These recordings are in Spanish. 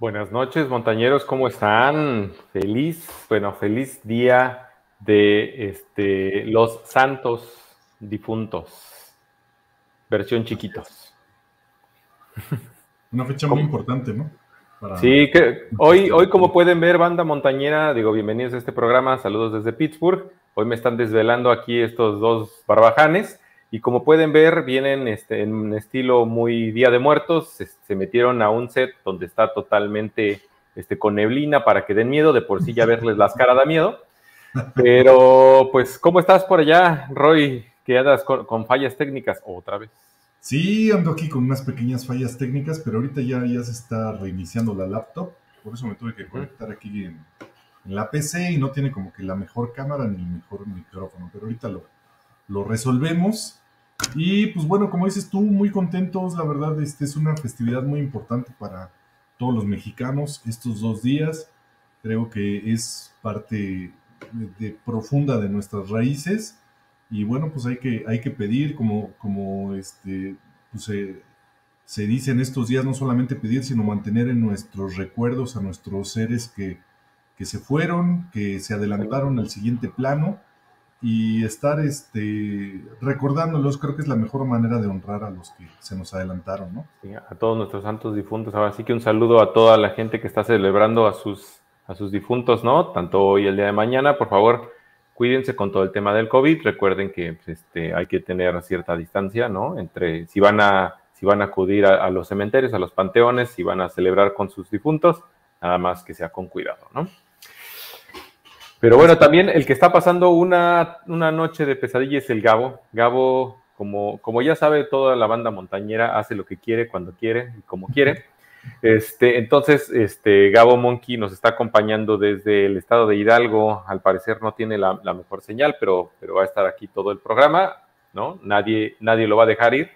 Buenas noches, montañeros, ¿cómo están? Feliz día de los santos difuntos, versión Así es. chiquitos. Una fecha muy ¿Cómo? importante, ¿no? Para Sí, que muchos hoy, cristianos. como pueden ver, banda montañera, digo, bienvenidos a este programa, saludos desde Pittsburgh. Hoy me están desvelando aquí estos dos barbajanes y como pueden ver, vienen en un estilo muy Día de Muertos, se metieron a un set donde está totalmente con neblina para que den miedo, de por sí ya verles las caras da miedo. Pero, pues, ¿cómo estás por allá, Roy? Que andas con fallas técnicas otra vez. Sí, ando aquí con unas pequeñas fallas técnicas, pero ahorita ya se está reiniciando la laptop. Por eso me tuve que Ujú. conectar aquí en la PC y no tiene como que la mejor cámara ni el mejor micrófono. Pero ahorita lo resolvemos. Y pues bueno, como dices tú, muy contentos. La verdad, es una festividad muy importante para todos los mexicanos estos 2 días. Creo que es parte profunda de nuestras raíces. Y bueno, pues hay que pedir, pues, se dice en estos días, no solamente pedir, sino mantener en nuestros recuerdos a nuestros seres que se fueron, que se adelantaron al siguiente plano y estar recordándolos. Creo que es la mejor manera de honrar a los que se nos adelantaron, ¿no? Sí, a todos nuestros santos difuntos. Ahora sí que un saludo a toda la gente que está celebrando a sus difuntos, ¿no? Tanto hoy y el día de mañana. Por favor, cuídense con todo el tema del COVID. Recuerden que pues, hay que tener cierta distancia, ¿no? Entre si van a acudir a los cementerios, a los panteones, si van a celebrar con sus difuntos, nada más que sea con cuidado, ¿no? Pero Es bueno, también el que está pasando una noche de pesadilla es el Gabo. Gabo, como ya sabe, toda la banda montañera hace lo que quiere, cuando quiere y como quiere. Entonces, Gabo Monkey nos está acompañando desde el estado de Hidalgo. Al parecer no tiene la mejor señal, pero va a estar aquí todo el programa, ¿no? Nadie lo va a dejar ir.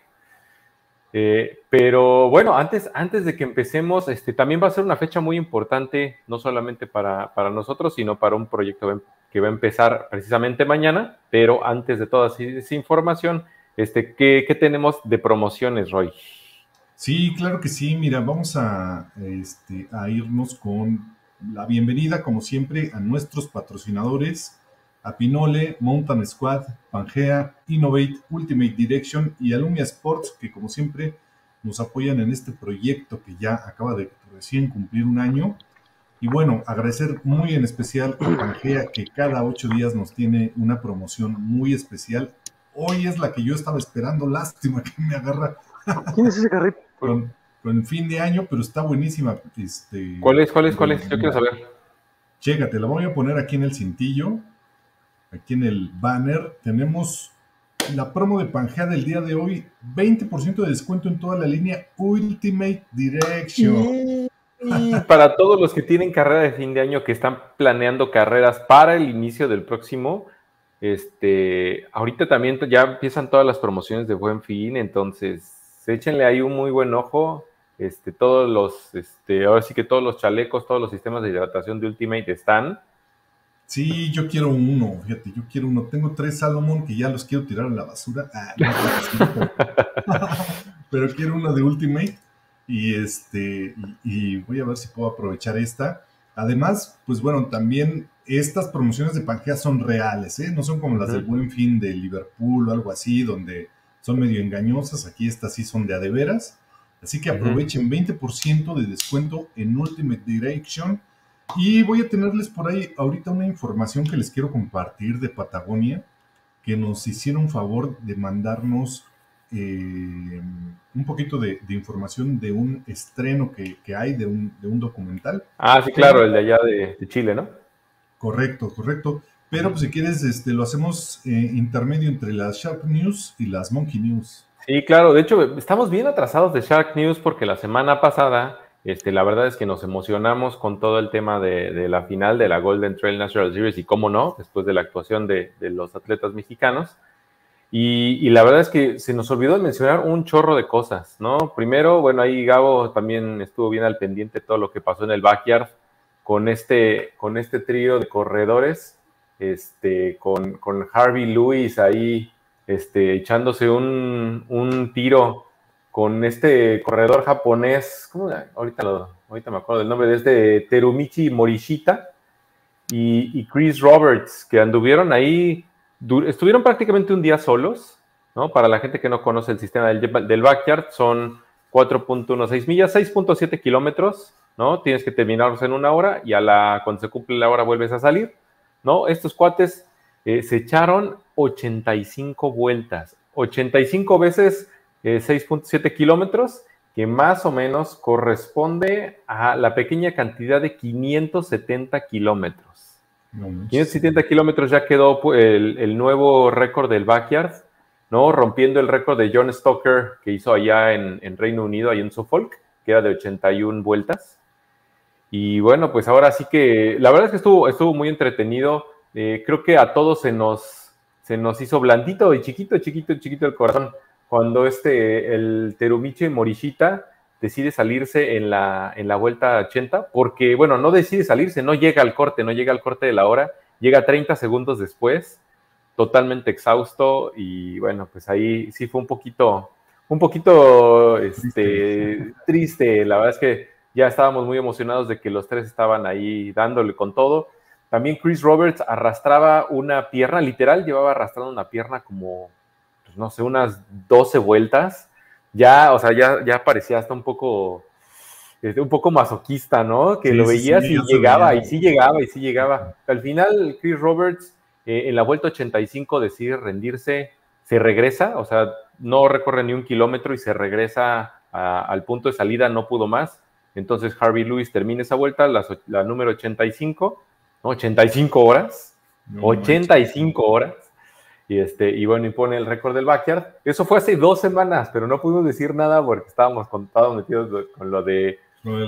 Pero bueno, antes de que empecemos, también va a ser una fecha muy importante, no solamente para nosotros, sino para un proyecto que va a empezar precisamente mañana. Pero antes de toda esa información, ¿qué tenemos de promociones, Roy? Sí, claro que sí. Mira, vamos a irnos con la bienvenida, como siempre, a nuestros patrocinadores, a Pinole, Mountain Squad, Pangea, Innovate, Ultimate Direction y Alumnia Sports, que como siempre nos apoyan en este proyecto que ya acaba de recién cumplir un año. Y bueno, agradecer muy en especial a Pangea, que cada 8 días nos tiene una promoción muy especial. Hoy es la que yo estaba esperando, lástima que me agarra ¿Quién es ese carrito? con fin de año, pero está buenísima. ¿Cuál es? Yo quiero Mira, saber. chécate, la voy a poner aquí en el cintillo, aquí en el banner. Tenemos la promo de Pangea del día de hoy, 20% de descuento en toda la línea Ultimate Direction. Y para todos los que tienen carrera de fin de año, que están planeando carreras para el inicio del próximo, ahorita también ya empiezan todas las promociones de Buen Fin. Entonces échenle ahí un muy buen ojo. Ahora sí que todos los chalecos, todos los sistemas de hidratación de Ultimate están. Sí, yo quiero uno, fíjate, yo quiero uno. Tengo 3 Salomon que ya los quiero tirar a la basura. No, claro que sí, pero quiero uno de Ultimate y voy a ver si puedo aprovechar esta. Además, pues bueno, también estas promociones de Pangea son reales, ¿eh? No son como las del Uh-huh. Buen Fin de Liverpool o algo así, donde son medio engañosas. Aquí estas sí son de a de veras. Así que Uh-huh. aprovechen 20% de descuento en Ultimate Direction. Y voy a tenerles por ahí ahorita una información que les quiero compartir de Patagonia, que nos hicieron favor de mandarnos un poquito de información de un estreno que hay de un documental. Ah, sí, claro, Pero, el de allá de Chile, ¿no? correcto, correcto. Pero Uh-huh. pues si quieres, lo hacemos intermedio entre las Shark News y las Monkey News. Sí, claro. De hecho, estamos bien atrasados de Shark News porque la semana pasada, la verdad es que nos emocionamos con todo el tema de la final de la Golden Trail National Series y cómo no, después de la actuación de los atletas mexicanos. Y la verdad es que se nos olvidó mencionar un chorro de cosas, ¿no? Primero, bueno, ahí Gabo también estuvo bien al pendiente de todo lo que pasó en el backyard con este trío de corredores, con Harvey Lewis ahí, echándose un tiro con este corredor japonés. ¿Cómo? Ahorita ahorita me acuerdo del nombre de Terumichi Morishita y Chris Roberts, que anduvieron ahí, estuvieron prácticamente un día solos, ¿no? Para la gente que no conoce el sistema del backyard, son 4.16 millas, 6.7 kilómetros, ¿no? Tienes que terminarlos en una hora y cuando se cumple la hora vuelves a salir, ¿no? Estos cuates se echaron 85 vueltas, 85 veces 6.7 kilómetros, que más o menos corresponde a la pequeña cantidad de 570 kilómetros. 570 kilómetros ya quedó el nuevo récord del backyard, ¿no? Rompiendo el récord de John Stoker que hizo allá en Reino Unido, ahí en Suffolk, que era de 81 vueltas. Y bueno, pues ahora sí que la verdad es que estuvo muy entretenido. Creo que a todos se nos hizo blandito y chiquito el corazón cuando el Terumichi Morishita decide salirse en la vuelta 80, porque, bueno, no decide salirse, no llega al corte de la hora, llega 30 segundos después, totalmente exhausto, y bueno, pues ahí sí fue un poquito triste. La verdad es que ya estábamos muy emocionados de que los tres estaban ahí dándole con todo. También Chris Roberts arrastraba una pierna, literal, llevaba arrastrando una pierna como, pues no sé, unas 12 vueltas. Ya, o sea, ya parecía hasta un poco masoquista, ¿no? Que lo veías y llegaba, y sí llegaba. Al final, Chris Roberts, en la vuelta 85, decide rendirse, se regresa, o sea, no recorre ni un kilómetro y se regresa al punto de salida, no pudo más. Entonces Harvey Lewis termina esa vuelta, la número 85, ¿no? 85 horas, no 85 horas. Y bueno, impone el récord del backyard. Eso fue hace 2 semanas, pero no pudimos decir nada porque estábamos metidos con lo de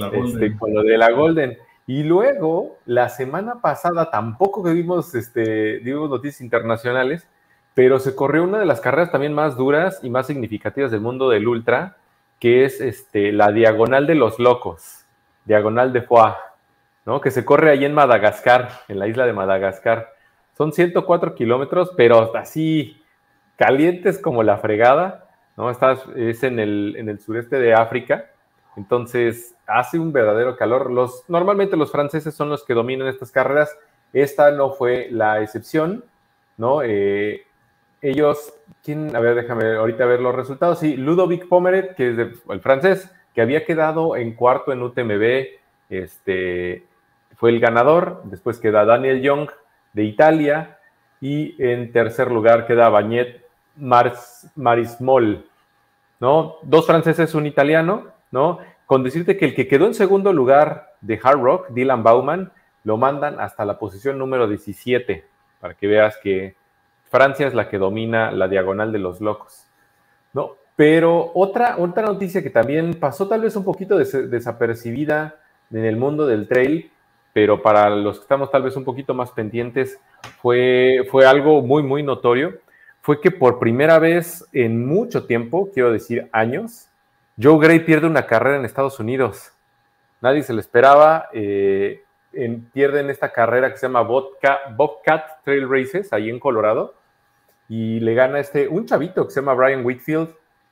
la Golden. Y luego, la semana pasada, tampoco que dimos noticias internacionales, pero se corrió una de las carreras también más duras y más significativas del mundo del ultra, que es la Diagonal de los Locos, Diagonal de Foix, ¿no? Que se corre ahí en Madagascar, en la isla de Madagascar. Son 104 kilómetros, pero así calientes como la fregada, ¿no? Es en el sureste de África, entonces hace un verdadero calor. Normalmente los franceses son los que dominan estas carreras, esta no fue la excepción, ¿no? Ellos, a ver, déjame ahorita ver los resultados. Sí, Ludovic Pommeret, que es el francés, que había quedado en cuarto en UTMB, fue el ganador. Después queda Daniel Young, de Italia, y en tercer lugar queda Bagnet Marismol, ¿no? 2 franceses, un italiano, ¿no? Con decirte que el que quedó en segundo lugar de Hard Rock, Dylan Baumann, lo mandan hasta la posición número 17, para que veas que Francia es la que domina la Diagonal de los Locos, ¿no? Pero otra noticia que también pasó tal vez un poquito desapercibida en el mundo del trail, pero para los que estamos tal vez un poquito más pendientes, fue algo muy, muy notorio. Fue que por primera vez en mucho tiempo, quiero decir años, Joe Gray pierde una carrera en Estados Unidos. Nadie se lo esperaba. Pierde en esta carrera que se llama Bobcat Trail Races, ahí en Colorado, y le gana un chavito que se llama Brian Whitfield,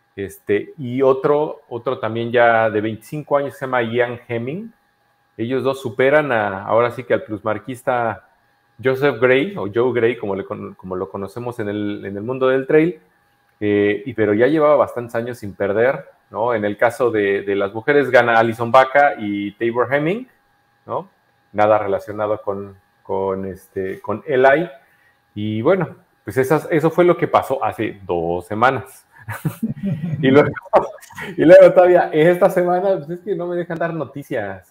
y otro también ya de 25 años que se llama Ian Hemming. Ellos dos superan ahora sí que al plusmarquista Joseph Gray, o Joe Gray, como lo conocemos en el mundo del trail, pero ya llevaba bastantes años sin perder, ¿no? En el caso de las mujeres gana Alison Baca y Tabor Hemming, ¿no? Nada relacionado con Eli. Y bueno, pues eso fue lo que pasó hace 2 semanas. y luego todavía, esta semana, pues es que no me dejan dar noticias.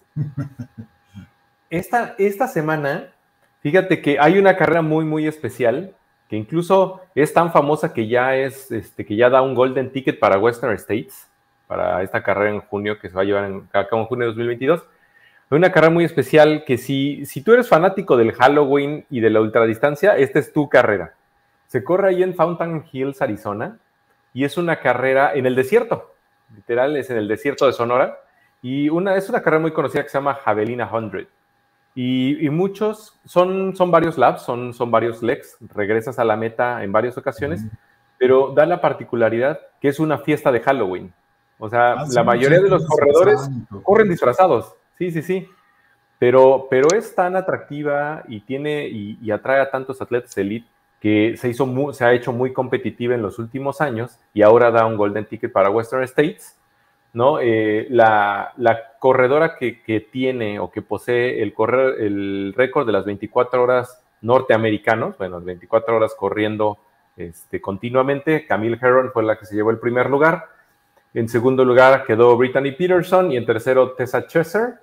Esta semana, fíjate que hay una carrera muy, muy especial, que incluso es tan famosa que que ya da un Golden Ticket para Western States, para esta carrera en junio, que se va a llevar a cabo en junio de 2022. Hay una carrera muy especial que si tú eres fanático del Halloween y de la ultradistancia, esta es tu carrera. Se corre ahí en Fountain Hills, Arizona, y es una carrera en el desierto, literal, es en el desierto de Sonora, y es una carrera muy conocida que se llama Javelina 100. Y muchos, son varios laps, son varios legs, regresas a la meta en varias ocasiones, pero da la particularidad que es una fiesta de Halloween. O sea, la mayoría de los corredores corren disfrazados. Sí, sí, sí. Pero es tan atractiva y tiene y atrae a tantos atletas elite que se ha hecho muy competitiva en los últimos años y ahora da un Golden Ticket para Western States, ¿no? La corredora que tiene o que posee el récord de las 24 horas norteamericanos, bueno, 24 horas corriendo continuamente, Camille Herron fue la que se llevó el primer lugar. En segundo lugar quedó Brittany Peterson y en tercero Tessa Chesser.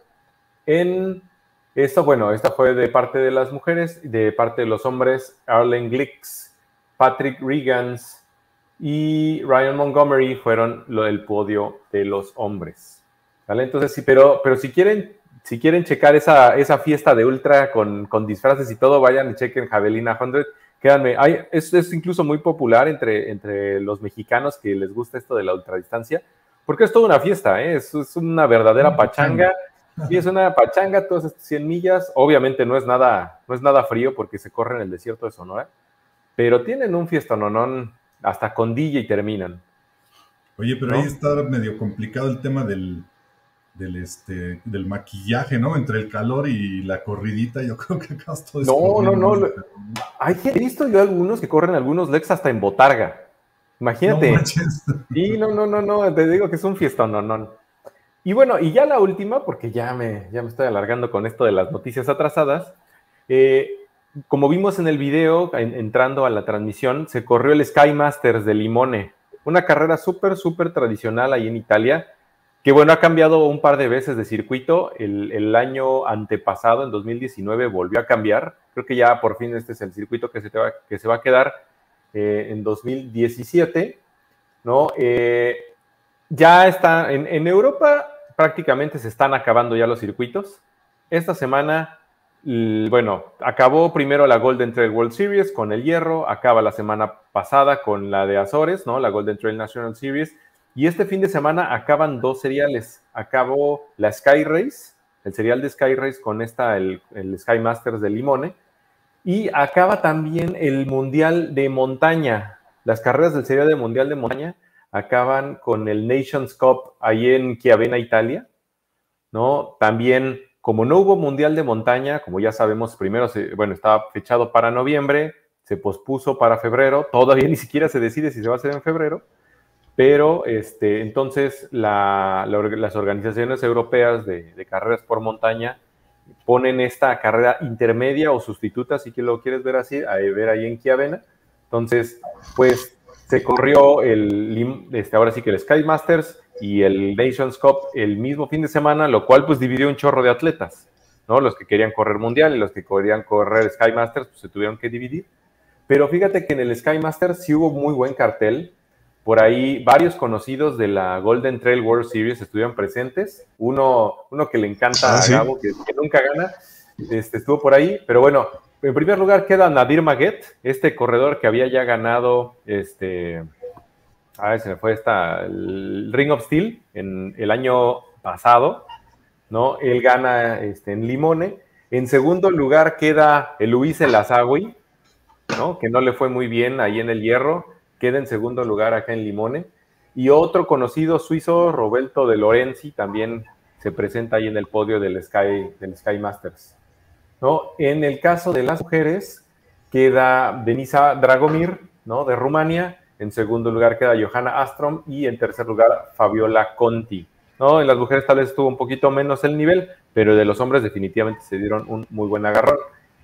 Esta fue de parte de las mujeres, de parte de los hombres, Arlen Glicks, Patrick Regans y Ryan Montgomery fueron el podio de los hombres. ¿Vale? Entonces, sí, pero si quieren checar esa fiesta de ultra con disfraces y todo, vayan y chequen Javelina 100. Créanme, es incluso muy popular entre los mexicanos que les gusta esto de la ultradistancia, porque es toda una fiesta, ¿eh? Es una verdadera pachanga. Sí, es una pachanga, todas estas 100 millas. Obviamente no es nada frío porque se corre en el desierto de Sonora, pero tienen un fiestononón hasta con DJ terminan. Oye, pero ahí ¿No? está medio complicado el tema del maquillaje, ¿no? Entre el calor y la corridita, yo creo que acá estoy No, no, escurriendo no. más de calor, ¿no? He visto yo algunos que corren algunos legs hasta en botarga. No Imagínate. manches. Sí, no, no, no, no. Te digo que es un fiestononón. Y bueno, y ya la última, porque ya me estoy alargando con esto de las noticias atrasadas. eh, Como vimos en el video, entrando a la transmisión, se corrió el Sky Masters de Limone, una carrera súper, súper tradicional ahí en Italia, que bueno, ha cambiado un par de veces de circuito. El año antepasado, en 2019, volvió a cambiar. Creo que ya por fin este es el circuito que se va a quedar en 2017, ¿no? Ya está, en Europa prácticamente se están acabando ya los circuitos. Esta semana, bueno, acabó primero la Golden Trail World Series con el Hierro, acaba la semana pasada con la de Azores, ¿no? La Golden Trail National Series, y este fin de semana acaban dos seriales. Acabó la Sky Race, el serial de Sky Race con el Sky Masters de Limone, y acaba también el Mundial de Montaña. Las carreras del serial de Mundial de Montaña acaban con el Nations Cup ahí en Chiavenna, Italia, ¿no? También, como no hubo Mundial de Montaña, como ya sabemos, primero, estaba fechado para noviembre, se pospuso para febrero, todavía ni siquiera se decide si se va a hacer en febrero, pero entonces las organizaciones europeas de carreras por montaña ponen esta carrera intermedia o sustituta, si que lo quieres ver así, a ver ahí en Chiavenna. Entonces, pues se corrió ahora sí que el Sky Masters y el Nations Cup el mismo fin de semana, lo cual pues dividió un chorro de atletas, ¿no? Los que querían correr mundial y los que querían correr Sky Masters, pues se tuvieron que dividir. Pero fíjate que en el Sky Masters sí hubo muy buen cartel. Por ahí varios conocidos de la Golden Trail World Series estuvieron presentes. Uno que le encanta a Sí. Gabo, que nunca gana, estuvo por ahí. Pero bueno, en primer lugar queda Nadir Maguet, este corredor que había ya ganado se me fue el Ring of Steel en el año pasado, ¿no? Él gana en Limone. En segundo lugar queda el Luis Elazagui, ¿no? Que no le fue muy bien ahí en el Hierro, queda en segundo lugar acá en Limone. Y otro conocido suizo, Roberto de Lorenzi, también se presenta ahí en el podio del Sky Masters, ¿no? En el caso de las mujeres, queda Denisa Dragomir, ¿no? De Rumania. En segundo lugar queda Johanna Astrom y en tercer lugar Fabiola Conti, ¿no? En las mujeres tal vez estuvo un poquito menos el nivel, pero de los hombres definitivamente se dieron un muy buen agarrón.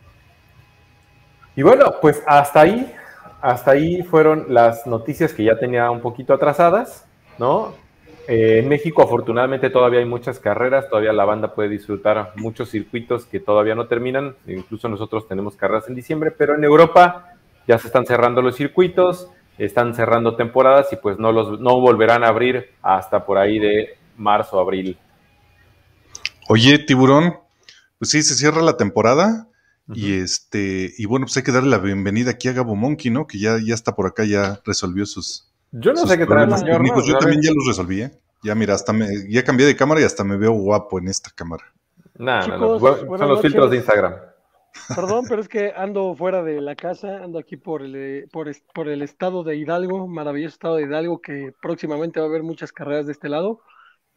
Y bueno, pues hasta ahí fueron las noticias que ya tenía un poquito atrasadas, ¿no? En México, afortunadamente, todavía hay muchas carreras, todavía la banda puede disfrutar muchos circuitos que todavía no terminan, incluso nosotros tenemos carreras en diciembre, pero en Europa ya se están cerrando los circuitos, están cerrando temporadas y pues no volverán a abrir hasta por ahí de marzo, abril. Oye, Tiburón, pues sí, se cierra la temporada. Y bueno, pues hay que darle la bienvenida aquí a Gabo Monkey, ¿no? Que ya está por acá, ya resolvió sus Yo no sé qué trae el problemas señor, técnicos. ¿no? Yo también ya los resolví, ¿eh? Ya mira, ya cambié de cámara y hasta me veo guapo en esta cámara. No, Chicos, son buenas los filtros de noches. Instagram. Perdón, pero es que ando fuera de la casa, ando aquí por el estado de Hidalgo, maravilloso estado de Hidalgo, que próximamente va a haber muchas carreras de este lado.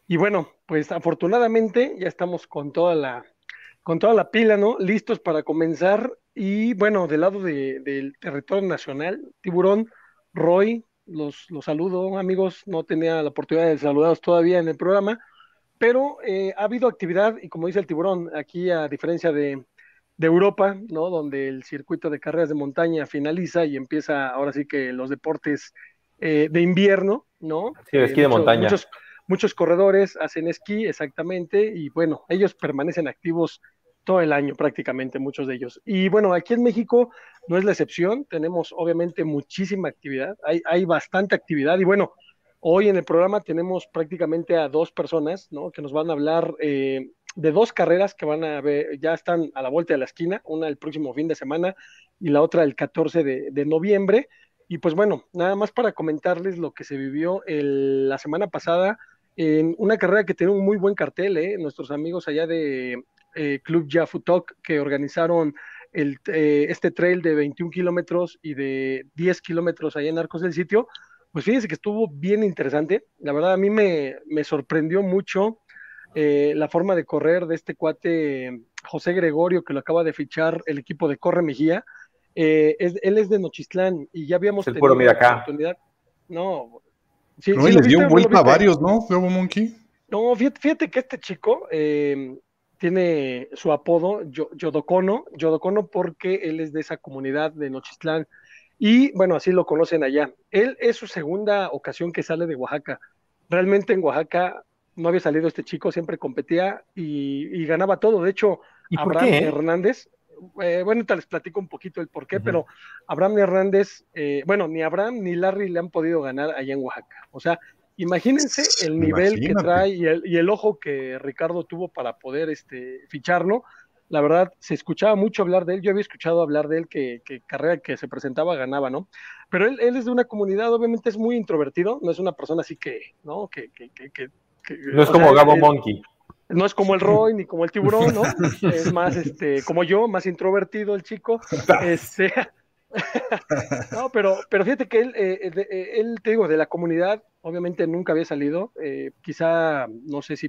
Y bueno, pues afortunadamente ya estamos con toda la pila, ¿no? Listos para comenzar. Y bueno, del lado del territorio nacional, Tiburón, Roy, los saludo, amigos. No tenía la oportunidad de saludarlos todavía en el programa, pero ha habido actividad, y como dice el Tiburón, aquí a diferencia de Europa, ¿no? Donde el circuito de carreras de montaña finaliza y empieza ahora sí que los deportes de invierno, ¿no? Sí, de esquí de montaña. Muchos corredores hacen esquí, exactamente, y bueno, ellos permanecen activos todo el año prácticamente, muchos de ellos. Y bueno, aquí en México no es la excepción, tenemos obviamente muchísima actividad, hay bastante actividad y bueno, hoy en el programa tenemos prácticamente a dos personas, ¿no? Que nos van a hablar de dos carreras que van a ver, ya están a la vuelta de la esquina, una el próximo fin de semana y la otra el 14 de noviembre. Y pues bueno, nada más para comentarles lo que se vivió la semana pasada en una carrera que tiene un muy buen cartel, nuestros amigos allá de Club Yafutok que organizaron este trail de 21 kilómetros y de 10 kilómetros allá en Arcos del Sitio. Pues fíjense que estuvo bien interesante. La verdad, a mí me sorprendió mucho la forma de correr de este cuate José Gregorio, que lo acaba de fichar el equipo de Corre Mejía. Él es de Nochistlán y ya Es habíamos el puro tenido mira la acá. oportunidad. No, ¿sí, No, sí y lo les dio viste o no lo vuelta a viste? varios, ¿no? Feo Monkey. No, fíjate que este chico tiene su apodo Yodocono, Yodocono porque él es de esa comunidad de Nochistlán y bueno, así lo conocen allá. Él es su segunda ocasión que sale de Oaxaca. Realmente en Oaxaca no había salido este chico, siempre competía y ganaba todo. De hecho, ¿Y por Abraham qué? Hernández, bueno, te les platico un poquito el por qué, Uh-huh. pero Abraham Hernández, bueno, ni Abraham ni Larry le han podido ganar allá en Oaxaca. O sea, imagínense el nivel que Imagínate. trae y el ojo que Ricardo tuvo para poder ficharlo. La verdad, se escuchaba mucho hablar de él. Yo había escuchado hablar de él que carrera que se presentaba ganaba, ¿no? Pero él es de una comunidad, obviamente es muy introvertido, no es una persona así que, ¿no? No es O sea, como Gabo Monkey. no es como el Roy ni como el Tiburón, ¿no? Es más, como yo, más introvertido el chico. Este, no, pero fíjate que él, te digo, de la comunidad, obviamente nunca había salido, quizá, no sé si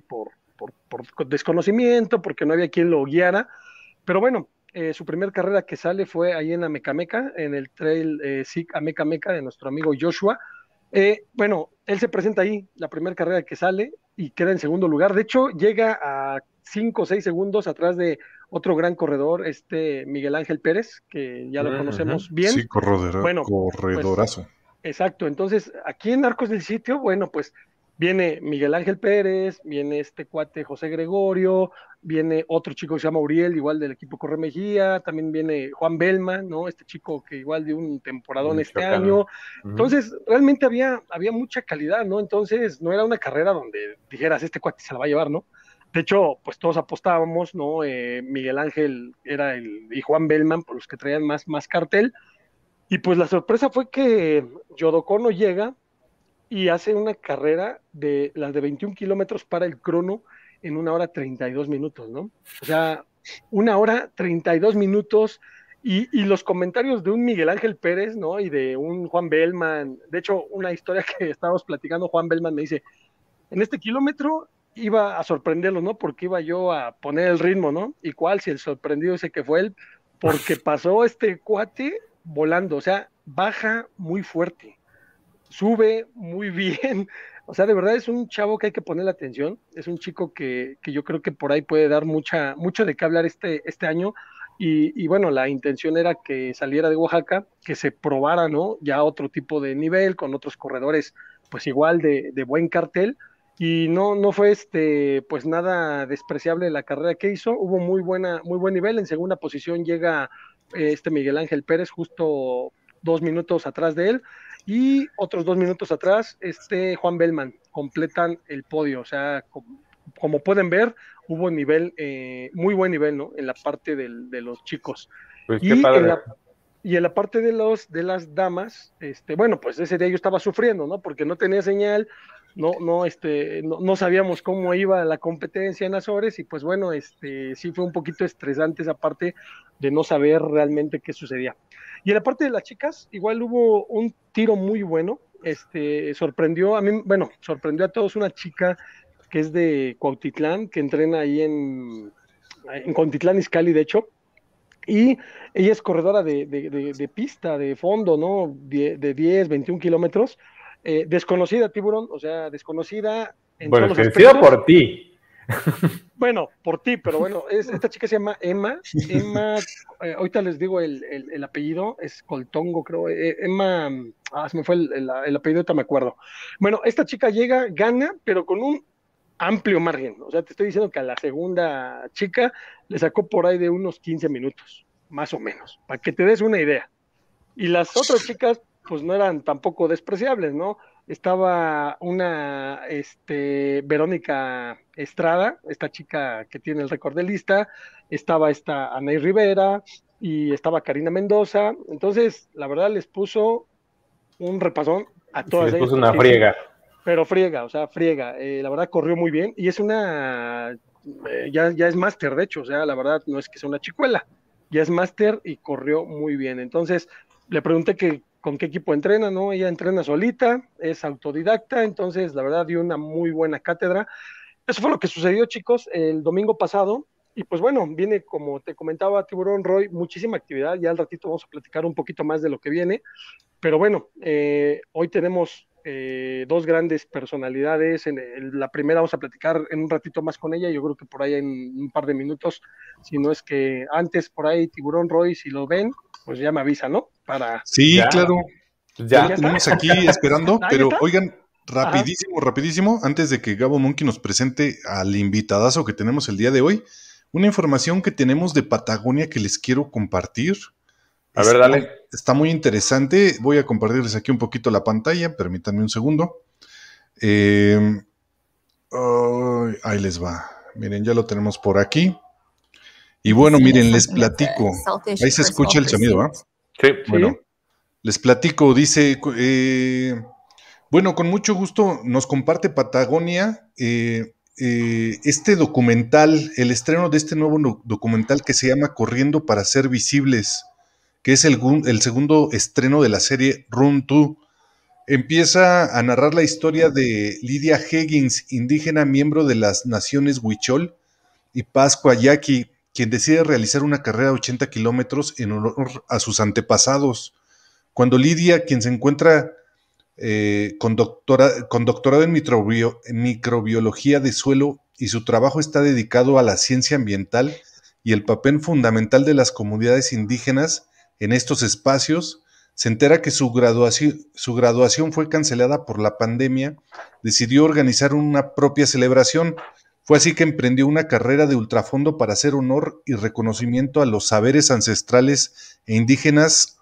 por desconocimiento, porque no había quien lo guiara, pero bueno, su primer carrera que sale fue ahí en Amecameca, en el trail SIC Amecameca de nuestro amigo Joshua. Bueno, él se presenta ahí, la primera carrera que sale y queda en segundo lugar. De hecho, llega a 5 o 6 segundos atrás de otro gran corredor, Miguel Ángel Pérez, que ya lo Uh-huh. conocemos bien. Sí, Bueno, pues corredorazo. exacto. Entonces, aquí en Arcos del Sitio, bueno, pues viene Miguel Ángel Pérez, viene este cuate José Gregorio, viene otro chico que se llama Uriel, igual del equipo Corre Mejía, también viene Juan Belma, ¿no? Este chico que igual dio un De temporadón este Michoacán. año. Uh-huh. Entonces, realmente había mucha calidad, ¿no? Entonces, no era una carrera donde dijeras, este cuate se la va a llevar, ¿no? De hecho, pues todos apostábamos, ¿no? Miguel Ángel era y Juan Belman, por los que traían más cartel. Y pues la sorpresa fue que Yodocono llega y hace una carrera de las de 21 kilómetros para el crono en 1 hora 32 minutos, ¿no? O sea, 1 hora 32 minutos y los comentarios de un Miguel Ángel Pérez, ¿no? Y de un Juan Bellman. De hecho, una historia que estábamos platicando, Juan Bellman me dice, en este kilómetro iba a sorprenderlo, ¿no? Porque iba yo a poner el ritmo, ¿no? Y cuál, si el sorprendido ese que fue él, porque pasó este cuate volando, o sea, baja muy fuerte, sube muy bien, o sea, de verdad es un chavo que hay que ponerle atención, es un chico que yo creo que por ahí puede dar mucho de qué hablar este año, y bueno, la intención era que saliera de Oaxaca, que se probara, ¿no? Ya otro tipo de nivel, con otros corredores, pues igual de buen cartel, y no fue pues nada despreciable la carrera que hizo, hubo muy buen nivel, en segunda posición llega Miguel Ángel Pérez, justo 2 minutos atrás de él, y otros 2 minutos atrás, Juan Bellman completan el podio. O sea, como pueden ver, hubo nivel, muy buen nivel, ¿no? En la parte de los chicos. Pues qué Y en padre. la parte de las damas, bueno, pues ese día yo estaba sufriendo, ¿no? Porque no tenía señal, no sabíamos cómo iba la competencia en Azores y pues bueno, sí fue un poquito estresante esa parte de no saber realmente qué sucedía. Y en la parte de las chicas, igual hubo un tiro muy bueno, sorprendió a mí, bueno, sorprendió a todos una chica que es de Cuautitlán, que entrena ahí en Cuautitlán Izcalli, de hecho, y ella es corredora de pista, de fondo, ¿no? De 10, 21 kilómetros. Desconocida, Tiburón, o sea, desconocida en Bueno, todos es los que decido aspectos. por ti. Bueno, por ti, pero bueno, esta chica se llama Emma, ahorita les digo el apellido, es Coltongo, creo, Emma, se me fue el apellido, ahorita me acuerdo. Bueno, esta chica llega, gana, pero con un amplio margen, o sea, te estoy diciendo que a la segunda chica le sacó por ahí de unos 15 minutos, más o menos, para que te des una idea. Y las otras chicas, pues no eran tampoco despreciables, ¿no? Estaba una, Verónica Estrada, esta chica que tiene el récord de lista, estaba esta Anay Rivera y estaba Karina Mendoza. Entonces, la verdad les puso un repasón a Sí, todas les ellas, puse una porque sí, friega. pero friega, o sea, friega. La verdad corrió muy bien y es una, ya es máster, de hecho, o sea, la verdad no es que sea una chicuela, ya es máster y corrió muy bien. Entonces, le pregunté que con qué equipo entrena, ¿no? Ella entrena solita, es autodidacta, entonces, la verdad, dio una muy buena cátedra. Eso fue lo que sucedió, chicos, el domingo pasado. Y pues bueno, viene, como te comentaba Tiburón Roy, muchísima actividad. Ya al ratito vamos a platicar un poquito más de lo que viene. Pero bueno, hoy tenemos dos grandes personalidades. La primera vamos a platicar en un ratito más con ella. Yo creo que por ahí en un par de minutos, si no es que antes por ahí Tiburón Roy, si lo ven, pues ya me avisa, ¿no? Para... Sí, Ya, claro, ya lo ya. ¿Ya está? tenemos aquí esperando, Ahí pero está. oigan, Ajá. rapidísimo, rapidísimo, antes de que Gabo Monkey nos presente al invitadazo que tenemos el día de hoy, una información que tenemos de Patagonia que les quiero compartir. A ver, Está, dale. está muy interesante. Voy a compartirles aquí un poquito la pantalla, permítanme un segundo. Ahí les va. Miren, ya lo tenemos por aquí. Y bueno, miren, les platico. Ahí se escucha el sonido, ¿ah? Sí. Bueno, Sí. les platico, dice, bueno, con mucho gusto nos comparte Patagonia este documental, el estreno de este nuevo documental que se llama Corriendo para ser visibles, que es el segundo estreno de la serie Run 2. Empieza a narrar la historia de Lydia Higgins, indígena miembro de las naciones Huichol, y Pascua Yaqui, quien decide realizar una carrera de 80 kilómetros en honor a sus antepasados. Cuando Lidia, quien se encuentra con doctorado en microbiología de suelo y su trabajo está dedicado a la ciencia ambiental y el papel fundamental de las comunidades indígenas en estos espacios, se entera que su graduación fue cancelada por la pandemia, decidió organizar una propia celebración. Fue así que emprendió una carrera de ultrafondo para hacer honor y reconocimiento a los saberes ancestrales e indígenas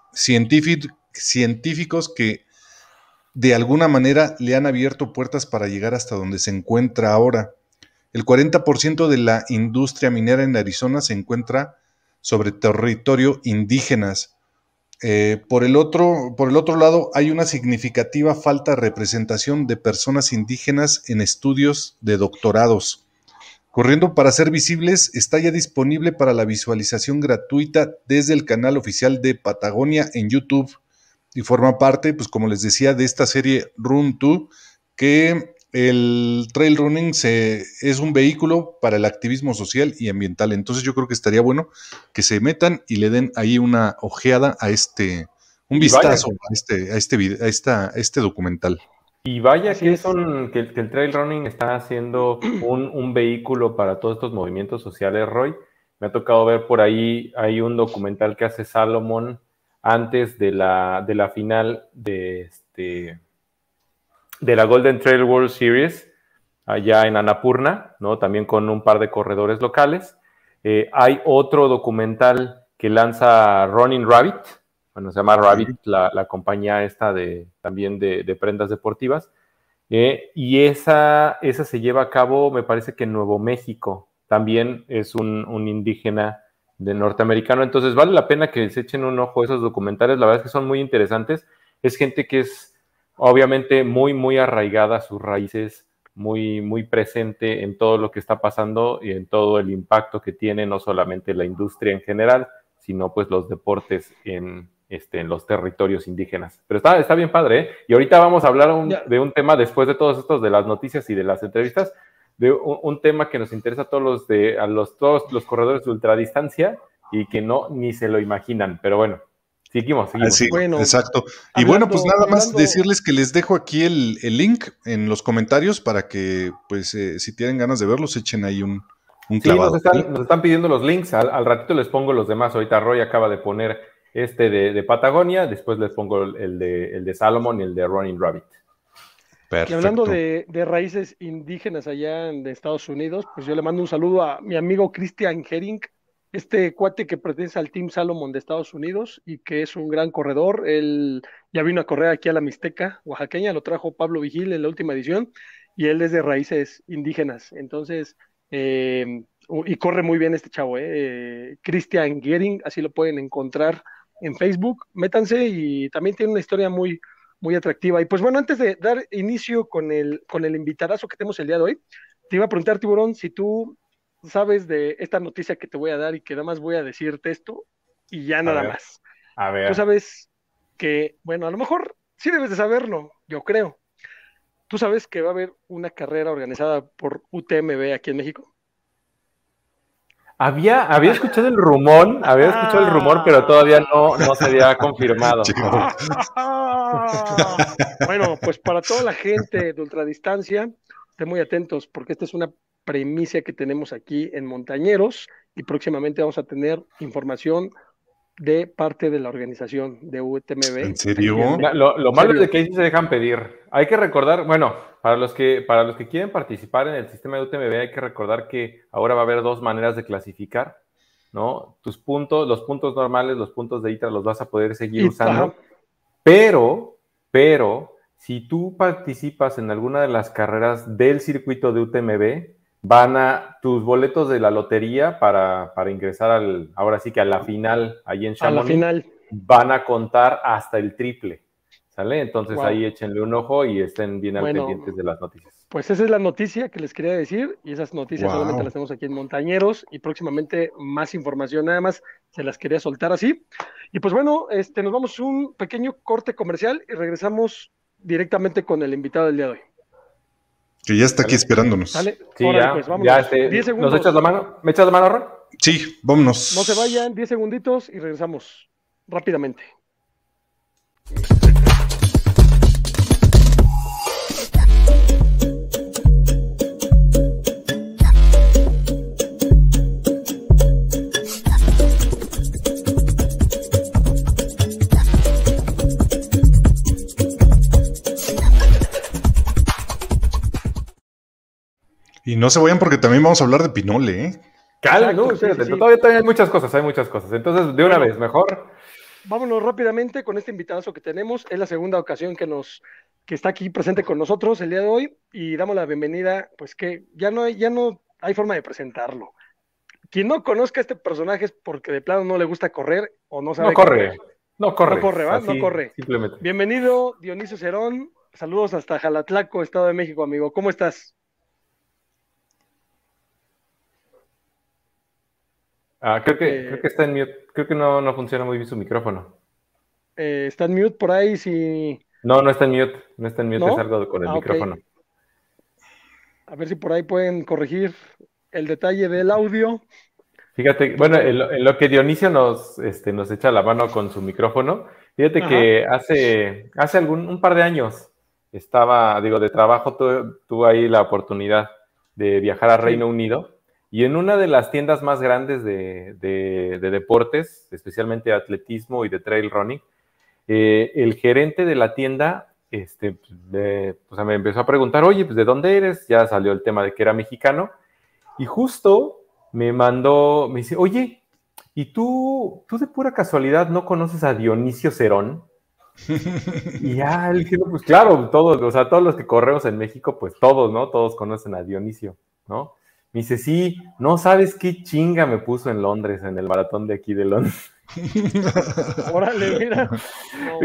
científicos que de alguna manera le han abierto puertas para llegar hasta donde se encuentra ahora. El 40% de la industria minera en Arizona se encuentra sobre territorio indígenas. Por el otro lado, hay una significativa falta de representación de personas indígenas en estudios de doctorados. Corriendo para ser visibles está ya disponible para la visualización gratuita desde el canal oficial de Patagonia en YouTube y forma parte, pues como les decía, de esta serie Run 2, que el trail running es un vehículo para el activismo social y ambiental. Entonces yo creo que estaría bueno que se metan y le den ahí una ojeada a un vistazo a este documental. Y vaya Así que, es. que el trail running está haciendo un vehículo para todos estos movimientos sociales, Roy. Me ha tocado ver por ahí, hay un documental que hace Salomón antes de la final de la Golden Trail World Series, allá en Annapurna, ¿no? También con un par de corredores locales. Hay otro documental que lanza Running Rabbit, bueno, se llama Rabbit, la compañía esta también de prendas deportivas, y esa se lleva a cabo, me parece que en Nuevo México, también es un indígena de norteamericano, entonces vale la pena que se echen un ojo a esos documentales, la verdad es que son muy interesantes, es gente que es obviamente muy, muy arraigada a sus raíces, muy, muy presente en todo lo que está pasando y en todo el impacto que tiene no solamente la industria en general, sino pues los deportes en los territorios indígenas. Pero está bien padre, ¿eh? Y ahorita vamos a hablar de un tema después de todos estos, de las noticias y de las entrevistas, un tema que nos interesa a todos los corredores de ultradistancia y que ni se lo imaginan, pero bueno, seguimos. Sí, bueno, exacto. Y bueno, pues nada más decirles que les dejo aquí el link en los comentarios para que, pues, si tienen ganas de verlos, echen ahí un clavado. Nos están pidiendo los links, al ratito les pongo los demás. Ahorita Roy acaba de poner de Patagonia, después les pongo el de Salomon y el de Running Rabbit. Perfecto. Y hablando de raíces indígenas allá en Estados Unidos, pues yo le mando un saludo a mi amigo Christian Herink, este cuate que pertenece al Team Salomon de Estados Unidos y que es un gran corredor. Él ya vino a correr aquí a la Mixteca oaxaqueña, lo trajo Pablo Vigil en la última edición, y él es de raíces indígenas. Entonces, y corre muy bien este chavo, Christian Gering, así lo pueden encontrar en Facebook. Métanse, y también tiene una historia muy, muy atractiva. Y pues bueno, antes de dar inicio con el invitadazo que tenemos el día de hoy, te iba a preguntar, Tiburón, si tú sabes de esta noticia que te voy a dar y que nada más voy a decirte esto y ya nada más. A ver. Tú sabes que, bueno, a lo mejor sí debes de saberlo, yo creo. ¿Tú sabes que va a haber una carrera organizada por UTMB aquí en México? Había escuchado el rumor, pero todavía no se había confirmado. Bueno, pues para toda la gente de ultradistancia, estén muy atentos, porque esta es una primicia que tenemos aquí en Montañeros, y próximamente vamos a tener información de parte de la organización de UTMB. ¿En serio? Lo malo es de que ahí sí se dejan pedir. Hay que recordar, bueno, para los que quieren participar en el sistema de UTMB, hay que recordar que ahora va a haber 2 maneras de clasificar, ¿no? Los puntos normales, los puntos de ITRA los vas a poder seguir usando, pero si tú participas en alguna de las carreras del circuito de UTMB, tus boletos de la lotería para ingresar ahora sí que a la final, ahí en Chamonix, van a contar hasta el triple, ¿sale? Entonces ahí échenle un ojo y estén bien al pendientes de las noticias. Pues esa es la noticia que les quería decir, y esas noticias solamente las tenemos aquí en Montañeros, y próximamente más información, nada más se las quería soltar así. Y pues bueno, nos vamos a un pequeño corte comercial y regresamos directamente con el invitado del día de hoy. Que ya está aquí esperándonos. ¿Sale? Sí, ya, pues vámonos. 10 segundos. ¿Nos echas la mano? ¿Me echas la mano, Ron? Sí, vámonos. No se vayan, 10 segunditos y regresamos rápidamente. Y no se vayan porque también vamos a hablar de Pinole, ¿eh? Calma, no, fíjate, sí. Todavía hay muchas cosas. Entonces, de una vez, mejor. Vámonos rápidamente con este invitadazo que tenemos. Es la segunda ocasión que está aquí presente con nosotros el día de hoy, y damos la bienvenida, pues que ya no hay forma de presentarlo. Quien no conozca a este personaje es porque de plano no le gusta correr o no sabe correr. No corre, ¿verdad? Así, no corre. Simplemente. Bienvenido, Dionisio Cerón. Saludos hasta Jalatlaco, Estado de México, amigo. ¿Cómo estás? Creo que está en mute. Creo que no funciona muy bien su micrófono. Está en mute por ahí, si... No está en mute. No está en mute, ¿no? Es algo con el micrófono. Okay. A ver si por ahí pueden corregir el detalle del audio. Fíjate, bueno, en lo que Dionisio nos echa la mano con su micrófono, fíjate que hace un par de años de trabajo, tuve ahí la oportunidad de viajar a Reino Unido. Y en una de las tiendas más grandes de deportes, especialmente de atletismo y de trail running, el gerente de la tienda me empezó a preguntar, oye, pues ¿de dónde eres? Ya salió el tema de que era mexicano. Y justo me dice, oye, ¿y tú de pura casualidad no conoces a Dionisio Cerón? Y ya él dijo, pues claro, todos los que corremos en México, pues todos, ¿no? Todos conocen a Dionisio, ¿no? Me dice, sí, no sabes qué chinga me puso en Londres, en el maratón de aquí de Londres. Órale, mira. No,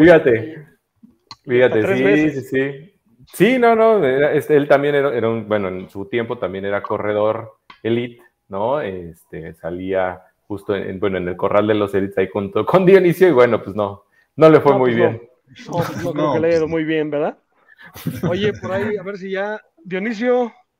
fíjate, sí. Sí, no, él también era en su tiempo también era corredor elite, ¿no? Salía justo en el corral de los elites ahí con Dionisio, y bueno, pues no le fue muy bien. No creo que le haya ido muy bien, ¿verdad? Oye, por ahí, a ver si ya, Dionisio...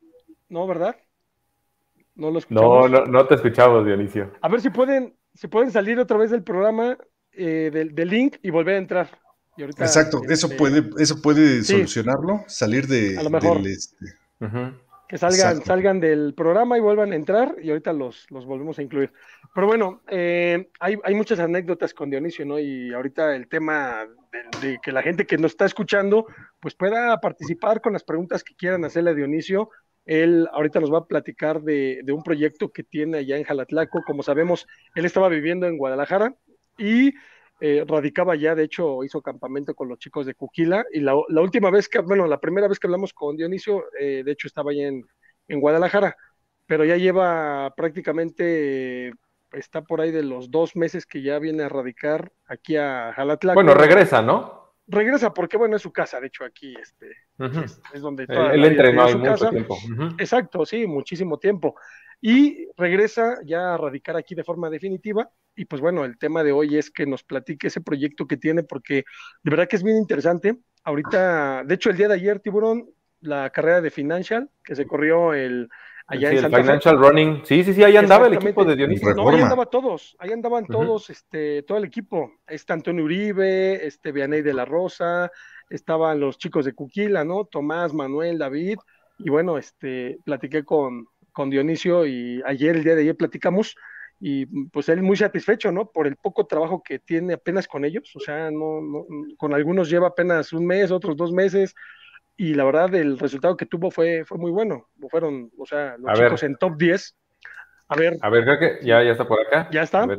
¿No, verdad? ¿No lo No, escuchamos? no te escuchamos, Dionisio. A ver si pueden salir otra vez del programa, del link y volver a entrar. Y ahorita, Exacto, eso puede sí, solucionarlo, salir a lo del mejor. Ujú. Que exacto. salgan del programa y vuelvan a entrar y ahorita los volvemos a incluir. Pero bueno, hay muchas anécdotas con Dionisio, ¿no? Y ahorita el tema de que la gente que nos está escuchando pues pueda participar con las preguntas que quieran hacerle a Dionisio. Él ahorita nos va a platicar de un proyecto que tiene allá en Jalatlaco. Como sabemos, él estaba viviendo en Guadalajara y radicaba ya, de hecho, hizo campamento con los chicos de Cuquila. Y la última vez que, bueno, la primera vez que hablamos con Dionisio, de hecho, estaba allá en Guadalajara, pero ya lleva prácticamente, está por ahí de los 2 meses que ya viene a radicar aquí a Bueno, Jalatlaco. regresa, ¿no? Regresa porque, bueno, es su casa, de hecho, aquí Ujú. es donde Él, toda él la vida entrenó vivió ahí su mucho casa. tiempo. Ujú. Exacto, sí, muchísimo tiempo. Y regresa ya a radicar aquí de forma definitiva. Y pues bueno, el tema de hoy es que nos platique ese proyecto que tiene, porque de verdad que es bien interesante. Ahorita, de hecho, el día de ayer, Tiburón, la carrera de Financial, que se corrió allá Sí, en el Santa Fe. Financial Running. Sí, sí, sí, ahí andaba el equipo Exactamente. de En Dionisio. No, Reforma. ahí andaban Ujú. todos, todo el equipo. Está Antonio Uribe, Vianey de la Rosa, estaban los chicos de Cuquila, ¿no? Tomás, Manuel, David, y bueno, platiqué con Dionisio y el día de ayer platicamos, y pues él muy satisfecho, ¿no? Por el poco trabajo que tiene apenas con ellos, o sea, con algunos lleva apenas un mes, otros 2 meses, y la verdad el resultado que tuvo fue muy bueno. Fueron, o sea, los A chicos ver, en top 10. A ver, creo que sí, ya está por ¿ya acá. A está? ver,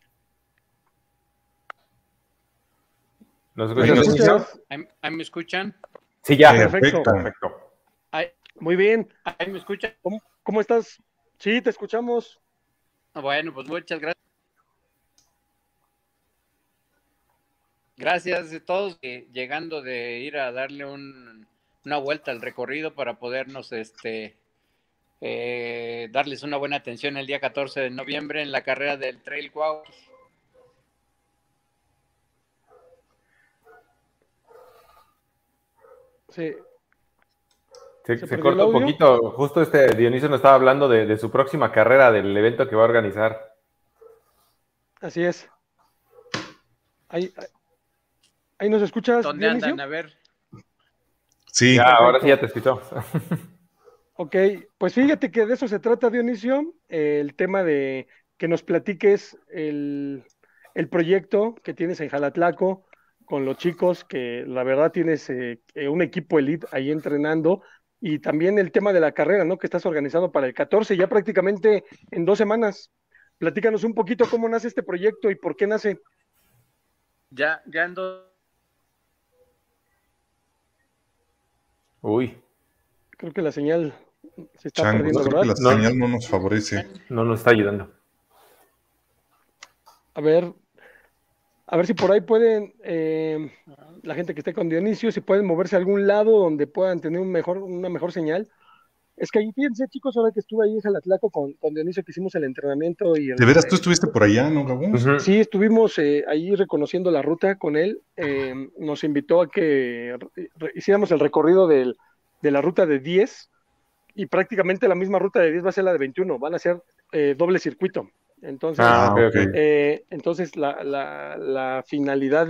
¿nos Ahí ¿Nos escuchas, nos Dionisio? escuchas? Ahí me escuchan? Sí, ya. Perfecto, perfecto. Perfecto. Ahí, muy bien. ahí me escuchan. ¿Cómo estás? Sí, te escuchamos. Bueno, pues muchas gracias. Gracias a todos llegando de ir a darle una vuelta al recorrido para podernos darles una buena atención el día 14 de noviembre en la carrera del Trail Cuau. Sí, se Se perdió el corta un audio. poquito. Justo Dionisio nos estaba hablando de su próxima carrera, del evento que va a organizar. Así es. Ahí, ahí nos escuchas, ¿Dónde andan? Dionisio. A ver. Sí, Ya, ahora sí ya Perfecto. te escuchamos. Ok, pues fíjate que de eso se trata, Dionisio. El tema de que nos platiques el proyecto que tienes en Jalatlaco con los chicos, que la verdad tienes un equipo elite ahí entrenando, y también el tema de la carrera, ¿no? Que estás organizando para el 14, ya prácticamente en 2 semanas. Platícanos un poquito cómo nace este proyecto y por qué nace. Ya ando. Uy, Creo que la señal se está changos, perdiendo, creo que ¿verdad? la no, señal no nos favorece. no nos está ayudando. A ver, a ver si por ahí pueden, la gente que esté con Dionisio, si pueden moverse a algún lado donde puedan tener una mejor señal. Es que ahí, fíjense, chicos, ahora que estuve ahí en Jalatlaco con Dionisio, que hicimos el entrenamiento y De veras, tú estuviste por allá, ¿no, Gabús? Ujú. sí, estuvimos ahí reconociendo la ruta con él. Nos invitó a que hiciéramos el recorrido de la ruta de 10, y prácticamente la misma ruta de 10 va a ser la de 21. Van a ser doble circuito. Entonces, Ah, ok, Ah, ok. ok. entonces la finalidad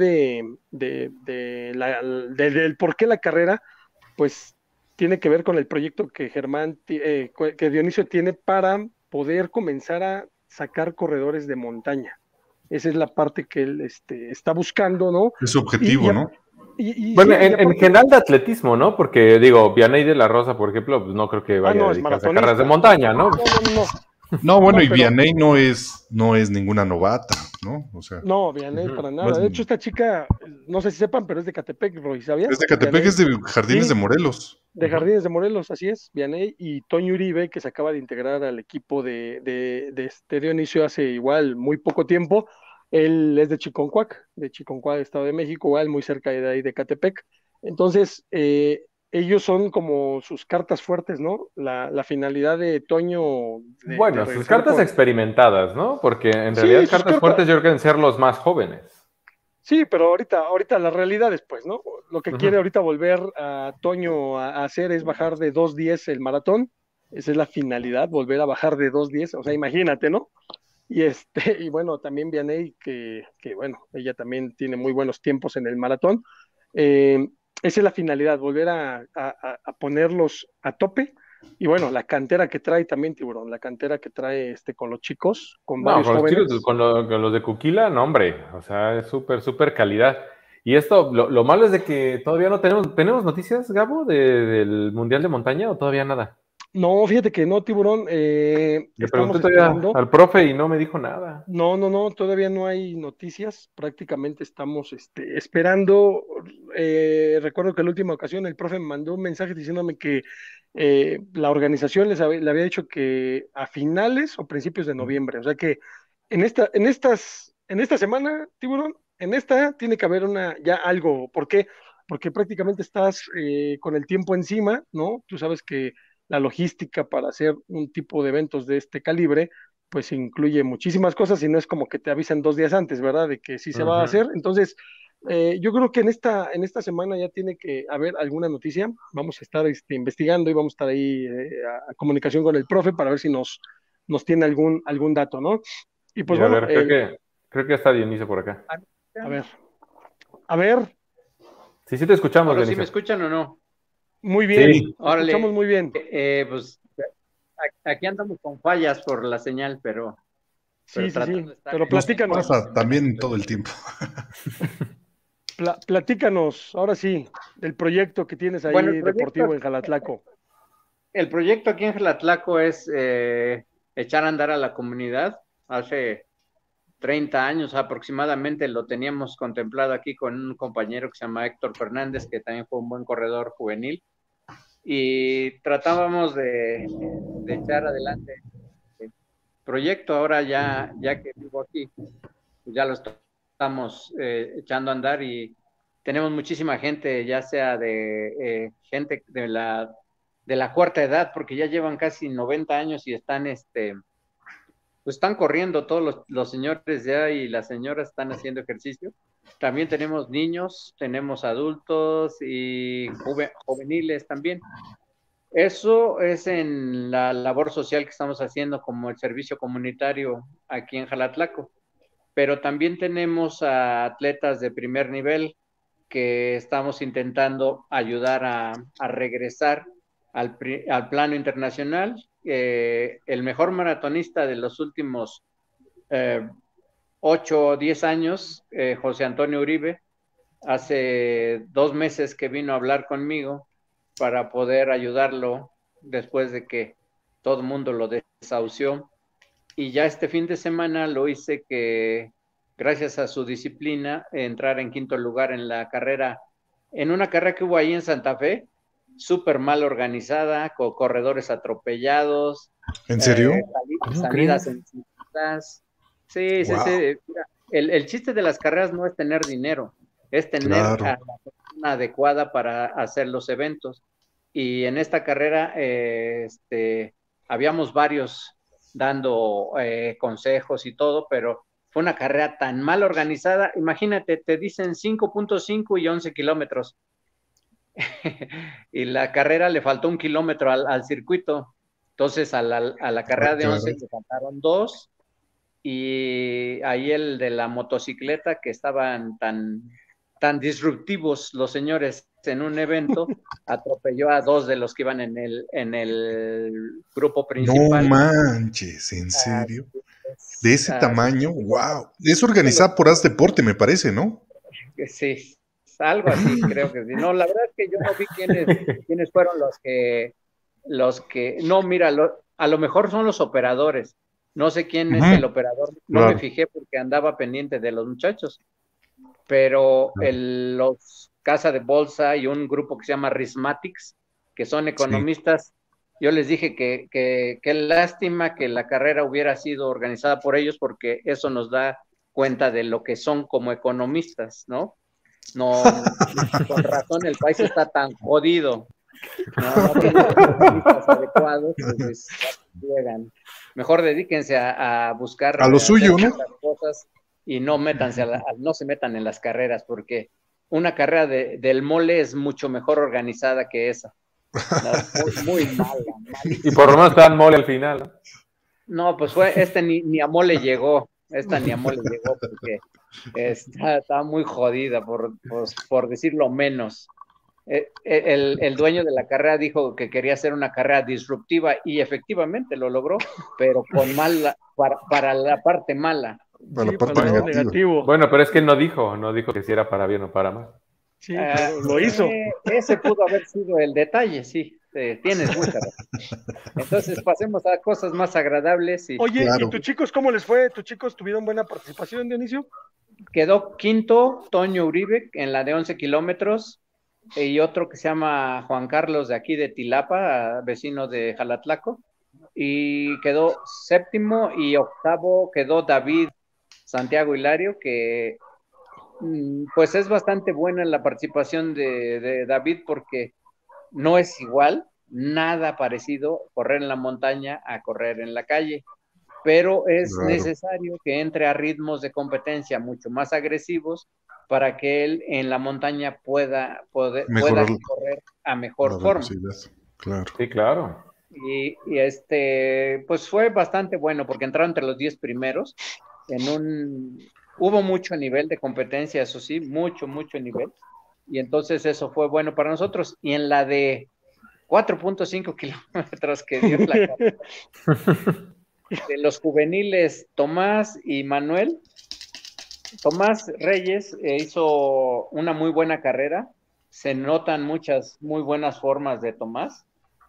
del por qué la carrera, pues tiene que ver con el proyecto que que Dionisio tiene para poder comenzar a sacar corredores de montaña. Esa es la parte que él está buscando, ¿no? Es su Y, y, objetivo, a- ¿no? Bueno, sí, y en aparte, general de atletismo, ¿no? Porque digo, Vianey de la Rosa, por ejemplo, pues no creo que vaya a no, es dedicarse a carreras de maratonista. montaña, ¿no? No, No, bueno, no, y pero Vianney no es ninguna novata, ¿no? O sea, no, Vianey Ujú. para no nada. es De hecho, ni- esta chica, no sé si sepan, pero es de Catepec, Roy, es de ¿sabías? Catepec, es Vianey. de Jardines de Sí, Morelos. de Ujú. Jardines de Morelos, así es. Vianey y Toño Uribe, que se acaba de integrar al equipo de Dionisio hace igual muy poco tiempo. Él es de Chiconcuac, Estado de México, igual muy cerca de ahí de Catepec. Entonces, ellos son como sus cartas fuertes, ¿no? La finalidad de Toño de Bueno, sus regresar cartas con. experimentadas, ¿no? Porque en Sí, realidad sus cartas cartas. fuertes yo creo que deben ser los más jóvenes. Sí, pero ahorita la realidad después, ¿no? Lo que Ujú. quiere ahorita volver a Toño a hacer es bajar de 2:10 el maratón. Esa es la finalidad, volver a bajar de 2:10, o sea, imagínate, ¿no? Y bueno, también Vianey, que bueno, ella también tiene muy buenos tiempos en el maratón. Eh, Esa es la finalidad, volver a ponerlos a tope. Y bueno, la cantera que trae también Tiburón, la cantera que trae con los chicos, con No, varios con los jóvenes. chicos, con los de Cuquila, no, hombre, o sea, es súper, súper calidad. Y esto, lo malo es de que todavía no ¿tenemos noticias, Gabo, del Mundial de Montaña o todavía nada? No, fíjate que no, Tiburón, Le pregunté estamos todavía esperando. al profe y no me dijo nada. No, no, no, todavía no hay noticias. Prácticamente estamos esperando. Recuerdo que la última ocasión el profe me mandó un mensaje diciéndome que la organización le había dicho que a finales o principios de noviembre. O sea que en esta semana, Tiburón, en esta tiene que haber ya algo. ¿Por qué? Porque prácticamente estás con el tiempo encima, ¿no? Tú sabes que la logística para hacer un tipo de eventos de este calibre pues incluye muchísimas cosas y no es como que te avisen 2 días antes, ¿verdad? De que sí se va a Ujú. hacer. Entonces, yo creo que en esta semana ya tiene que haber alguna noticia. Vamos a estar investigando y vamos a estar ahí a comunicación con el profe para ver si nos tiene algún dato, ¿no? Y pues Y a bueno, ver, creo que está Dionisio por acá. a ver, a ver, Sí, sí te escuchamos, ¿Ahora sí me Dionisio. escuchan o no? muy bien, Sí, te escuchamos Órale, muy bien. pues aquí andamos con fallas por la señal, pero Sí, sí, tratando sí, de estar pero Nos en buenos platícanos, pasa también todo el comentarios. tiempo. platícanos, ahora sí, del proyecto que tienes Bueno, ahí deportivo en Jalatlaco. el proyecto aquí en Jalatlaco es echar a andar a la comunidad. Hace 30 años aproximadamente lo teníamos contemplado aquí con un compañero que se llama Héctor Fernández, que también fue un buen corredor juvenil, y tratábamos de echar adelante el proyecto. Ahora ya que vivo aquí, pues ya lo estamos echando a andar y tenemos muchísima gente, ya sea de gente de la cuarta edad, porque ya llevan casi 90 años y están pues están corriendo todos los señores ya y las señoras están haciendo ejercicio. También tenemos niños, tenemos adultos y juveniles también. Eso es en la labor social que estamos haciendo como el servicio comunitario aquí en Jalatlaco. Pero también tenemos a atletas de primer nivel que estamos intentando ayudar a regresar al plano internacional. El mejor maratonista de los últimos 8 o 10 años, José Antonio Uribe, hace 2 meses que vino a hablar conmigo para poder ayudarlo después de que todo el mundo lo desahució. Y ya este fin de semana lo hice que, gracias a su disciplina, entrar en quinto lugar en la carrera, en una carrera que hubo ahí en Santa Fe, súper mal organizada, con corredores atropellados, ¿En serio? ¿cómo salidas crees? en citas. Sí, sí, sí. Wow, Mira, el chiste de las carreras no es tener dinero, es tener a claro. la persona adecuada para hacer los eventos. Y en esta carrera habíamos varios dando consejos y todo, pero fue una carrera tan mal organizada. Imagínate, te dicen 5.5 y 11 kilómetros. Y la carrera le faltó 1 kilómetro al circuito. Entonces, a la Ah, carrera de 11 caray. le faltaron 2 y ahí el de la motocicleta, que estaban tan disruptivos los señores en un evento, atropelló a 2 de los que iban en el grupo No principal. manches, ¿en serio? De ese Así tamaño, wow. Es organizada por que Haz Deporte, me parece, ¿no? sí, algo así creo que sí. No, la verdad es que yo no vi quiénes fueron los que, no, mira, a lo mejor son los operadores. No sé quién es el Ujú, operador, no me claro, fijé porque andaba pendiente de los muchachos, pero claro. los Casa de Bolsa y un grupo que se llama Rismatics, que son Sí. economistas, yo les dije que lástima que la carrera hubiera sido organizada por ellos, porque eso nos da cuenta de lo que son como economistas, ¿no? No, con razón el país está tan jodido, no tienen economistas adecuados, pues llegan. Mejor dedíquense a buscar A lo hacer suyo, ¿no? otras cosas y no no se metan en las carreras, porque una carrera del mole es mucho mejor organizada que esa. No, muy mala, Y por lo menos te dan mole al final, ¿no? No, pues ni a mole llegó. Esta ni a mole llegó porque está muy jodida, por decirlo menos. El dueño de la carrera dijo que quería hacer una carrera disruptiva y efectivamente lo logró, pero con mala, para la parte mala. Para Sí, la parte para el lado negativa. negativo. Bueno, pero es que no dijo que si era para bien o para mal. Sí, pero lo hizo. Ese pudo haber sido el detalle, sí. Tienes mucha razón. Entonces pasemos a cosas más agradables. Oye, Claro. ¿y tus chicos cómo les fue? ¿Tus chicos tuvieron buena participación, Dionisio? Quedó quinto Toño Uribe en la de 11 kilómetros y otro que se llama Juan Carlos de aquí de Tilapa, vecino de Jalatlaco, y quedó séptimo, y octavo quedó David Santiago Hilario, que pues es bastante buena en la participación de David porque no es igual, nada parecido correr en la montaña a correr en la calle, pero es Claro. necesario que entre a ritmos de competencia mucho más agresivos para que él en la montaña pueda Mejorar correr a la mejor forma. velocidad. Claro. Sí, claro. Y pues fue bastante bueno porque entraron entre los 10 primeros. Hubo mucho nivel de competencia, eso sí, mucho nivel. Y entonces eso fue bueno para nosotros. Y en la de 4.5 kilómetros que dio la carrera, de los juveniles Tomás y Manuel, Tomás Reyes hizo una muy buena carrera. Se notan muchas muy buenas formas de Tomás.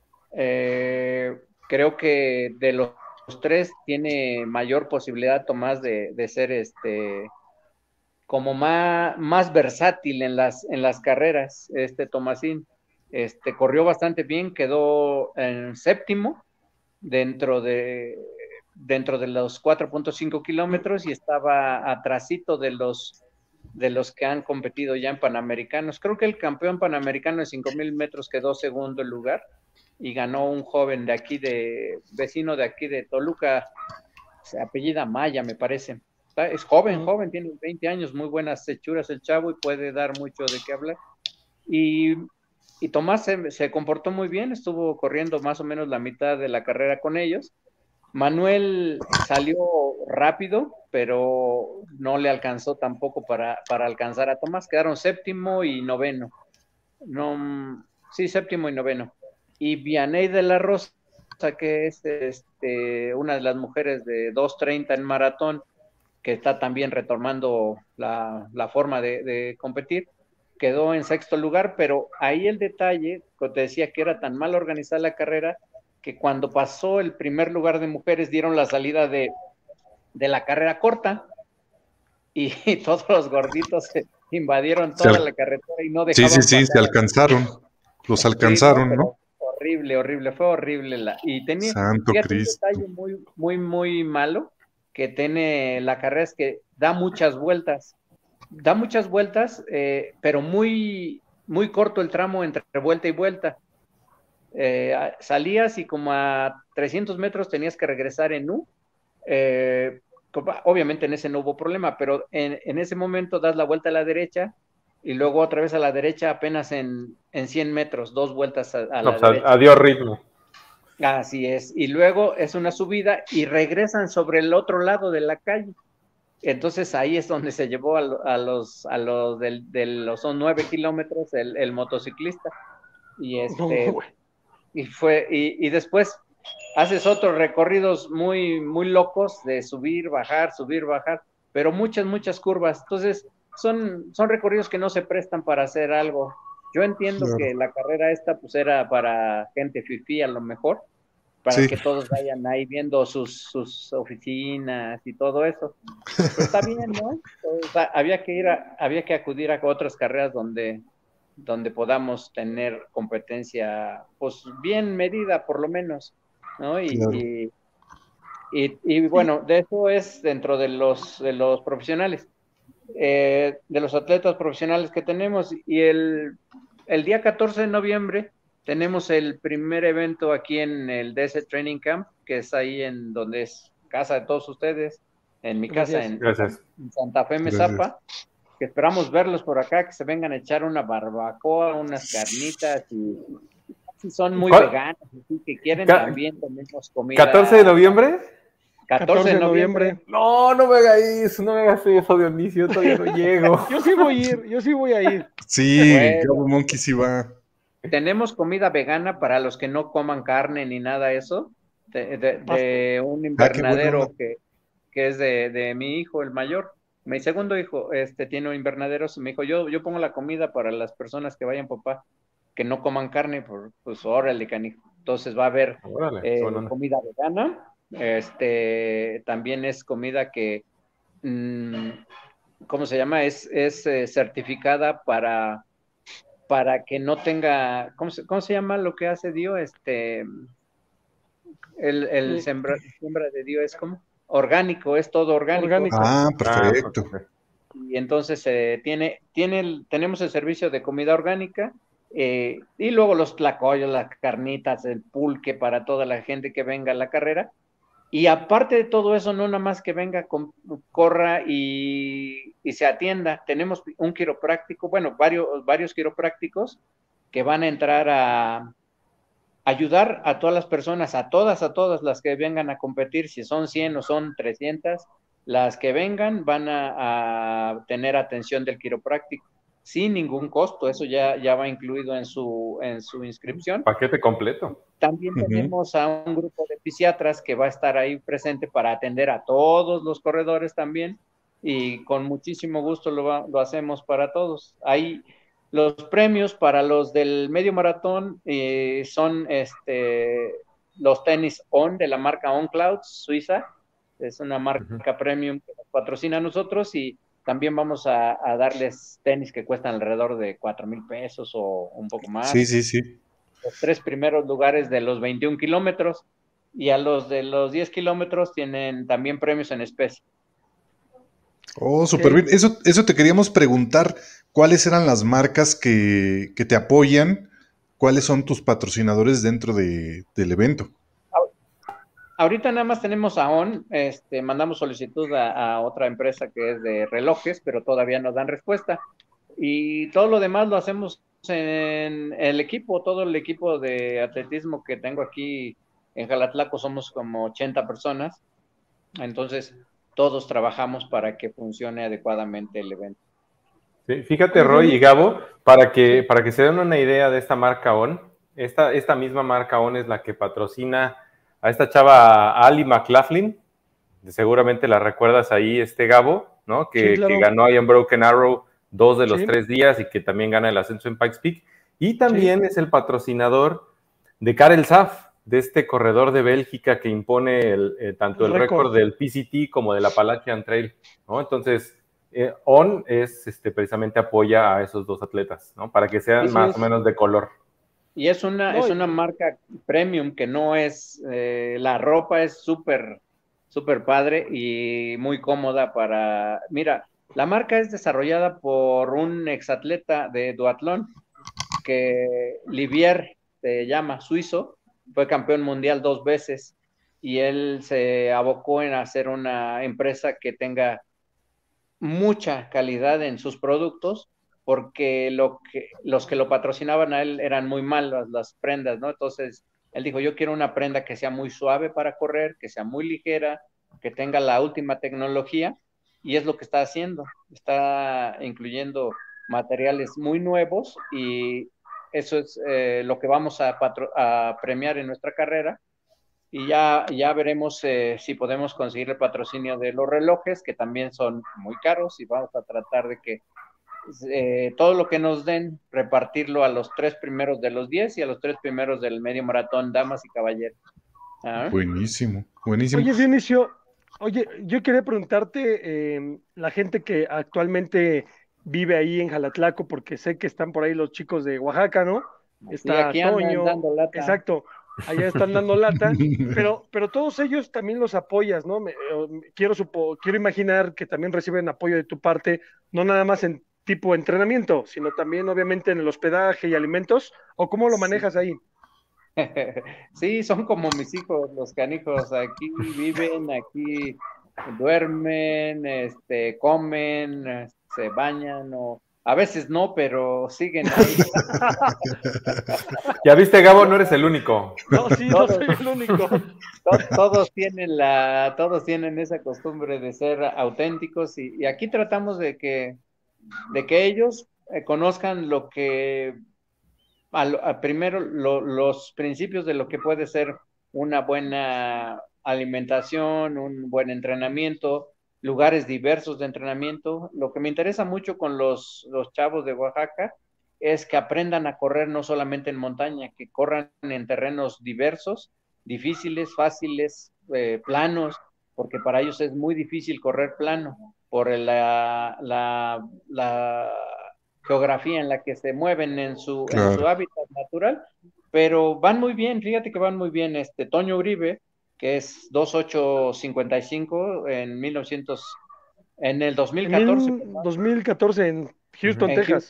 Creo que de los tres tiene mayor posibilidad Tomás de ser como más versátil en las carreras. Tomasín corrió bastante bien, quedó en séptimo dentro de los 4.5 kilómetros y estaba atrasito de los que han competido ya en Panamericanos. Creo que el campeón panamericano de 5,000 metros quedó segundo lugar y ganó un joven vecino de aquí de Toluca, se apellida Maya, me parece. Es joven, tiene 20 años, muy buenas hechuras el chavo y puede dar mucho de qué hablar. Y Tomás se comportó muy bien, estuvo corriendo más o menos la mitad de la carrera con ellos. Manuel salió rápido, pero no le alcanzó tampoco para alcanzar a Tomás. Quedaron séptimo y noveno. Séptimo y noveno. Y Vianey de la Rosa, que es una de las mujeres de 2:30 en maratón, que está también retomando la forma de competir, quedó en sexto lugar, pero ahí el detalle, como te decía, que era tan mal organizada la carrera, que cuando pasó el primer lugar de mujeres dieron la salida de la carrera corta y todos los gorditos invadieron toda la carretera y no dejaban Sí, pasar. se alcanzaron. Los alcanzaron, sí, ¿no? Horrible, fue horrible. Y tenía Santo Cristo. Un detalle muy malo que tiene la carrera, es que da muchas vueltas, pero muy corto el tramo entre vuelta y vuelta. Salías y como a 300 metros tenías que regresar en U. Obviamente en ese no hubo problema, pero en ese momento das la vuelta a la derecha y luego otra vez a la derecha apenas en 100 metros, dos vueltas a la derecha. Adiós ritmo. Así es, y luego es una subida y regresan sobre el otro lado de la calle. Entonces ahí es donde se llevó a los son 9 kilómetros el motociclista. Y y después haces otros recorridos muy locos de subir, bajar, pero muchas curvas. Entonces son recorridos que no se prestan para hacer algo. Yo entiendo que la carrera esta pues era para gente fifí a lo mejor, para que todos vayan ahí viendo sus oficinas y todo eso. Pero está bien, ¿no? O sea, había que acudir a otras carreras donde podamos tener competencia pues bien medida por lo menos, ¿no? Y bueno, de eso es dentro de los profesionales, de los atletas profesionales que tenemos. Y el día 14 de noviembre tenemos el primer evento aquí en el Desert Training Camp, que es ahí en donde es casa de todos ustedes, en mi casa en Santa Fe, Mezapa, que esperamos verlos por acá, que se vengan a echar una barbacoa, unas carnitas y Si son muy ¿Cuál? veganos, así que quieren Ca- también tenemos comida. 14 de noviembre. 14 de noviembre. No, no me hagas eso, no me hagas eso, Dionisio, todavía no llego. Yo sí voy a ir, yo sí voy a ir. Sí, Bueno. Gabo Monkey sí va. Tenemos comida vegana para los que no coman carne ni nada de eso, de un qué invernadero bueno. que es de mi hijo, el mayor. Mi segundo hijo tiene un invernadero, me dijo, yo pongo la comida para las personas que vayan, papá, que no coman carne, pues órale, canijo. Entonces va a haber Órale, qué buena onda. comida vegana, también es comida que, ¿cómo se llama? Es certificada para que no tenga, ¿cómo se llama lo que hace Dio? El siembra de Dio es como orgánico, es todo orgánico. Orgánico. Ah, perfecto. Y entonces tenemos el servicio de comida orgánica y luego los tlacoyos, las carnitas, el pulque para toda la gente que venga a la carrera. Y aparte de todo eso, no nada más que venga, corra y se atienda. Tenemos un quiropráctico, bueno, varios quiroprácticos que van a entrar a ayudar a todas las personas, a todas las que vengan a competir, si son 100 o son 300, las que vengan van a tener atención del quiropráctico sin ningún costo, eso ya va incluido en su inscripción. Paquete completo. También tenemos a un grupo de fisiatras que va a estar ahí presente para atender a todos los corredores también, y con muchísimo gusto lo hacemos para todos. Ahí los premios para los del medio maratón son los tenis On de la marca On Clouds, Suiza. Es una marca premium que nos patrocina a nosotros, y también vamos a darles tenis que cuestan alrededor de 4,000 pesos o un poco más. Sí. Los 3 primeros lugares de los 21 kilómetros, y a los de los 10 kilómetros tienen también premios en especie. Oh, súper bien. Eso te queríamos preguntar. ¿Cuáles eran las marcas que te apoyan? ¿Cuáles son tus patrocinadores dentro del evento? Ahorita nada más tenemos a ON, mandamos solicitud a otra empresa que es de relojes, pero todavía no dan respuesta. Y todo lo demás lo hacemos en el equipo, todo el equipo de atletismo que tengo aquí en Jalatlaco, somos como 80 personas. Entonces, todos trabajamos para que funcione adecuadamente el evento. Sí, fíjate, Roy y Gabo, para que se den una idea de esta marca ON, esta misma marca ON es la que patrocina a esta chava Ali McLaughlin, seguramente la recuerdas ahí, Gabo, ¿no? Que ganó ahí en Broken Arrow 2 de los 3 días y que también gana el ascenso en Pikes Peak. Y también es el patrocinador de Karel Saf, de este corredor de Bélgica que impone tanto el récord del PCT como del Appalachian Trail, ¿no? Entonces, ON precisamente apoya a esos dos atletas, ¿no? Para que sean más o menos de color. Y es una marca premium que no es, la ropa es súper padre y muy cómoda mira, la marca es desarrollada por un exatleta de duatlón que Livier se llama, suizo, fue campeón mundial 2 veces, y él se abocó en hacer una empresa que tenga mucha calidad en sus productos, porque los que lo patrocinaban a él eran muy malas las prendas, ¿no? Entonces, él dijo, yo quiero una prenda que sea muy suave para correr, que sea muy ligera, que tenga la última tecnología, y es lo que está haciendo. Está incluyendo materiales muy nuevos, y eso es lo que vamos a premiar en nuestra carrera. Y ya veremos si podemos conseguir el patrocinio de los relojes, que también son muy caros, y vamos a tratar de que todo lo que nos den, repartirlo a los 3 primeros de los 10 y a los 3 primeros del medio maratón, damas y caballeros. Buenísimo. Oye, Dionisio, yo quería preguntarte, la gente que actualmente vive ahí en Jalatlaco, porque sé que están por ahí los chicos de Oaxaca, ¿no? Está aquí Toño, dando lata. Exacto, allá están dando lata, pero todos ellos también los apoyas, ¿no? Quiero imaginar que también reciben apoyo de tu parte, no nada más en tipo entrenamiento, sino también obviamente en el hospedaje y alimentos, ¿o cómo lo manejas ahí? Sí, son como mis hijos, los canijos, aquí viven, aquí duermen, comen, se bañan, A veces no, pero siguen ahí. Ya viste, Gabo, no eres el único. No, sí, no soy el único. Todos tienen esa costumbre de ser auténticos y aquí tratamos de que ellos conozcan lo que, primero los principios de lo que puede ser una buena alimentación, un buen entrenamiento, lugares diversos de entrenamiento. Lo que me interesa mucho con los chavos de Oaxaca es que aprendan a correr no solamente en montaña, que corran en terrenos diversos, difíciles, fáciles, planos, porque para ellos es muy difícil correr plano por la geografía en la que se mueven en su hábitat natural, pero van muy bien, fíjate que van muy bien. Toño Uribe, que es 2.855 en el 2014. En 2014 en Houston, En Texas.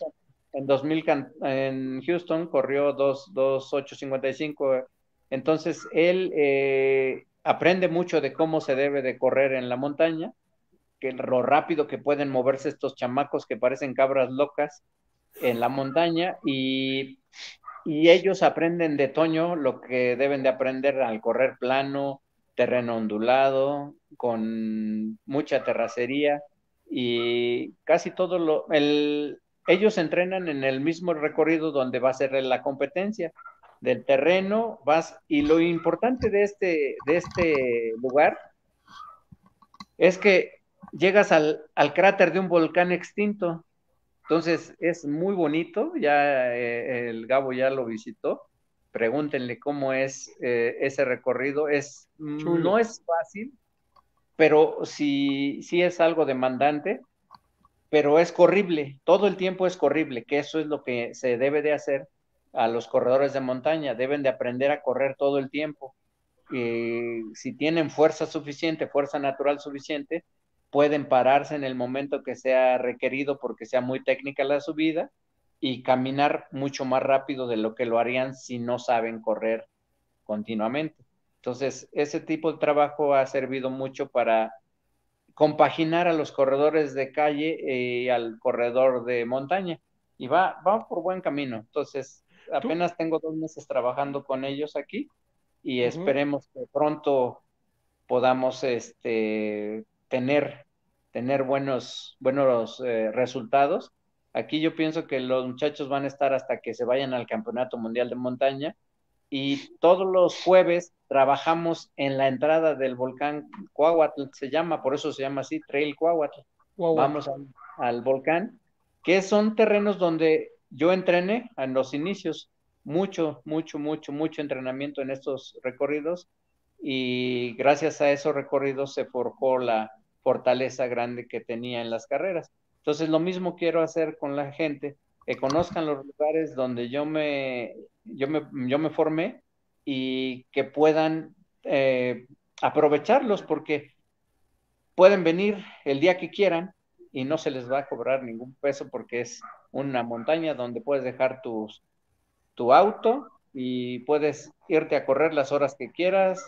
En Houston corrió 2.855. Entonces él aprende mucho de cómo se debe de correr en la montaña, que lo rápido que pueden moverse estos chamacos que parecen cabras locas en la montaña, y ellos aprenden de Toño lo que deben de aprender al correr plano, terreno ondulado, con mucha terracería, y casi todo ellos entrenan en el mismo recorrido donde va a ser la competencia del terreno, y lo importante de este lugar es que llegas al cráter de un volcán extinto. Entonces es muy bonito, ya el Gabo ya lo visitó, pregúntenle cómo es ese recorrido. No es fácil, pero sí es algo demandante, pero es corrible, todo el tiempo es corrible, que eso es lo que se debe de hacer a los corredores de montaña, deben de aprender a correr todo el tiempo. Si tienen fuerza suficiente, fuerza natural suficiente, pueden pararse en el momento que sea requerido porque sea muy técnica la subida y caminar mucho más rápido de lo que lo harían si no saben correr continuamente. Entonces, ese tipo de trabajo ha servido mucho para compaginar a los corredores de calle y al corredor de montaña, y va por buen camino. Entonces, apenas tengo 2 meses trabajando con ellos aquí y esperemos que pronto podamos tener buenos resultados. Aquí yo pienso que los muchachos van a estar hasta que se vayan al Campeonato Mundial de Montaña, y todos los jueves trabajamos en la entrada del volcán Cuahuatl, se llama, por eso se llama así, Trail Cuahuatl. Vamos al volcán, que son terrenos donde yo entrené en los inicios, mucho entrenamiento en estos recorridos, y gracias a esos recorridos se forjó la fortaleza grande que tenía en las carreras. Entonces lo mismo quiero hacer con la gente, que conozcan los lugares donde yo me formé y que puedan aprovecharlos, porque pueden venir el día que quieran y no se les va a cobrar ningún peso, porque es una montaña donde puedes dejar tu auto y puedes irte a correr las horas que quieras.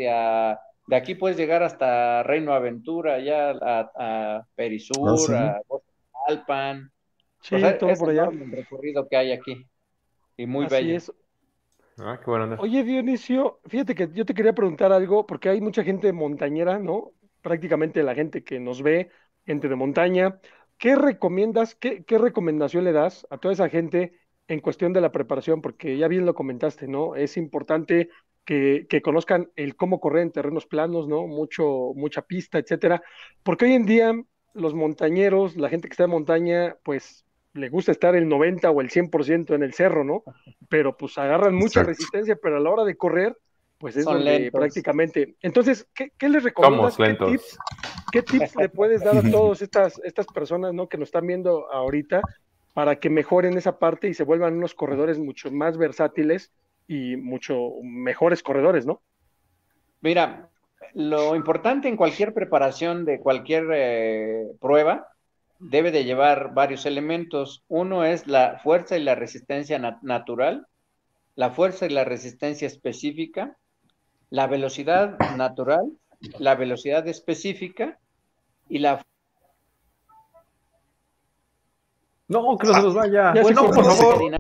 De aquí puedes llegar hasta Reino Aventura, allá a Perisur, a Alpan. Sí, todo es por allá. el recorrido que hay aquí y muy bello. Es. Qué bueno. Oye, Dionisio, fíjate que yo te quería preguntar algo, porque hay mucha gente montañera, ¿no? Prácticamente la gente que nos ve, gente de montaña. ¿Qué recomiendas, qué recomendación le das a toda esa gente en cuestión de la preparación? Porque ya bien lo comentaste, ¿no? Es importante que conozcan el cómo correr en terrenos planos, ¿no? Mucha pista, etcétera. Porque hoy en día los montañeros, la gente que está en montaña, pues le gusta estar el 90 o el 100% en el cerro, ¿no? Pero pues agarran mucha resistencia, pero a la hora de correr, pues es son donde lentos. Prácticamente. Entonces, ¿qué les recomiendas? Somos lentos. ¿Qué tips le puedes dar a todas estas personas, ¿no? Que nos están viendo ahorita, para que mejoren esa parte y se vuelvan unos corredores mucho más versátiles y mucho mejores corredores, ¿no? Mira, lo importante en cualquier preparación de cualquier prueba debe de llevar varios elementos. Uno es la fuerza y la resistencia natural, la fuerza y la resistencia específica, la velocidad natural, la velocidad específica y la No, que no se nos vaya. Ya se Bueno, cortó. por favor.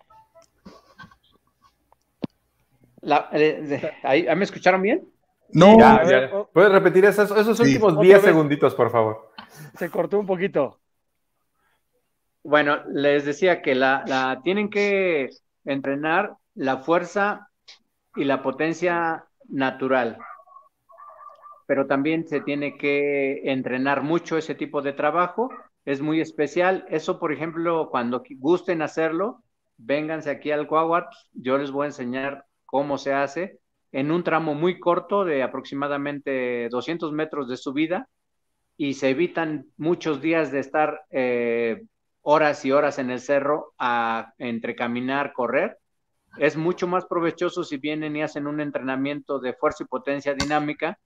¿Me escucharon bien? No, Ya, A ver, ya. ¿Puedes repetir esos Sí. últimos Otra 10 vez. segunditos, por favor? se cortó un poquito. Bueno, les decía que tienen que entrenar la fuerza y la potencia natural, pero también se tiene que entrenar mucho ese tipo de trabajo. Es muy especial. Eso, por ejemplo, cuando gusten hacerlo, vénganse aquí al Cuauhtémoc. Yo les voy a enseñar cómo se hace en un tramo muy corto de aproximadamente 200 metros de subida, y se evitan muchos días de estar horas y horas en el cerro entre caminar, correr. Es mucho más provechoso si vienen y hacen un entrenamiento de fuerza y potencia dinámica,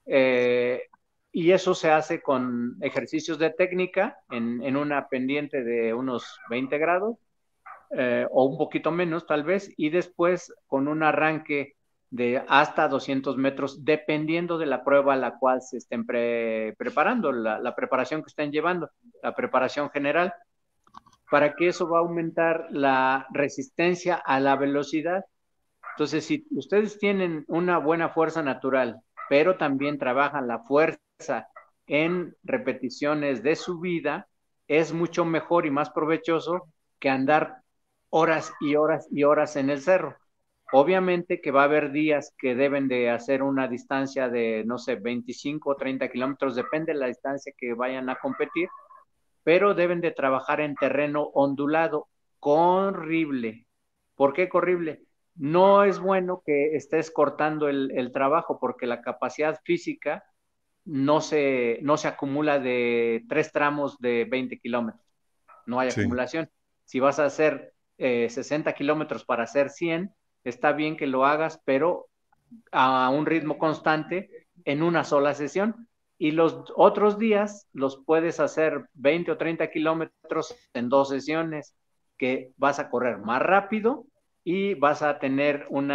y eso se hace con ejercicios de técnica en una pendiente de unos 20 grados, o un poquito menos tal vez, y después con un arranque de hasta 200 metros, dependiendo de la prueba a la cual se estén preparando, la preparación que estén llevando, la preparación general, para que eso va a aumentar la resistencia a la velocidad. Entonces, si ustedes tienen una buena fuerza natural, pero también trabajan la fuerza en repeticiones de subida, es mucho mejor y más provechoso que andar horas y horas y horas en el cerro. Obviamente que va a haber días que deben de hacer una distancia de, no sé, 25 o 30 kilómetros, depende de la distancia que vayan a competir, pero deben de trabajar en terreno ondulado, corrible. ¿Por qué corrible? No es bueno que estés cortando el trabajo, porque la capacidad física no se acumula de 3 tramos de 20 kilómetros. No hay acumulación. Si vas a hacer 60 kilómetros para hacer 100, está bien que lo hagas, pero a un ritmo constante en una sola sesión. Y los otros días los puedes hacer 20 o 30 kilómetros en 2 sesiones, que vas a correr más rápido y vas a tener un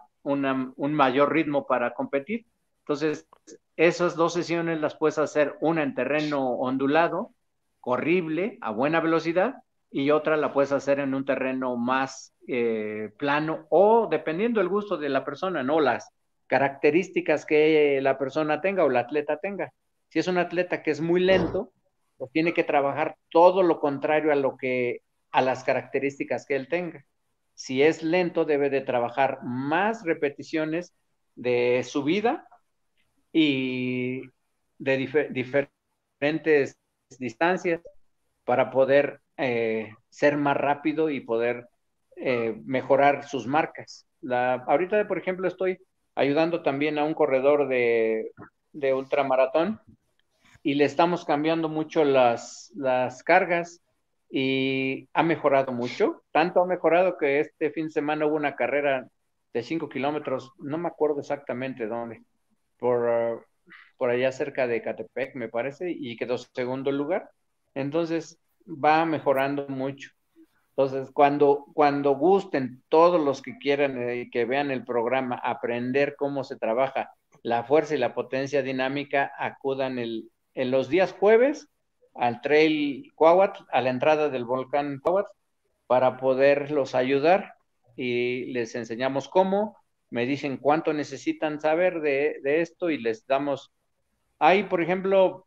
mayor ritmo para competir. Entonces, esas 2 sesiones las puedes hacer, una en terreno ondulado, corrible, a buena velocidad, y otra la puedes hacer en un terreno más plano, o dependiendo del gusto de la persona, ¿no? Las características que la persona tenga o la atleta tenga. Si es un atleta que es muy lento, pues tiene que trabajar todo lo contrario a las características que él tenga. Si es lento, debe de trabajar más repeticiones de subida y de diferentes distancias para poder ser más rápido y poder mejorar sus marcas. Ahorita, por ejemplo, estoy ayudando también a un corredor de ultramaratón, y le estamos cambiando mucho las cargas, y ha mejorado mucho. Tanto ha mejorado que este fin de semana hubo una carrera de 5 kilómetros, no me acuerdo exactamente dónde, por allá cerca de Catepec, me parece, y quedó segundo lugar. Entonces va mejorando mucho. Entonces, cuando gusten todos los que quieran que vean el programa, aprender cómo se trabaja la fuerza y la potencia dinámica, acudan en los días jueves al Trail Cuauhtémoc, a la entrada del volcán Cuauhtémoc, para poderlos ayudar, y les enseñamos cómo. Me dicen cuánto necesitan saber de esto, y les damos, hay por ejemplo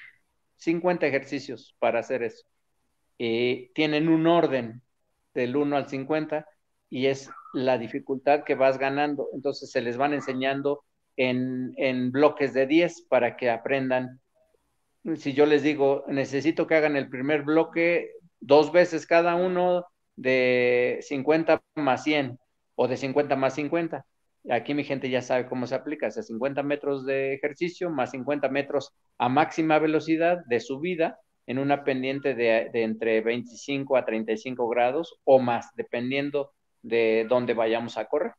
50 ejercicios para hacer eso. Tienen un orden del 1 al 50, y es la dificultad que vas ganando. Entonces se les van enseñando en bloques de 10 para que aprendan. Si yo les digo, necesito que hagan el primer bloque 2 veces cada uno, de 50 más 100 o de 50 más 50. Aquí mi gente ya sabe cómo se aplica. O sea, 50 metros de ejercicio más 50 metros a máxima velocidad de subida en una pendiente de entre 25 a 35 grados o más, dependiendo de dónde vayamos a correr.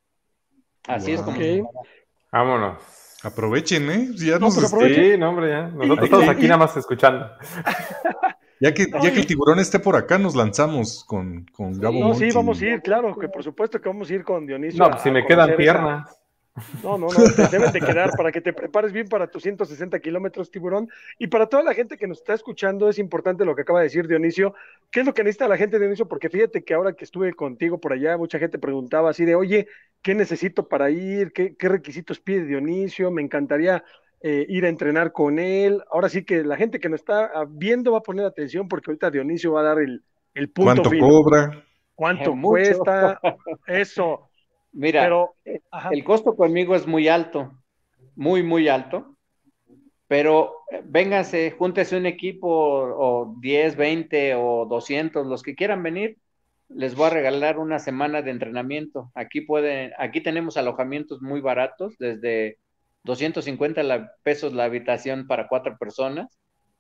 Así es como. Okay. Vámonos. Aprovechen, ¿eh? Ya No, pero aprovechen. Sí, no, hombre, ya. Nosotros estamos aquí nada más escuchando. Ya que el tiburón esté por acá, nos lanzamos con Gabo No, sí, Monti. vamos a ir, claro, que por supuesto que vamos a ir con Dionisio. No, pues si me quedan piernas. No, te deben de quedar para que te prepares bien para tus 160 kilómetros, tiburón. Y para toda la gente que nos está escuchando, es importante lo que acaba de decir Dionisio. ¿Qué es lo que necesita la gente, Dionisio? Porque fíjate que ahora que estuve contigo por allá, mucha gente preguntaba así de, oye, ¿qué necesito para ir? ¿Qué requisitos pide Dionisio? Me encantaría ir a entrenar con él. Ahora sí que la gente que nos está viendo va a poner atención porque ahorita Dionisio va a dar el punto ¿Cuánto fino. cobra? ¿Cuánto Mucho. cuesta? Eso. Mira, Pero, ajá. el costo conmigo es muy alto, muy, muy alto, pero vénganse, júntese un equipo o 10, 20 o 200, los que quieran venir, les voy a regalar una semana de entrenamiento. Aquí tenemos alojamientos muy baratos, desde 250 pesos la habitación para 4 personas,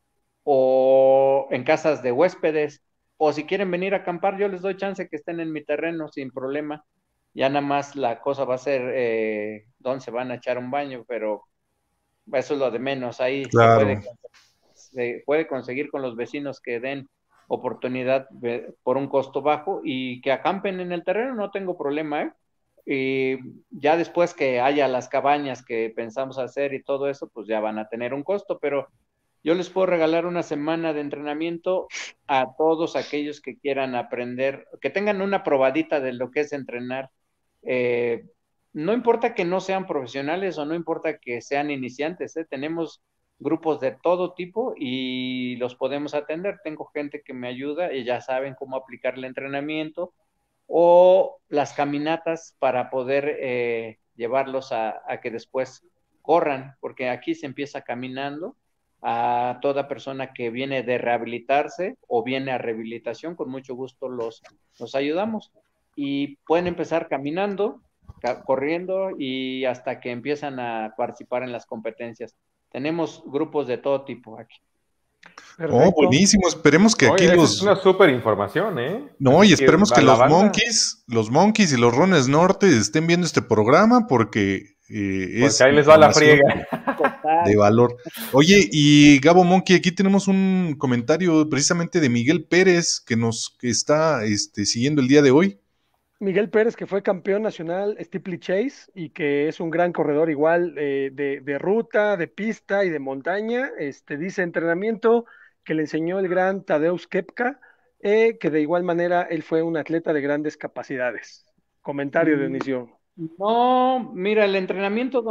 o en casas de huéspedes, o si quieren venir a acampar, yo les doy chance que estén en mi terreno sin problema. Ya nada más la cosa va a ser dónde se van a echar un baño, pero eso es lo de menos. Ahí Claro. se puede conseguir con los vecinos que den oportunidad por un costo bajo y que acampen en el terreno, no tengo problema, ¿eh? Y ya después que haya las cabañas que pensamos hacer y todo eso, pues ya van a tener un costo, pero yo les puedo regalar una semana de entrenamiento a todos aquellos que quieran aprender, que tengan una probadita de lo que es entrenar. Eh, no importa que no sean profesionales o no importa que sean iniciantes, tenemos grupos de todo tipo y los podemos atender. Tengo gente que me ayuda y ya saben cómo aplicar el entrenamiento o las caminatas para poder llevarlos a que después corran, porque aquí se empieza caminando. A toda persona que viene de rehabilitarse o viene a rehabilitación, con mucho gusto los ayudamos. Y pueden empezar caminando, corriendo y hasta que empiezan a participar en las competencias. Tenemos grupos de todo tipo aquí. Oh, Perfecto. buenísimo. Esperemos que aquí Oye, esa es los... una súper información, ¿eh? No, Así y que esperemos que a la banda, Los Monkeys y los Rones Norte estén viendo este programa porque porque es ahí les va la información friega. Total. de valor. Oye, y Gabo Monkey, aquí tenemos un comentario precisamente de Miguel Pérez que está siguiendo el día de hoy. Miguel Pérez, que fue campeón nacional Steeplechase y que es un gran corredor igual de ruta, de pista y de montaña. Dice entrenamiento que le enseñó el gran Tadeusz Kepka, que de igual manera él fue un atleta de grandes capacidades. Comentario, Dionisio. No, mira, el entrenamiento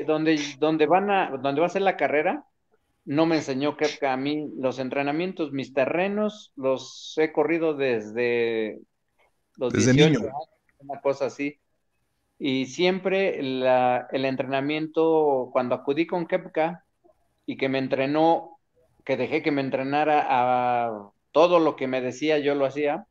donde va a ser la carrera, no me enseñó Kepka a mí. Los entrenamientos, mis terrenos, los he corrido desde los Desde 18 niño. años, una cosa así. Y siempre el entrenamiento, cuando acudí con Kepka y que me entrenó, que dejé que me entrenara a todo lo que me decía, yo lo hacía.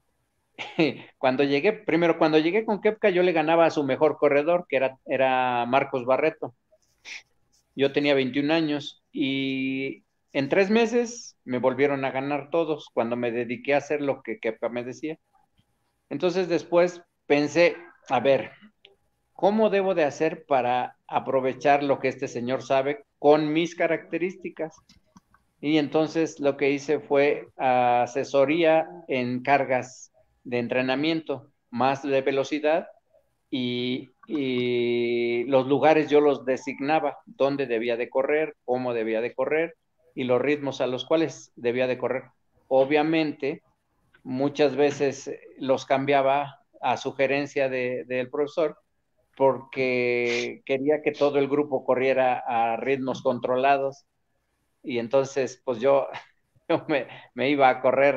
Cuando llegué con Kepka, yo le ganaba a su mejor corredor, que era Marcos Barreto. Yo tenía 21 años y en 3 meses me volvieron a ganar todos cuando me dediqué a hacer lo que Kepka me decía. Entonces después pensé, a ver, ¿cómo debo de hacer para aprovechar lo que este señor sabe con mis características? Y entonces lo que hice fue asesoría en cargas de entrenamiento, más de velocidad y los lugares yo los designaba, dónde debía de correr, cómo debía de correr y los ritmos a los cuales debía de correr. Obviamente, muchas veces los cambiaba a sugerencia del profesor porque quería que todo el grupo corriera a ritmos controlados y entonces pues yo me iba a correr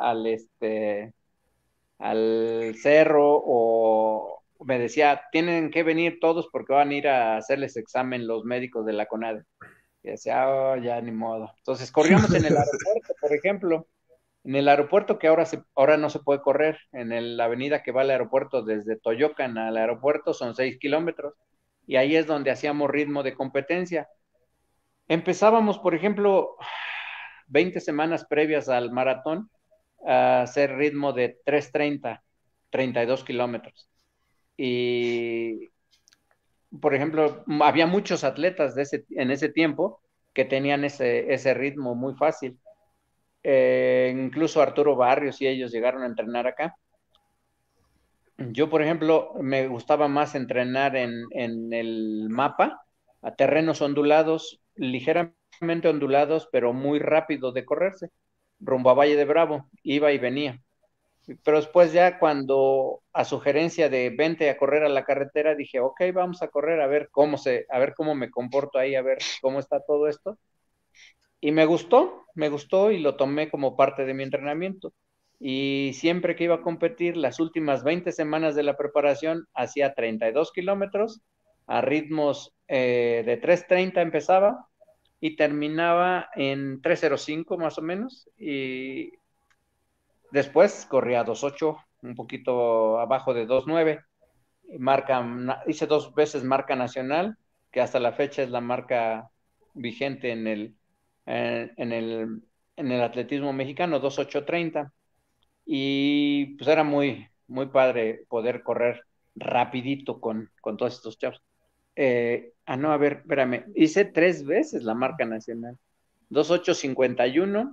al cerro o me decía, tienen que venir todos porque van a ir a hacerles examen los médicos de la CONADE. Y decía, oh, ya ni modo. Entonces corríamos en el aeropuerto, por ejemplo, en el aeropuerto que ahora no se puede correr, en la avenida que va al aeropuerto desde Toyocan al aeropuerto son 6 kilómetros y ahí es donde hacíamos ritmo de competencia. Empezábamos, por ejemplo, 20 semanas previas al maratón a hacer ritmo de 32 kilómetros. Y, por ejemplo, había muchos atletas en ese tiempo que tenían ese ritmo muy fácil. Incluso Arturo Barrios y ellos llegaron a entrenar acá. Yo, por ejemplo, me gustaba más entrenar en el mapa, a terrenos ondulados, ligeramente ondulados, pero muy rápido de correrse, rumbo a Valle de Bravo, iba y venía. Pero después ya cuando a sugerencia de vente a correr a la carretera, dije, ok, vamos a correr a ver cómo me comporto ahí, a ver cómo está todo esto. Y me gustó y lo tomé como parte de mi entrenamiento. Y siempre que iba a competir, las últimas 20 semanas de la preparación, hacía 32 kilómetros a ritmos de 3:30 empezaba y terminaba en 3:05 más o menos. Y después corría 2:08, un poquito abajo de 2:09. Hice 2 veces marca nacional, que hasta la fecha es la marca vigente en el, en el atletismo mexicano, 2:08:30. Y pues era muy, muy padre poder correr rapidito con todos estos chavos. No, a ver, espérame, hice 3 veces la marca nacional. 2:08:51,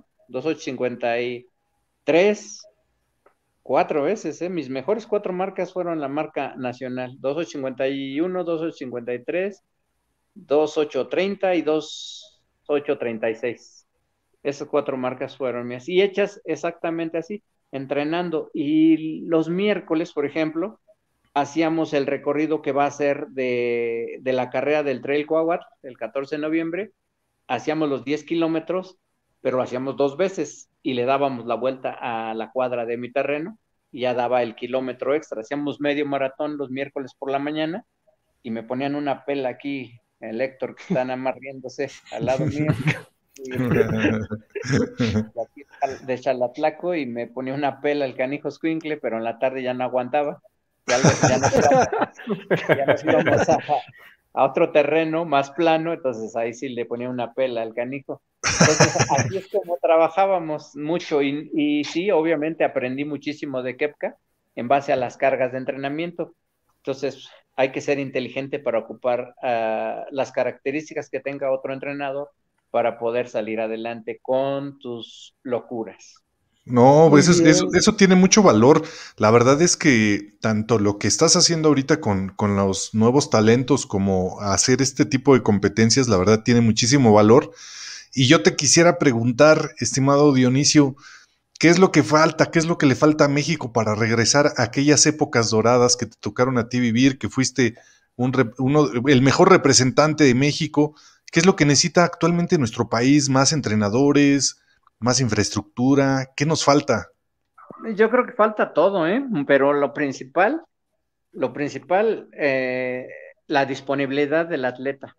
2:08:53, 4 veces, ¿eh? Mis mejores 4 marcas fueron la marca nacional: 2:08:51, 2:08:53, 2:08:30 y 2:08:36. Esas 4 marcas fueron mías y hechas exactamente así, entrenando. Y los miércoles, por ejemplo, hacíamos el recorrido que va a ser de la carrera del Trail Coahuat, el 14 de noviembre. Hacíamos los 10 kilómetros, pero lo hacíamos 2 veces y le dábamos la vuelta a la cuadra de mi terreno y ya daba el kilómetro extra. Hacíamos medio maratón los miércoles por la mañana y me ponían una pela aquí, el Héctor, que está nada más riéndose al lado mío, de Chalatlaco, y me ponía una pela el canijo Squinkle, pero en la tarde ya no aguantaba. Ya nos íbamos a otro terreno más plano, entonces ahí sí le ponía una pela al canijo. Entonces, así es como trabajábamos mucho y sí, obviamente aprendí muchísimo de Kepka en base a las cargas de entrenamiento. Entonces, hay que ser inteligente para ocupar las características que tenga otro entrenador para poder salir adelante con tus locuras. No, Muy pues bien. eso tiene mucho valor. La verdad es que tanto lo que estás haciendo ahorita con los nuevos talentos como hacer este tipo de competencias, la verdad tiene muchísimo valor. Y yo te quisiera preguntar, estimado Dionisio, ¿qué es lo que falta? ¿Qué es lo que le falta a México para regresar a aquellas épocas doradas que te tocaron a ti vivir, que fuiste el mejor representante de México? ¿Qué es lo que necesita actualmente nuestro país? ¿Más entrenadores? ¿Más infraestructura? ¿Qué nos falta? Yo creo que falta todo, ¿eh? Pero la disponibilidad del atleta.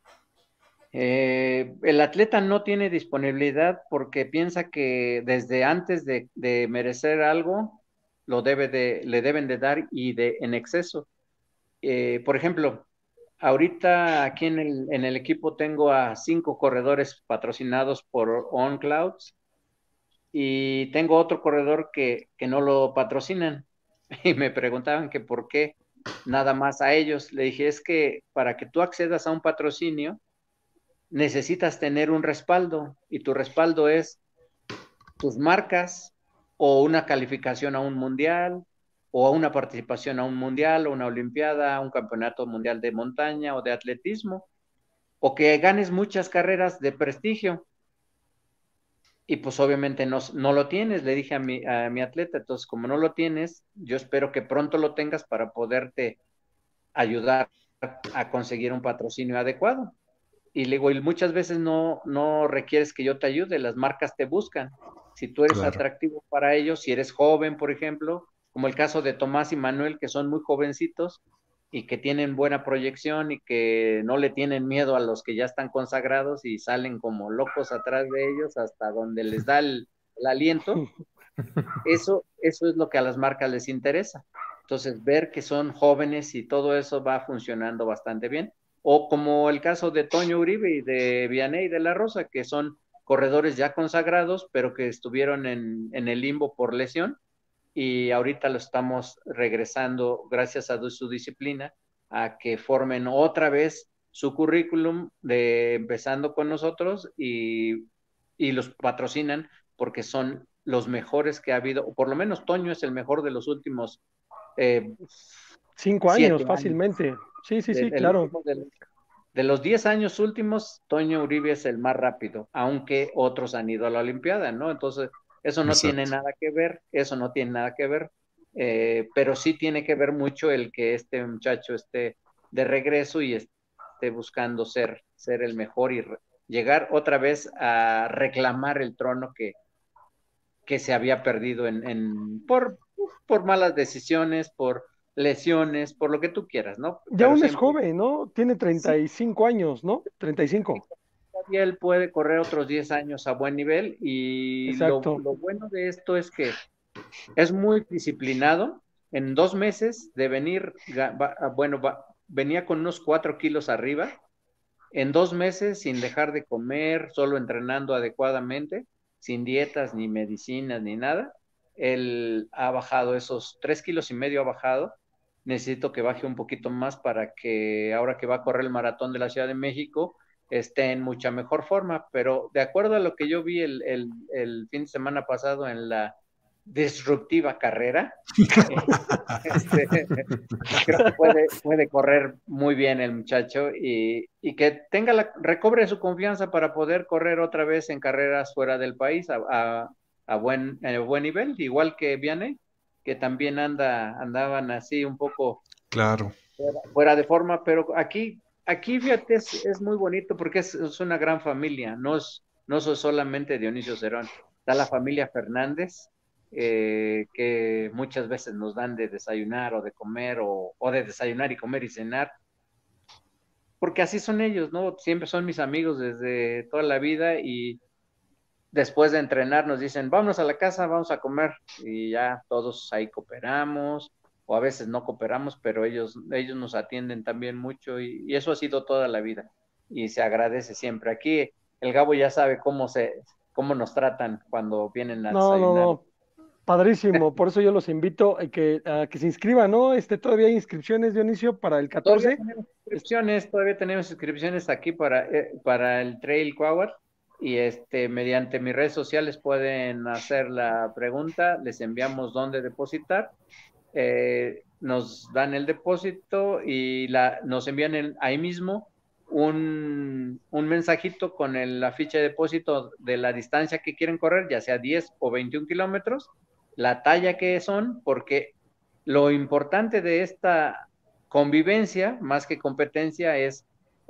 El atleta no tiene disponibilidad porque piensa que desde antes de merecer algo le deben de dar en exceso. Por ejemplo, ahorita aquí en el equipo tengo a 5 corredores patrocinados por OnClouds y tengo otro corredor que no lo patrocinan. Y me preguntaban que por qué nada más a ellos. Le dije, es que para que tú accedas a un patrocinio, necesitas tener un respaldo y tu respaldo es tus marcas o una calificación a un mundial o a una participación a un mundial o una olimpiada, un campeonato mundial de montaña o de atletismo, o que ganes muchas carreras de prestigio. Y pues obviamente no lo tienes, le dije a mi atleta. Entonces, como no lo tienes, yo espero que pronto lo tengas para poderte ayudar a conseguir un patrocinio adecuado. Y le digo, y muchas veces no requieres que yo te ayude, las marcas te buscan. Si tú eres Claro. atractivo para ellos, si eres joven, por ejemplo, como el caso de Tomás y Manuel, que son muy jovencitos y que tienen buena proyección y que no le tienen miedo a los que ya están consagrados y salen como locos atrás de ellos hasta donde les da el aliento. Eso es lo que a las marcas les interesa. Entonces, ver que son jóvenes y todo eso va funcionando bastante bien. O como el caso de Toño Uribe y de Vianney de la Rosa, que son corredores ya consagrados, pero que estuvieron en el limbo por lesión y ahorita lo estamos regresando, gracias a su disciplina, a que formen otra vez su currículum empezando con nosotros y los patrocinan porque son los mejores que ha habido, o por lo menos Toño es el mejor de los últimos eh, 5 años 7 años. fácilmente. Sí, sí, sí, El claro. último de los 10 años últimos, Toño Uribe es el más rápido, aunque otros han ido a la Olimpiada, ¿no? Entonces, eso no tiene Exacto. nada que ver, eso no tiene nada que ver, pero sí tiene que ver mucho el que este muchacho esté de regreso y esté buscando ser el mejor y llegar otra vez a reclamar el trono que se había perdido por malas decisiones, por lesiones, por lo que tú quieras, ¿no? Ya Pero aún es siempre, joven, ¿no? Tiene sí, 35 años, ¿no? 35. todavía él puede correr otros 10 años a buen nivel y Exacto. lo bueno de esto es que es muy disciplinado. En 2 meses de venir, bueno, venía con unos 4 kilos arriba. En 2 meses, sin dejar de comer, solo entrenando adecuadamente, sin dietas, ni medicinas, ni nada, él ha bajado esos 3,5 kilos, ha bajado. Necesito que baje un poquito más para que ahora que va a correr el maratón de la Ciudad de México esté en mucha mejor forma, pero de acuerdo a lo que yo vi el fin de semana pasado en la disruptiva carrera, este, creo que puede correr muy bien el muchacho y que recobre su confianza para poder correr otra vez en carreras fuera del país a buen nivel, igual que Vianney, que también andaban así un poco Claro. fuera de forma, pero aquí fíjate, es muy bonito porque es una gran familia, no soy solamente Dionisio Cerón, está la familia Fernández, que muchas veces nos dan de desayunar o de comer o de desayunar y comer y cenar, porque así son ellos, ¿no? Siempre son mis amigos desde toda la vida y después de entrenar nos dicen, vamos a la casa, vamos a comer y ya todos ahí cooperamos o a veces no cooperamos, pero ellos nos atienden también mucho y eso ha sido toda la vida y se agradece siempre. Aquí el Gabo ya sabe cómo nos tratan cuando vienen a No, no, desayunar. no. Padrísimo. Por eso yo los invito a que se inscriban, ¿no? Todavía hay inscripciones, Dionisio, para el Todavía 14. tenemos inscripciones aquí para el Trail Cover y mediante mis redes sociales pueden hacer la pregunta, les enviamos dónde depositar, nos dan el depósito y nos envían ahí mismo un mensajito con la ficha de depósito de la distancia que quieren correr, ya sea 10 o 21 kilómetros, la talla que son, porque lo importante de esta convivencia, más que competencia, es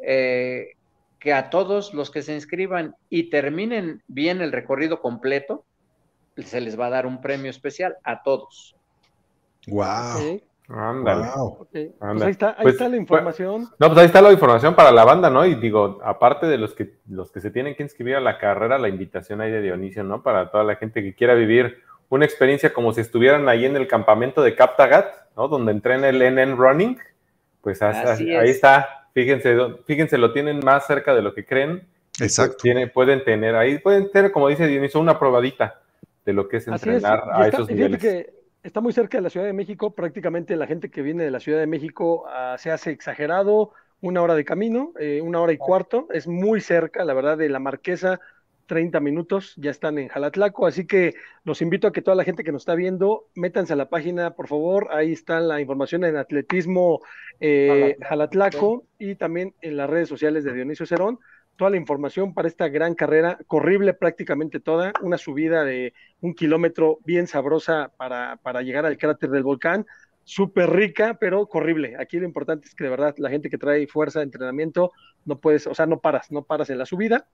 que a todos los que se inscriban y terminen bien el recorrido completo, se les va a dar un premio especial a todos. Ok, Wow. Ándale, Wow. ok. Pues ándale. ahí está la información. No, pues ahí está la información para la banda, ¿no? Y digo, aparte de los que se tienen que inscribir a la carrera, la invitación ahí de Dionisio, ¿no? Para toda la gente que quiera vivir una experiencia como si estuvieran ahí en el campamento de Kaptagat, ¿no? Donde entrena el NN Running, pues Así ahí es. está. Fíjense, lo tienen más cerca de lo que creen. Y pues Exacto. pueden tener, como dice Dionisio, una probadita de lo que es Así es. entrenar a esos Y fíjate niveles. que está muy cerca de la Ciudad de México. Prácticamente la gente que viene de la Ciudad de México se hace exagerado 1 hora de camino, 1 hora y cuarto. Es muy cerca, la verdad, de la Marquesa. 30 minutos, ya están en Jalatlaco, así que los invito a que toda la gente que nos está viendo, métanse a la página, por favor, ahí está la información en Atletismo Jalatlaco y también en las redes sociales de Dionisio Cerón, toda la información para esta gran carrera, corrible prácticamente toda, una subida de 1 kilómetro bien sabrosa para llegar al cráter del volcán, súper rica, pero corrible. Aquí lo importante es que de verdad la gente que trae fuerza de entrenamiento no puedes, o sea, no paras en la subida.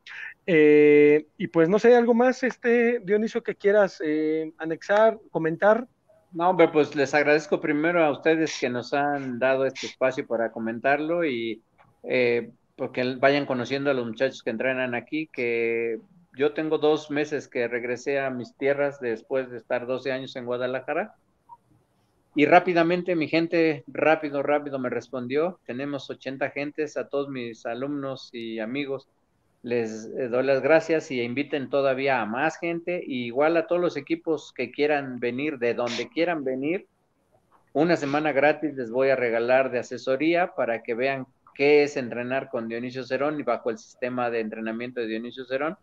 Y pues no sé, algo más, Dionisio, que quieras anexar, comentar. No, hombre, pues les agradezco primero a ustedes que nos han dado este espacio para comentarlo y porque vayan conociendo a los muchachos que entrenan aquí, que yo tengo 2 meses que regresé a mis tierras después de estar 12 años en Guadalajara y rápidamente mi gente, rápido me respondió. Tenemos 80 gentes, a todos mis alumnos y amigos les doy las gracias y inviten todavía a más gente, y igual a todos los equipos que quieran venir, de donde quieran venir, una semana gratis les voy a regalar de asesoría para que vean qué es entrenar con Dionisio Cerón y bajo el sistema de entrenamiento de Dionisio Cerón.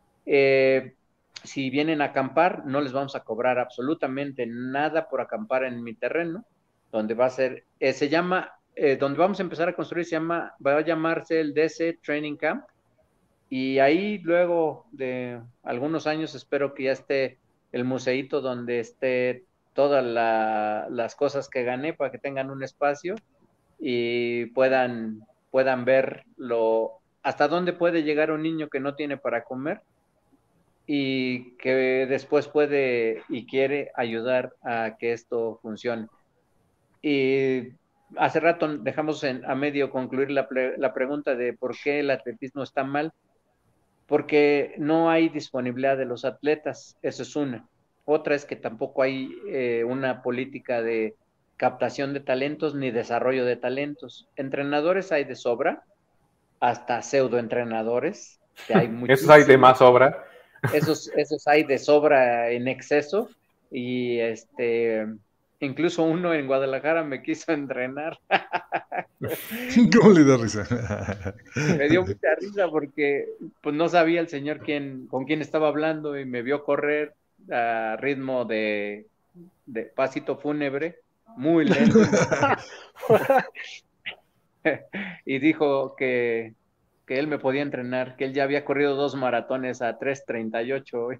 Si vienen a acampar, no les vamos a cobrar absolutamente nada por acampar en mi terreno. donde va a ser, donde vamos a empezar a construir, va a llamarse el DC Training Camp, y ahí luego de algunos años espero que ya esté el museíto donde esté todas las cosas que gané para que tengan un espacio y puedan ver hasta dónde puede llegar un niño que no tiene para comer y que después puede y quiere ayudar a que esto funcione. Y hace rato dejamos a medio concluir la pregunta de por qué el atletismo está mal, porque no hay disponibilidad de los atletas, eso es una. Otra es que tampoco hay una política de captación de talentos ni desarrollo de talentos. Entrenadores hay de sobra, hasta pseudoentrenadores, que hay muchísimos. Esos hay de más sobra. Esos hay de sobra en exceso, y incluso uno en Guadalajara me quiso entrenar. ¿Cómo le da risa? Me dio mucha risa porque pues no sabía el señor con quién estaba hablando, y me vio correr a ritmo de pasito fúnebre, muy lento. Y dijo que él me podía entrenar, que él ya había corrido 2 maratones a 3:38.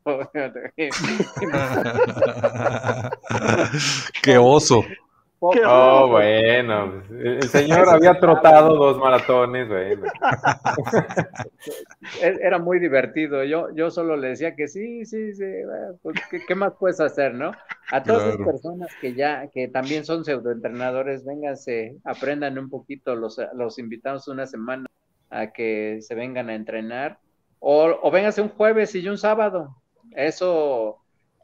¡Qué oso! Oh, bueno, el señor había trotado 2 maratones, bueno. Era muy divertido. Yo solo le decía que sí, pues, ¿qué más puedes hacer, no? A todas las personas que también son pseudoentrenadores, vénganse, aprendan un poquito, los invitamos una semana a que se vengan a entrenar, o vénganse un jueves y un sábado. Eso,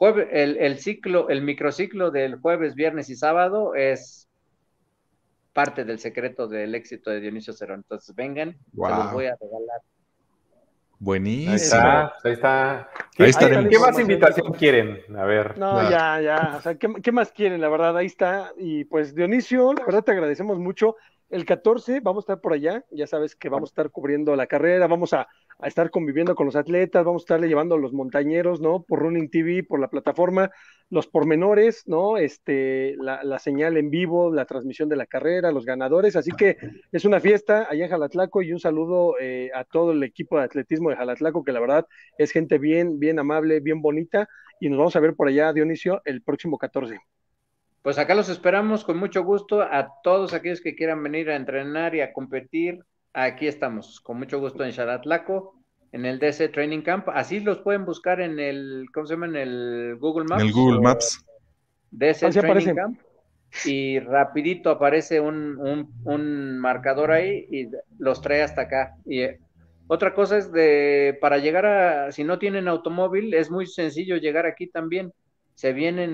el microciclo del jueves, viernes y sábado es parte del secreto del éxito de Dionisio Cerón. Entonces vengan, se los voy a regalar. Buenísimo. Ahí está. Ahí estaremos. ¿Qué más invitación quieren? A ver. No, ya. O sea, ¿qué más quieren? La verdad, ahí está. Y pues, Dionisio, la verdad te agradecemos mucho. El 14 vamos a estar por allá. Ya sabes que vamos a estar cubriendo la carrera, vamos a estar conviviendo con los atletas, vamos a estarle llevando a los montañeros, ¿no? Por Running TV, por la plataforma, los pormenores, ¿no? La señal en vivo, la transmisión de la carrera, los ganadores. Así que es una fiesta allá en Jalatlaco, y un saludo a todo el equipo de atletismo de Jalatlaco, que la verdad es gente bien, bien amable, bien bonita. Y nos vamos a ver por allá, Dionisio, el próximo 14. Pues acá los esperamos con mucho gusto a todos aquellos que quieran venir a entrenar y a competir. Aquí estamos, con mucho gusto en Xalatlaco, en el DC Training Camp. Así los pueden buscar en el, ¿cómo se llama? En el Google Maps. En el Google Maps. DC Training Camp. Y rapidito aparece un marcador ahí y los trae hasta acá. Y otra cosa es para llegar si no tienen automóvil, es muy sencillo llegar aquí también. Se vienen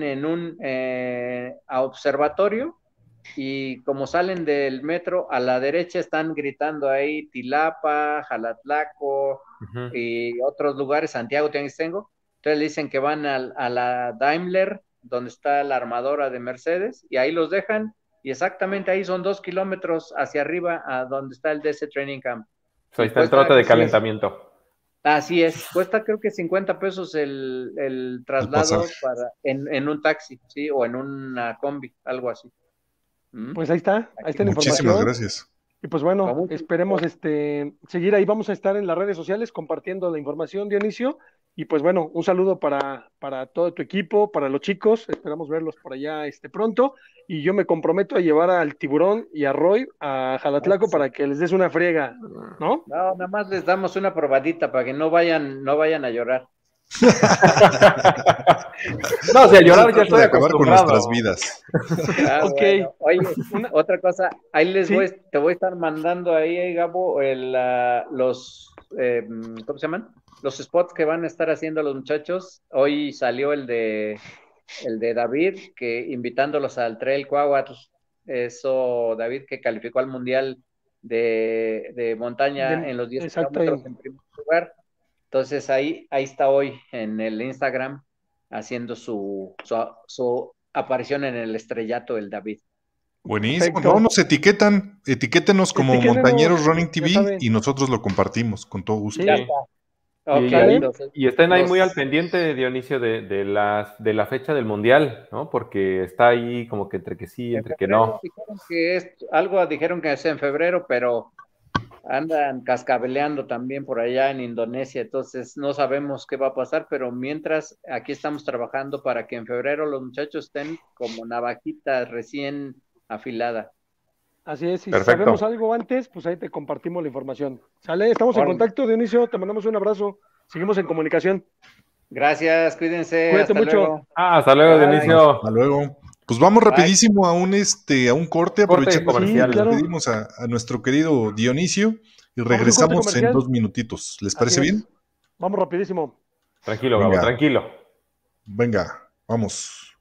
a observatorio, y como salen del metro, a la derecha están gritando ahí Tilapa, Jalatlaco y otros lugares, Santiago Tianguistengo. Entonces le dicen que van a la Daimler, donde está la armadora de Mercedes, y ahí los dejan, y exactamente ahí son 2 kilómetros hacia arriba a donde está el DC Training Camp. Ahí está el trote de calentamiento. Así es, cuesta creo que 50 pesos el traslado en un taxi, ¿sí? O en una combi, algo así. Pues ahí está la información. Muchísimas gracias. Y pues bueno, esperemos seguir ahí. Vamos a estar en las redes sociales compartiendo la información, Dionisio. Y pues bueno, un saludo para todo tu equipo, para los chicos. Esperamos verlos por allá pronto. Y yo me comprometo a llevar al Tiburón y a Roy a Jalatlaco para que les des una friega, ¿no? No, nada más les damos una probadita para que no vayan a llorar. No, o sea, llorar ya estoy acabar con acostumbrado. nuestras vidas. Ok. Bueno. Oye, otra cosa, ahí te voy a estar mandando ahí, Gabo, los ¿cómo se llaman? Los spots que van a estar haciendo los muchachos. Hoy salió el de David, que invitándolos al Trail Cuauhtl. Eso, David, que calificó al Mundial de montaña en los 10 kilómetros en primer lugar. Entonces ahí está hoy en el Instagram haciendo su aparición en el estrellato del David. Buenísimo, no nos etiquétenos como Montañeros Running TV y nosotros lo compartimos con todo gusto. Ya está. Ok, Y, y estén ahí los- muy al pendiente, Dionisio, de la fecha del Mundial, ¿no? Porque está ahí como que entre que sí, en entre que febrero no. dijeron que algo dijeron que es en febrero, pero andan cascabeleando también por allá en Indonesia, entonces no sabemos qué va a pasar, pero mientras aquí estamos trabajando para que en febrero los muchachos estén como navajita recién afilada. Así es, y si sabemos Perfecto. algo antes, pues ahí te compartimos la información. Sale, estamos en Órale. contacto, Dionisio, te mandamos un abrazo, seguimos en comunicación. Gracias, cuídense, Cuídate hasta mucho. luego. Hasta luego, Bye. Dionisio. Hasta luego. Pues vamos Bye. rapidísimo a un corte, Corte aprovechando que Sí, comercial. claro. despedimos a nuestro querido Dionisio y Vamos a un corte regresamos en comercial. 2 minutitos. ¿Les Así parece bien? es. Vamos rapidísimo. Tranquilo, Gabo, Venga, tranquilo. venga, vamos.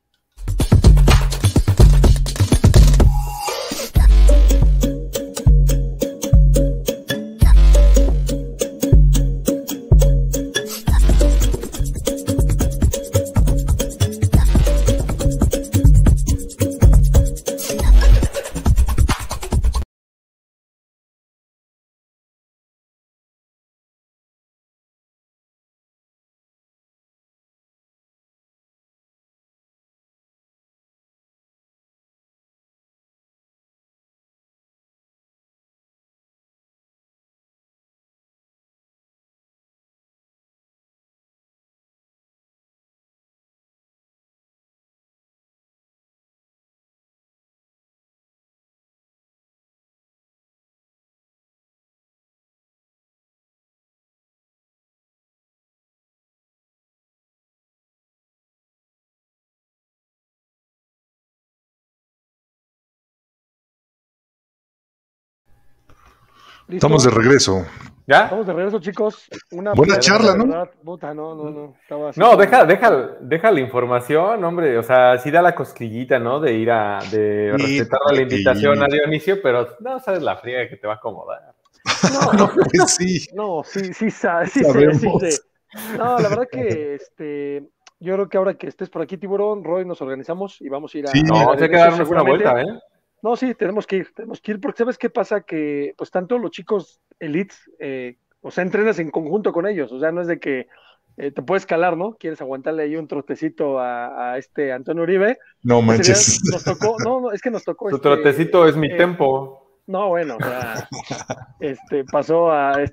¿Listo? Estamos de regreso. ¿Ya? Estamos de regreso, chicos. Una Buena plática, charla, de ¿no? verdad. Puta, no. Estaba así No, como- deja la información, hombre. O sea, sí da la cosquillita, ¿no? De Sí, respetarle la hay que invitación a ir. Dionisio, pero no sabes la friega que te va a acomodar. No, Pues sí, no, sí sabemos. sé. No, la verdad que yo creo que ahora que estés por aquí, Tiburón, Roy, nos organizamos y vamos a ir Sí, a No, ver sí hay el que eso darnos una seguramente. vuelta, ¿eh? No, sí, tenemos que ir, porque ¿sabes qué pasa? Que pues tanto los chicos elites, o sea, entrenas en conjunto con ellos, o sea, no es de que te puedes calar, ¿no? Quieres aguantarle ahí un trotecito a este Antonio Uribe. No Ese día manches. nos tocó, no, es que nos tocó Su trotecito es mi tempo. no, bueno, o sea, pasó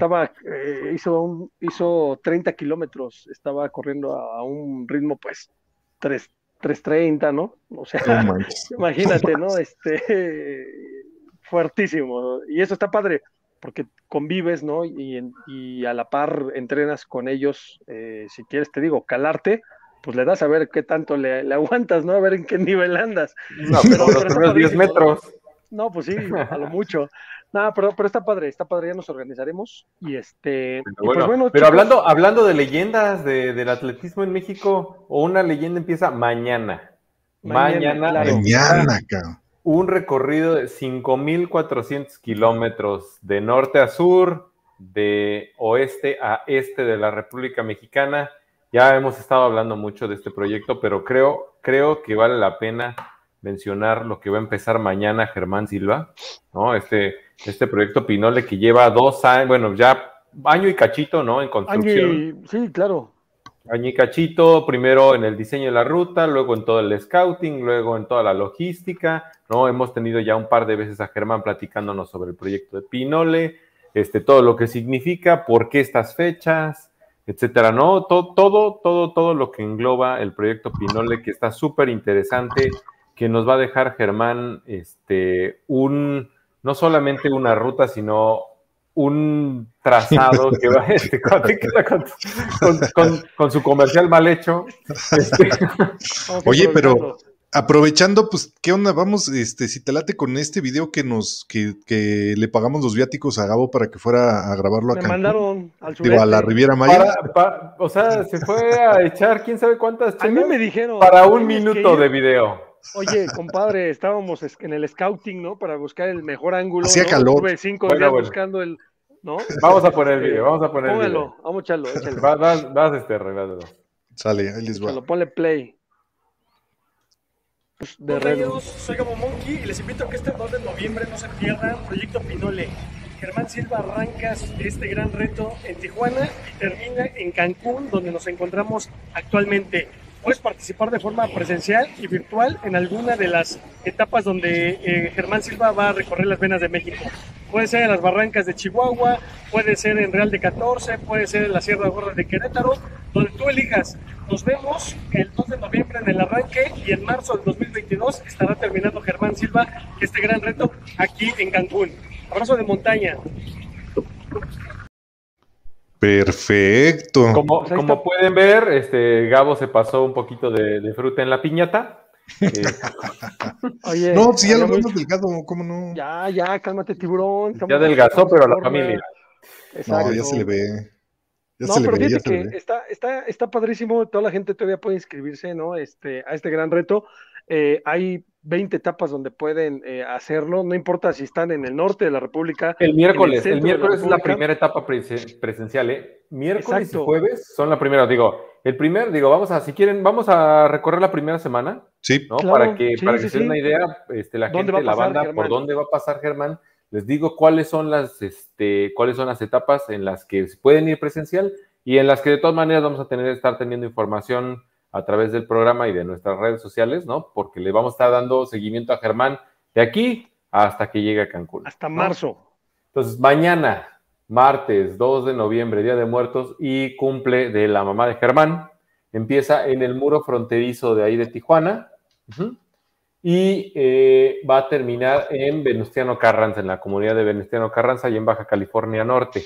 hizo 30 kilómetros, estaba corriendo a un ritmo, pues, 3, 3:30, ¿no? O sea, No manches. imagínate, ¿no? Fuertísimo. Y eso está padre, porque convives, ¿no? Y a la par entrenas con ellos, si quieres, te digo, calarte, pues le das a ver qué tanto le aguantas, ¿no? A ver en qué nivel andas. No, pero los Pero está primeros 10 padrísimo, ¿no? metros. No, pues sí, a lo mucho. No, pero está padre, ya nos organizaremos. Y pues Bueno, bueno, pero chicos, hablando de leyendas del atletismo en México, o una leyenda empieza mañana. mañana, claro. Empieza Mañana, cabrón. un recorrido de 5,400 kilómetros de norte a sur, de oeste a este de la República Mexicana. Ya hemos estado hablando mucho de este proyecto, pero creo que vale la pena mencionar lo que va a empezar mañana Germán Silva, ¿no? Este proyecto Pinole que lleva 2 años, bueno, ya año y cachito, ¿no? En construcción. Angie, sí, claro. Año y cachito, primero en el diseño de la ruta, luego en todo el scouting, luego en toda la logística, ¿no? Hemos tenido ya un par de veces a Germán platicándonos sobre el proyecto de Pinole, todo lo que significa, por qué estas fechas, etcétera, ¿no? Todo lo que engloba el proyecto Pinole, que está súper interesante, que nos va a dejar Germán, no solamente una ruta, sino un trazado que va con su comercial mal hecho. Vamos Oye, pero improvisando. aprovechando, pues, ¿qué onda? Vamos, si te late con este video que le pagamos los viáticos a Gabo para que fuera a grabarlo a Me Cancún. mandaron al Digo, a la sureste. Riviera Maya. O sea, se fue a echar quién sabe cuántas A mí chelas me dijeron, para un "Tienes que minuto ir". de video. Oye, compadre, estábamos en el scouting, ¿no? Para buscar el mejor ángulo. Hacía ¿no? calor. Estuve 5 Bueno, días bueno. buscando el, ¿no? Vamos a poner el video, vamos a poner el Póngalo, video. vamos a echarlo, échale. Vas arreglado. Sale, ahí les va. Échalo, ponle play. De Red. Bienvenidos, soy Gabo Monkey y les invito a que este 2 de noviembre no se pierdan Proyecto Pinole. Germán Silva, arrancas este gran reto en Tijuana y termina en Cancún, donde nos encontramos actualmente. Puedes participar de forma presencial y virtual en alguna de las etapas donde Germán Silva va a recorrer las venas de México. Puede ser en las barrancas de Chihuahua, puede ser en Real de 14, puede ser en la Sierra Gorda de Querétaro, donde tú elijas. Nos vemos el 2 de noviembre en el arranque y en marzo del 2022 estará terminando Germán Silva este gran reto aquí en Cancún. Abrazo de montaña. Perfecto. Como pueden ver, Gabo se pasó un poquito de fruta en la piñata. Oye, no, si ya lo vemos delgado, ¿cómo no? Ya, cálmate, tiburón. Ya adelgazó, pero a la familia. Exacto. No, ya se le ve. Pero fíjate que está padrísimo, toda la gente todavía puede inscribirse, ¿no? A este gran reto. Hay 20 etapas donde pueden hacerlo, no importa si están en el norte de la República. El miércoles es la primera etapa presencial, ¿eh? Miércoles Exacto. Y jueves son la primera, si quieren, vamos a recorrer la primera semana, sí, ¿no? Claro, para que se den una idea, la gente, la banda, Germán? Por dónde va a pasar Germán. Les digo cuáles son las etapas en las que se pueden ir presencial y en las que de todas maneras vamos a estar teniendo información a través del programa y de nuestras redes sociales, ¿no? Porque le vamos a estar dando seguimiento a Germán de aquí hasta que llegue a Cancún. Hasta marzo. Entonces, mañana, martes 2 de noviembre, Día de Muertos y cumple de la mamá de Germán, empieza en el muro fronterizo de ahí de Tijuana, y va a terminar en Venustiano Carranza, en la comunidad de Venustiano Carranza, y en Baja California Norte.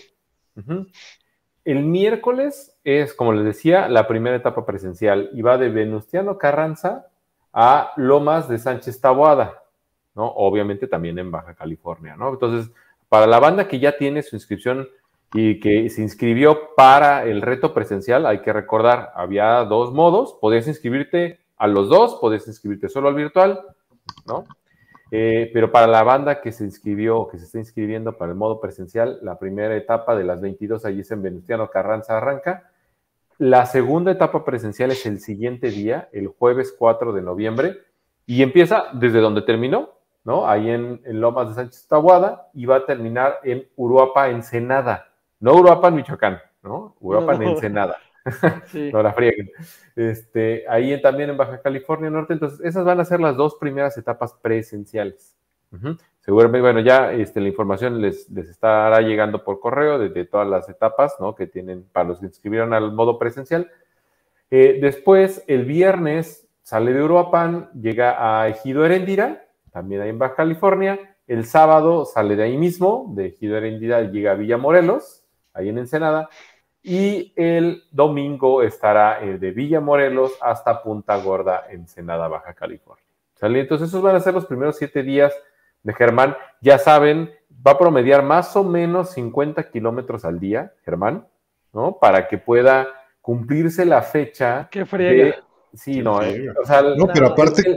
El miércoles es, como les decía, la primera etapa presencial y va de Venustiano Carranza a Lomas de Sánchez Taboada, ¿no? Obviamente también en Baja California, ¿no? Entonces, para la banda que ya tiene su inscripción y que se inscribió para el reto presencial, hay que recordar, había dos modos, podías inscribirte a los dos, podías inscribirte solo al virtual, ¿no? Pero para la banda que se inscribió o que se está inscribiendo para el modo presencial, la primera etapa de las 22 allí es en Venustiano Carranza arranca. La segunda etapa presencial es el siguiente día, el jueves 4 de noviembre, y empieza desde donde terminó, ¿no? Ahí en Lomas de Sánchez Taboada, y va a terminar en Uruapan, Ensenada. No Uruapan, Michoacán, ¿no? Uruapan, Ensenada. Sí. No la frieguen. Ahí también en Baja California Norte. Entonces, esas van a ser las dos primeras etapas presenciales. Seguramente, bueno, ya la información les estará llegando por correo de todas las etapas, ¿no? Que tienen para los que inscribieron al modo presencial. Después, el viernes sale de Uruapan, llega a Ejido Heréndira, también ahí en Baja California. El sábado sale de ahí mismo, de Ejido Heréndira, llega a Villa Morelos, ahí en Ensenada. Y el domingo estará de Villa Morelos hasta Punta Gorda, Ensenada, Baja California. ¿Sale? Entonces esos van a ser los primeros 7 días de Germán. Ya saben, va a promediar más o menos 50 kilómetros al día, Germán, ¿no? Para que pueda cumplirse la fecha. ¡Qué friega! Sí, no, o sea, no, pero aparte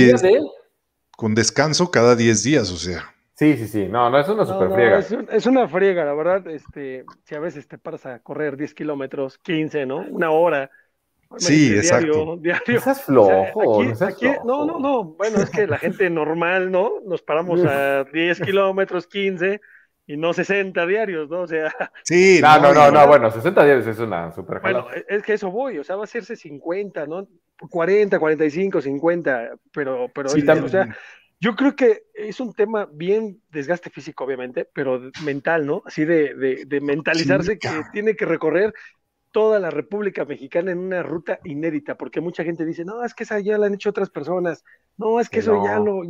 con descanso cada 10 días, o sea. Sí, no, es una super friega. Es una friega, la verdad, si a veces te paras a correr 10 kilómetros, 15, ¿no? Una hora. Sí, exacto. Diario. Estás flojo. No, bueno, es que la gente normal, ¿no? Nos paramos a 10 kilómetros, 15 y no 60 diarios, ¿no? O sea... Sí, no, bueno, 60 diarios es una super jalada. Bueno, es que eso voy, o sea, va a hacerse 50, ¿no? 40, 45, 50, pero sí, también, o sea... Yo creo que es un tema bien desgaste físico, obviamente, pero mental, ¿no? Así de mentalizarse que tiene que recorrer toda la República Mexicana en una ruta inédita, porque mucha gente dice, no, es que esa ya la han hecho otras personas, no, es que eso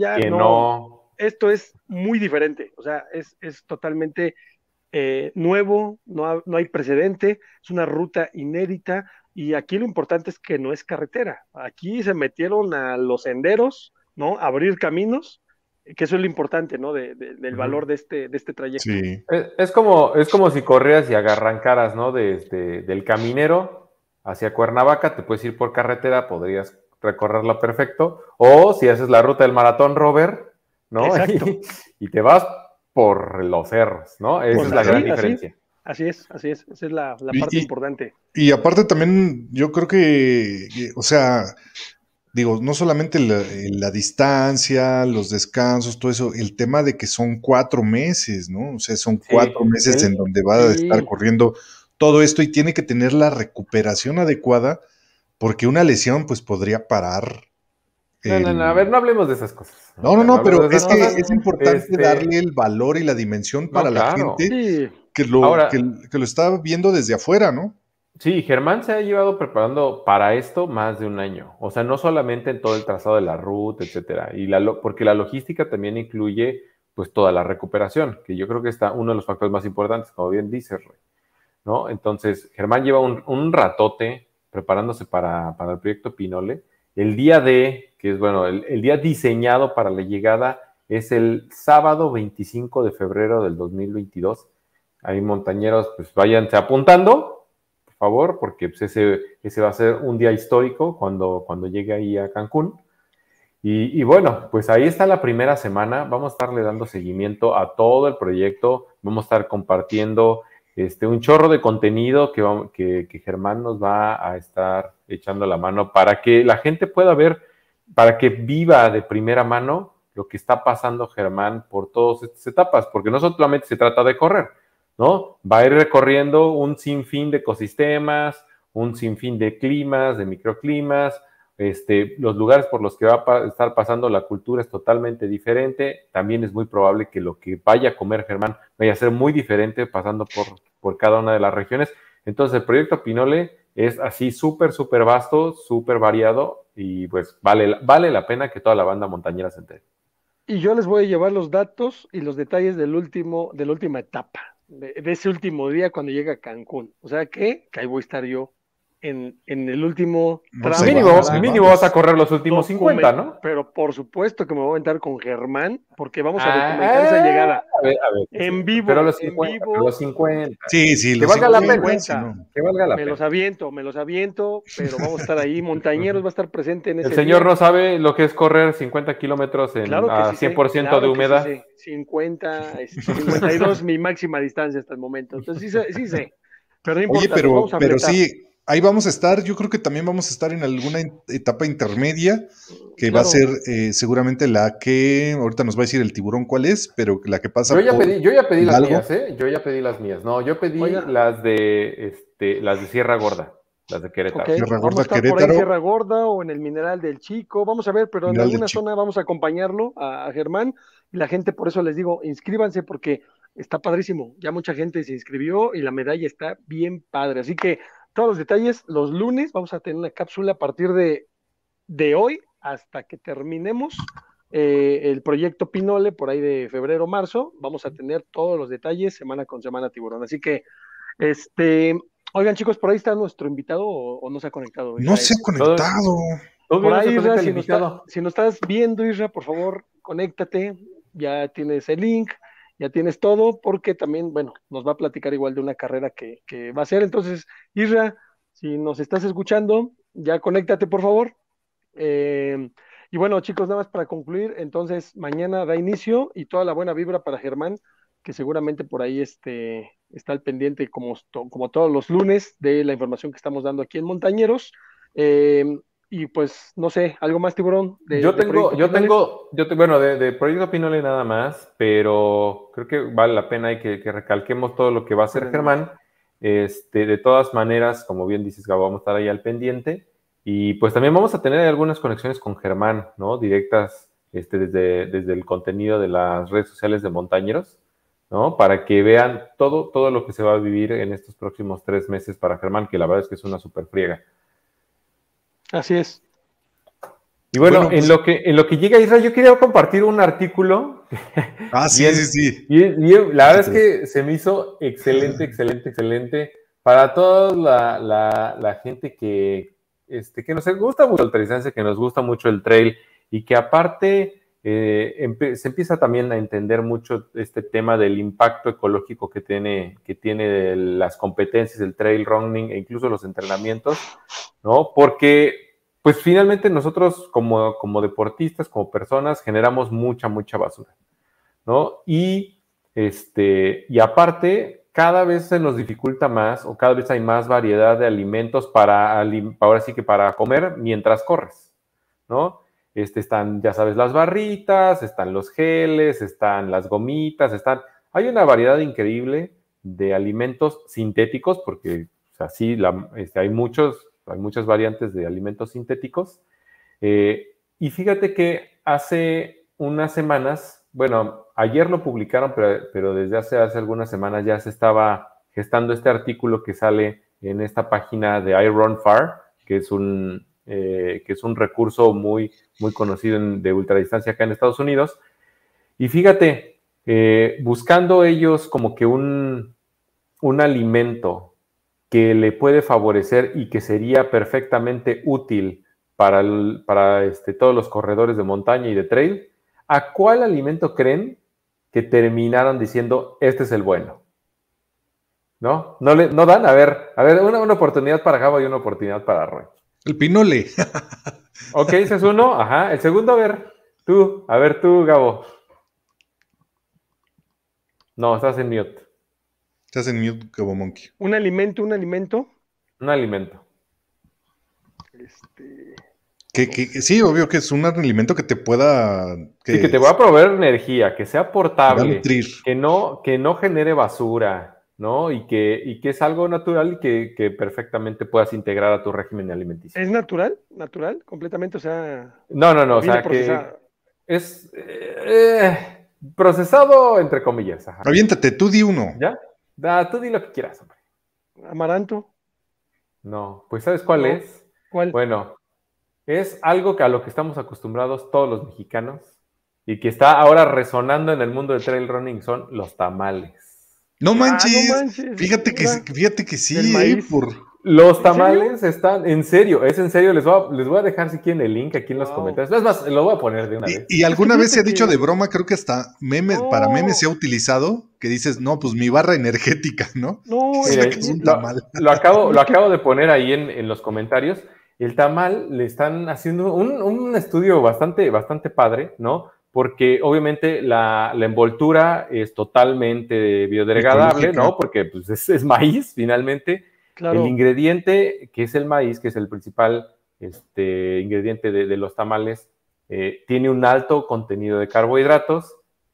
no. Esto es muy diferente, o sea, es totalmente nuevo, no hay precedente, es una ruta inédita, y aquí lo importante es que no es carretera, aquí se metieron a los senderos, ¿no? Abrir caminos, que eso es lo importante, ¿no? Del valor de este trayecto. Sí. Es como si corrieras y arrancaras, ¿no? Del Caminero hacia Cuernavaca, te puedes ir por carretera, podrías recorrerla perfecto, o si haces la ruta del maratón Robert, ¿no? Y te vas por los cerros, ¿no? Esa es la gran diferencia. Así es, esa es la parte importante. Y aparte también, yo creo que, o sea... digo, no solamente la distancia, los descansos, todo eso, el tema de que son 4 meses, ¿no? O sea, son 4 meses en donde va a estar corriendo todo esto y tiene que tener la recuperación adecuada porque una lesión pues podría parar. No, a ver, no hablemos de esas cosas. No, pero es que es importante darle el valor y la dimensión para la gente que lo está viendo desde afuera, ¿no? Sí, Germán se ha llevado preparando para esto más de un año. O sea, no solamente en todo el trazado de la ruta, etcétera. Porque la logística también incluye, pues, toda la recuperación, que yo creo que está uno de los factores más importantes, como bien dices, Roy, ¿no? Entonces, Germán lleva un ratote preparándose para el proyecto Pinole. El día que es, bueno, el día diseñado para la llegada es el sábado 25 de febrero del 2022. Ahí, montañeros, pues, váyanse apuntando, favor, porque pues, ese va a ser un día histórico cuando llegue ahí a Cancún. Y bueno, pues ahí está la primera semana. Vamos a estarle dando seguimiento a todo el proyecto. Vamos a estar compartiendo un chorro de contenido que Germán nos va a estar echando la mano para que la gente pueda ver, para que viva de primera mano lo que está pasando Germán por todas estas etapas, porque no solamente se trata de correr, ¿no? Va a ir recorriendo un sinfín de ecosistemas, un sinfín de climas, de microclimas, los lugares por los que va a estar pasando la cultura es totalmente diferente. También es muy probable que lo que vaya a comer Germán vaya a ser muy diferente pasando por cada una de las regiones. Entonces el proyecto Pinole es así súper vasto, súper variado y pues vale la pena que toda la banda montañera se entere. Y yo les voy a llevar los datos y los detalles de la última etapa. De ese último día cuando llega a Cancún. O sea que ahí voy a estar yo en el último tramo. Mínimo vas a correr los últimos 50, ¿no? Pero por supuesto que me voy a aventar con Germán, porque vamos a documentar esa llegada. A ver, en vivo. Pero los 50. Sí, que valga la pena. Que valga la pena. Me los aviento, pero vamos a estar ahí. Montañeros va a estar presente en ese El señor día. No sabe lo que es correr 50 kilómetros a 100% de humedad. Sí, 52 mi máxima distancia hasta el momento. Entonces sí sé. Pero no importa, pero sí, ahí vamos a estar. Yo creo que también vamos a estar en alguna etapa intermedia, que va a ser seguramente la que, ahorita nos va a decir el tiburón cuál es, pero la que pasa yo ya pedí las mías, Yo ya pedí las mías. No, yo pedí las de Sierra Gorda. Las de Querétaro. Okay. Sierra Gorda, vamos a estar Querétaro. Por ahí en Sierra Gorda o en el Mineral del Chico. Vamos a ver, pero en alguna zona vamos a acompañarlo a Germán. Y la gente, por eso les digo, inscríbanse porque está padrísimo. Ya mucha gente se inscribió y la medalla está bien padre. Así que todos los detalles, los lunes vamos a tener una cápsula a partir de hoy hasta que terminemos el proyecto Pinole por ahí de febrero, marzo. Vamos a tener todos los detalles semana con semana, Tiburón. Así que, oigan, chicos, por ahí está nuestro invitado o no se ha conectado. No se ha conectado. Por ahí, Isra, si nos estás viendo, Isra, por favor, conéctate. Ya tienes el link, ya tienes todo, porque también, bueno, nos va a platicar igual de una carrera que va a hacer. Entonces, Isra, si nos estás escuchando, ya conéctate, por favor. Y bueno, chicos, nada más para concluir, entonces mañana da inicio y toda la buena vibra para Germán, que seguramente por ahí está al pendiente como todos los lunes de la información que estamos dando aquí en Montañeros. Y pues, no sé, ¿algo más, Tiburón? Yo tengo, bueno, de Proyecto Pinole nada más, pero creo que vale la pena y que recalquemos todo lo que va a hacer Germán. De todas maneras, como bien dices, Gabo, vamos a estar ahí al pendiente. Y pues también vamos a tener algunas conexiones con Germán, ¿no? Directas desde el contenido de las redes sociales de Montañeros, ¿no? Para que vean todo lo que se va a vivir en estos próximos 3 meses para Germán, que la verdad es que es una súper friega. Así es. Y bueno, pues, en lo que llega Israel, yo quería compartir un artículo. Sí. Y la verdad es que se me hizo excelente para toda la gente que nos gusta mucho el trail, que nos gusta mucho el trail y que aparte se empieza también a entender mucho este tema del impacto ecológico que tiene las competencias del trail running e incluso los entrenamientos, ¿no? Porque pues finalmente nosotros como deportistas, como personas, generamos mucha basura, ¿no? Y aparte, cada vez se nos dificulta más o cada vez hay más variedad de alimentos ahora sí que para comer mientras corres, ¿no? Están, ya sabes, las barritas, están los geles, están las gomitas, hay una variedad increíble de alimentos sintéticos, porque o sea, sí, hay muchas variantes de alimentos sintéticos. Y fíjate que hace unas semanas, bueno, ayer lo publicaron, pero desde hace algunas semanas ya se estaba gestando este artículo que sale en esta página de iRunFar, que es un recurso muy, muy conocido de ultradistancia acá en Estados Unidos. Y fíjate, buscando ellos como que un alimento que le puede favorecer y que sería perfectamente útil para todos los corredores de montaña y de trail, ¿a cuál alimento creen que terminaron diciendo, este es el bueno? ¿No? ¿No dan? A ver, una oportunidad para Gabo y una oportunidad para Roy. El pinole. Ok, ese es uno. Ajá. El segundo, a ver tú, Gabo. No, estás en mute. Estás en mute, Gabo Monkey. Un alimento. Un alimento. Sí, obvio que es un alimento que te pueda... Sí, que te va a proveer energía, que sea portable, nutrir. que no genere basura, ¿no? Y que es algo natural y que perfectamente puedas integrar a tu régimen alimenticio. ¿Es natural? ¿Natural? Completamente, o sea... No, o sea, que es procesado, entre comillas. Ajá. Aviéntate, tú di uno. ¿Ya? Tú di lo que quieras, hombre. ¿Amaranto? No, pues ¿sabes cuál es? ¿Cuál? Bueno, es algo a lo que estamos acostumbrados todos los mexicanos y que está ahora resonando en el mundo del trail running, son los tamales. No manches. No manches. Fíjate que sí, Los tamales están, en serio, les voy a dejar si quieren el link aquí en los comentarios. Es más, lo voy a poner de una vez. Y alguna vez se ha dicho de broma, creo que hasta para memes se ha utilizado, que dices, no, pues mi barra energética, ¿no? No, mire, es un tamal. Lo acabo de poner ahí en los comentarios. El tamal le están haciendo un estudio bastante, bastante padre, ¿no? Porque obviamente la envoltura es totalmente biodegradable, ¿no? Porque pues, es maíz, finalmente. Claro. El ingrediente, que es el maíz, que es el principal ingrediente de los tamales, tiene un alto contenido de carbohidratos.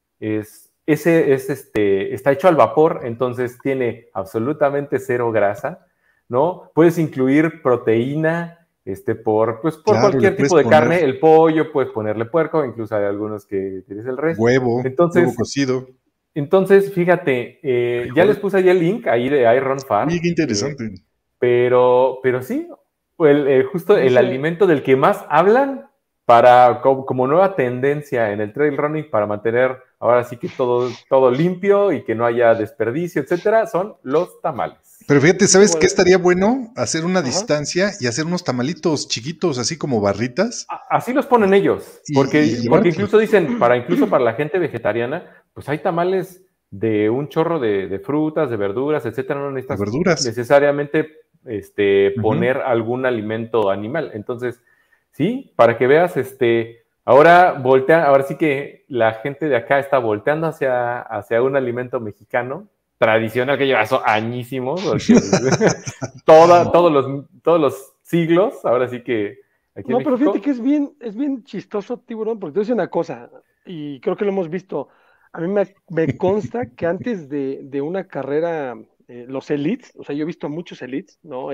Está hecho al vapor, entonces tiene absolutamente cero grasa, ¿no? Puedes incluir proteína, por cualquier tipo de carne, el pollo, puedes ponerle puerco, incluso hay algunos que tienes el resto. Huevo cocido. Entonces, fíjate, ya les puse ahí el link ahí de iRunFar. Qué interesante. Pero sí, justo el alimento del que más hablan como nueva tendencia en el trail running para mantener ahora sí que todo limpio y que no haya desperdicio, etcétera, son los tamales. Pero fíjate, ¿sabes qué estaría bueno? Hacer una distancia y hacer unos tamalitos chiquitos, así como barritas. Así los ponen ellos, porque incluso dicen, incluso para la gente vegetariana, pues hay tamales de un chorro de frutas, de verduras, etcétera, no necesitas necesariamente poner algún alimento animal. Entonces, sí, para que veas, ahora sí que la gente de acá está volteando hacia un alimento mexicano tradicional que lleva añísimos, todos los siglos, ahora sí que aquí en México. Pero fíjate que es bien chistoso, Tiburón, porque te voy a decir una cosa, y creo que lo hemos visto. A mí me consta que antes de una carrera, los elites, o sea, yo he visto a muchos elites, ¿no?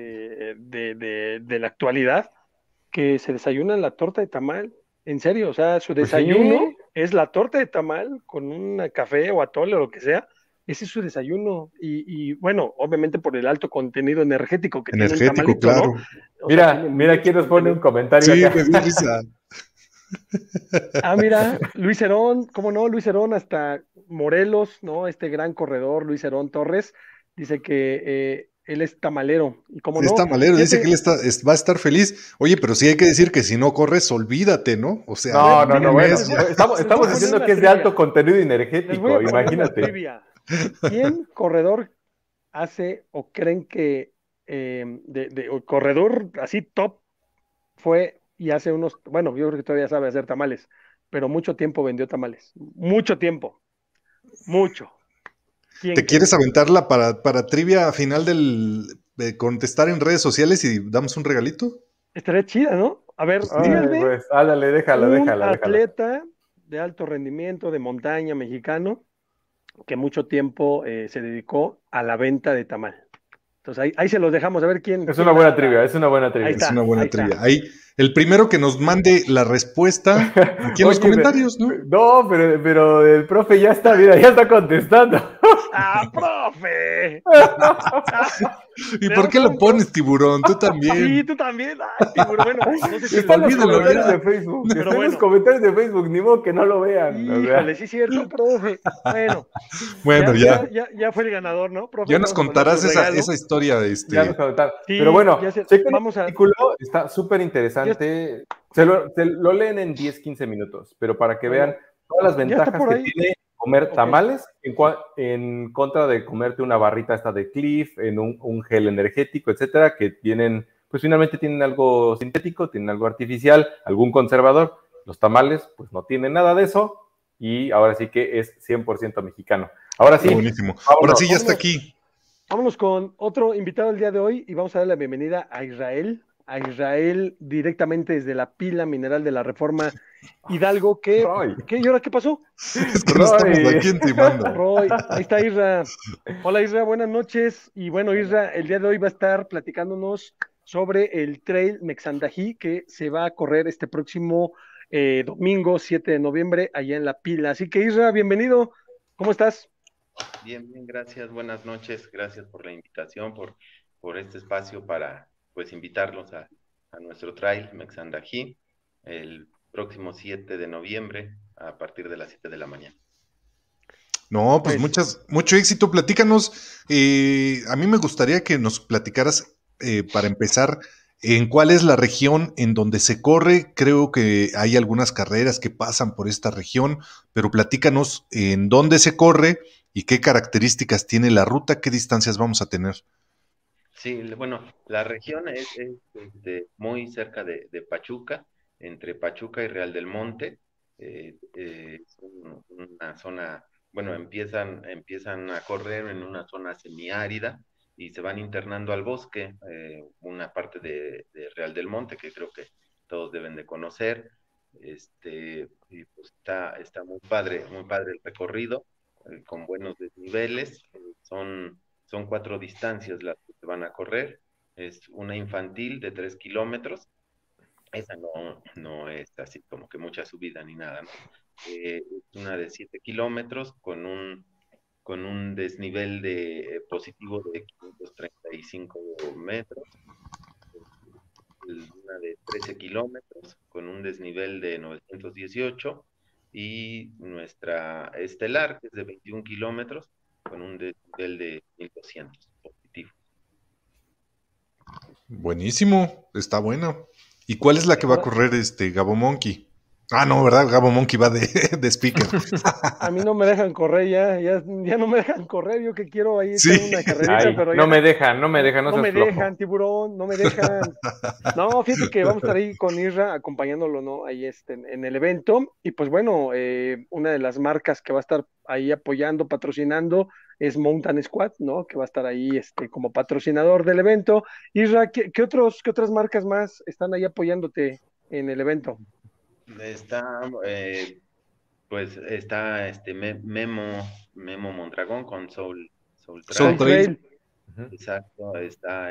De la actualidad, que se desayunan la torta de tamal. En serio, o sea, su desayuno es la torta de tamal con un café o atole o lo que sea. Ese es su desayuno. Y bueno, obviamente por el alto contenido energético que tiene un tamalito, claro. ¿No? Mira quién nos pone un comentario. Sí, acá. Me dio risa. Mira, Luis Herón, ¿cómo no? Luis Herón hasta Morelos, ¿no? Este gran corredor, Luis Herón Torres, dice que él es tamalero. ¿Y cómo no? Es tamalero, dice que él va a estar feliz. Oye, pero sí hay que decir que si no corres, olvídate, ¿no? O sea, no, bueno, estamos diciendo que es de alto contenido energético, imagínate. ¿Quién corredor hace o creen que corredor así top fue y hace bueno, yo creo que todavía sabe hacer tamales, pero mucho tiempo vendió tamales, mucho tiempo, mucho. ¿Te quieres aventarla para trivia final de contestar en redes sociales y damos un regalito? Estaría chida, ¿no? A ver, Sí. díganme, Pues, ándale, déjala, un déjala. atleta de alto rendimiento, de montaña mexicano, que mucho tiempo se dedicó a la venta de tamal. Entonces ahí se los dejamos, a ver quién, Es quién una la, buena la- trivia, es una buena Ahí trivia. Es una está, buena ahí está. trivia. Ahí, el primero que nos mande la respuesta aquí en los Oye, comentarios, ¿no? no, pero el profe ya está, mira, ya está contestando. ¡Ah, profe! ¿Y por qué lo pones, tiburón? Tú también. Sí, tú también. Ay, tiburón. Bueno, no sé si Está en los Olvídalo comentarios ya. de Facebook. Pero Está en los bueno. comentarios de Facebook, ni modo que no lo vean. O sea, Híjole, sí es cierto, profe. Bueno, Bueno, ya fue el ganador, ¿no, profe? ya Le nos vamos a mandar su contarás esa, regalo. esa historia, ya nos comentaron. Pero Sí, bueno, chequen el vamos a, artículo, está súper ya, interesante. Se lo leen en 10, 15 minutos, pero para que vean bueno, todas las ya está ventajas por que ahí. tiene comer Ok. tamales en contra de comerte una barrita esta de Cliff, en un gel energético, etcétera, que tienen, pues finalmente tienen algo sintético, tienen algo artificial, algún conservador. Los tamales, pues no tienen nada de eso, y ahora sí que es 100% mexicano. Ahora Está sí, buenísimo. Ahora vámonos. sí, ya está Vámonos. aquí. Vámonos con otro invitado el día de hoy y vamos a dar la bienvenida a Israel directamente desde la pila mineral de la Reforma Hidalgo. Roy. ¿Y ahora qué pasó? Es que no estamos Roy. aquí encimando. Roy, ahí está Isra. Hola Isra, buenas noches. Y bueno, Isra, el día de hoy va a estar platicándonos sobre el Trail Mexandají que se va a correr este próximo domingo 7 de noviembre allá en La Pila. Así que Isra, bienvenido. ¿Cómo estás? Bien, bien, gracias. Buenas noches. Gracias por la invitación, por este espacio para, pues, invitarlos a nuestro trail Mexandají el próximo 7 de noviembre a partir de las 7 de la mañana. No, pues Pues mucho éxito. Platícanos. A mí me gustaría que nos platicaras, para empezar, en cuál es la región en donde se corre. Creo que hay algunas carreras que pasan por esta región, pero platícanos en dónde se corre y qué características tiene la ruta, qué distancias vamos a tener. Sí, bueno, la región muy cerca de Pachuca, entre Pachuca y Real del Monte. Es una zona, bueno, empiezan a correr en una zona semiárida y se van internando al bosque, una parte de Real del Monte que creo que todos deben de conocer. Y pues está muy padre el recorrido, con buenos desniveles. Son 4 distancias las que se van a correr. Es una infantil de 3 kilómetros. Esa no es así como que mucha subida ni nada, ¿no? Es una de 7 kilómetros con un desnivel positivo de 535 metros. Una de 13 kilómetros con un desnivel de 918 y nuestra estelar, que es de 21 kilómetros, con un desnivel de 1200 positivo. Buenísimo, está bueno. ¿Y cuál es la que va a ahora, correr Gabo Monkey? Ah, no, ¿verdad? Gabo Monkey va de speaker. a mí no me dejan correr ya no me dejan correr. Yo que quiero ahí Sí. echar una carrerita, Ay, pero no ya me dejan, no no seas me flojo. dejan, tiburón, no me dejan. No, fíjate que vamos a estar ahí con Isra acompañándolo, ¿no? Ahí en el evento. Y pues bueno, una de las marcas que va a estar ahí apoyando, patrocinando, es Mountain Squad, ¿no? Que va a estar ahí como patrocinador del evento. Isra, ¿qué otras marcas más están ahí apoyándote en el evento? Está, pues está Memo Mondragón con Soul Soul Soul Trail. Trail, Trail. Ujú. Exacto, está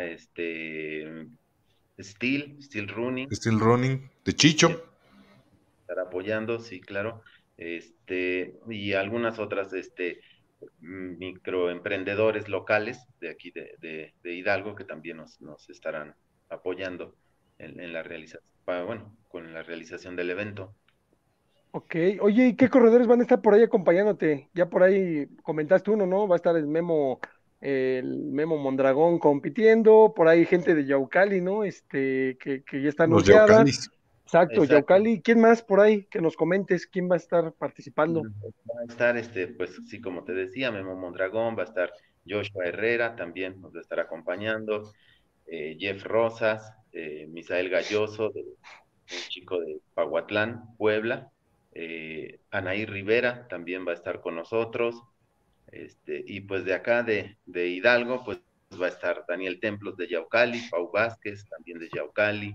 Steel Running, Steel Running, de Chicho. estar apoyando, sí, claro. Y algunas otras, microemprendedores locales de aquí de Hidalgo que también nos estarán apoyando en la realización, bueno, con la realización del evento. Ok, oye, ¿y qué corredores van a estar por ahí acompañándote? Ya por ahí comentaste uno, ¿no? Va a estar el Memo Mondragón compitiendo, por ahí gente de Yaucali, ¿no? Que ya está Los anunciada. Yaucalis. Exacto, Exacto. Yaucali. ¿Quién más por ahí? Que nos comentes, ¿quién va a estar participando? Va a estar, pues sí, como te decía, Memo Mondragón, va a estar Joshua Herrera, también nos va a estar acompañando, Jeff Rosas, Misael Galloso, un chico de Pahuatlán, Puebla, Anaí Rivera también va a estar con nosotros, y pues de acá de Hidalgo, pues va a estar Daniel Templos de Yaucali, Pau Vázquez también de Yaucali,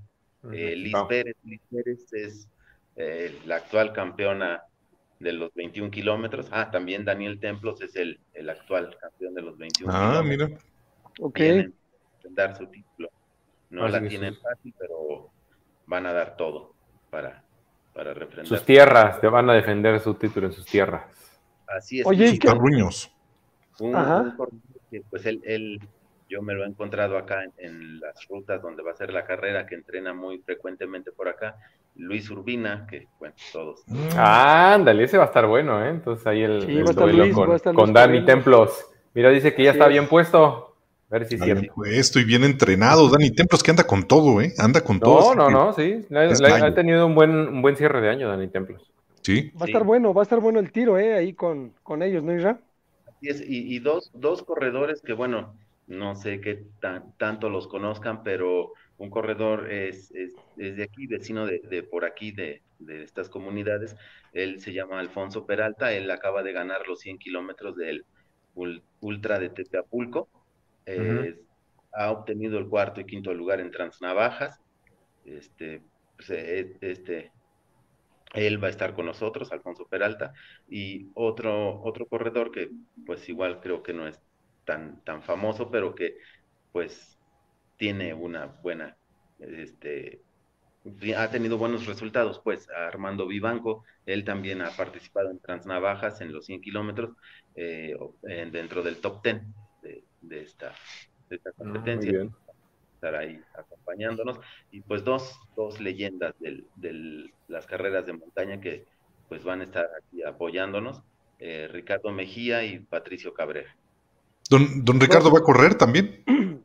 Wow. Liz Pérez es la actual campeona de los 21 kilómetros. También Daniel Templos es el actual campeón de los 21 Mira. kilómetros. Ok. Vienen a dar su título. No Así la que tienen fácil, pero van a dar todo para refrendar. sus tierras, te van a defender su título en sus tierras. Así es. Oye, Sus terruños. Un Ajá. corredor que pues yo me lo he encontrado acá en las rutas donde va a ser la carrera, que entrena muy frecuentemente por acá, Luis Urbina, que bueno, todos. Ándale, ese va a estar bueno, ¿eh? Entonces ahí Sí, el va a estar duelo Luis, va a estar Luis con Dani corriendo. Templos. Mira, dice que ya Así está es. bien puesto. A ver si es Bien cierto. puesto y bien entrenado. Dani Templos que anda con todo, anda con todo. No, sí. Es Ha gallo. tenido un buen cierre de año, Dani Templos. Sí. Va a estar bueno el tiro, ahí con ellos, ¿no, Isra? Así es, y dos corredores que, bueno, no sé qué tanto los conozcan, pero un corredor es de aquí, vecino de por aquí, de estas comunidades. Él se llama Alfonso Peralta, él acaba de ganar los 100 kilómetros del Ultra de Tepeapulco. Ha obtenido el cuarto y quinto lugar en Transnavajas. Pues, él va a estar con nosotros, Alfonso Peralta, y otro corredor que pues igual creo que no es tan famoso, pero que pues tiene una buena, ha tenido buenos resultados, pues Armando Vivanco, él también ha participado en Transnavajas en los 100 kilómetros, dentro del top 10 de esta Muy competencia. bien. Estar ahí acompañándonos, y pues dos leyendas de las carreras de montaña que pues van a estar aquí apoyándonos, Ricardo Mejía y Patricio Cabrera. Don Ricardo va a correr también.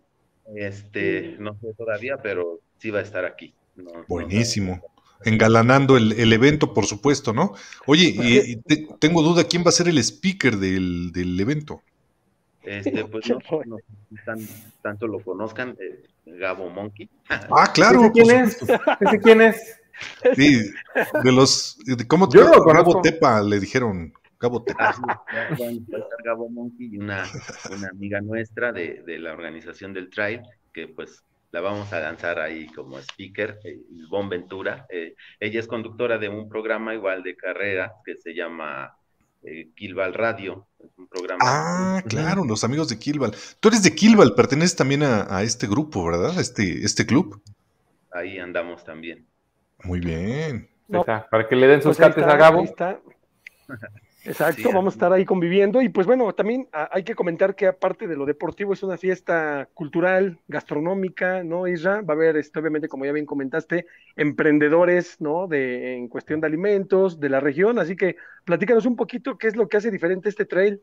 No sé todavía, pero sí va a estar aquí. Buenísimo. Engalanando el evento, por supuesto, ¿no? Oye, tengo duda, ¿quién va a ser el speaker del evento? Pues no tanto lo conozcan, Gabo Monkey. Claro, ¿Quién por es? supuesto. ¿Quién es? Sí, ¿cómo Yo no lo Gabo conozco. Tepa le dijeron? Gabo Tepa. Así va a estar Gabo Monkey y una amiga nuestra de la organización del trail, que pues la vamos a lanzar ahí como speaker, Ivonne Ventura. Ella es conductora de un programa igual de carrera que se llama Kilval Radio. Es un programa. Claro, los amigos de Kilval. Tú eres de Kilval, perteneces también a este grupo, ¿verdad? A este club. Ahí andamos también. Muy bien. No, Está, para que le den sus pues ahí cantes a está, Gabo. ahí está. Exacto, Sí, vamos a estar ahí conviviendo y pues bueno, también hay que comentar que aparte de lo deportivo es una fiesta cultural, gastronómica, ¿no, Isra? Va a haber, obviamente, como ya bien comentaste, emprendedores, ¿no? En cuestión de alimentos, de la región, así que platícanos un poquito qué es lo que hace diferente este trail.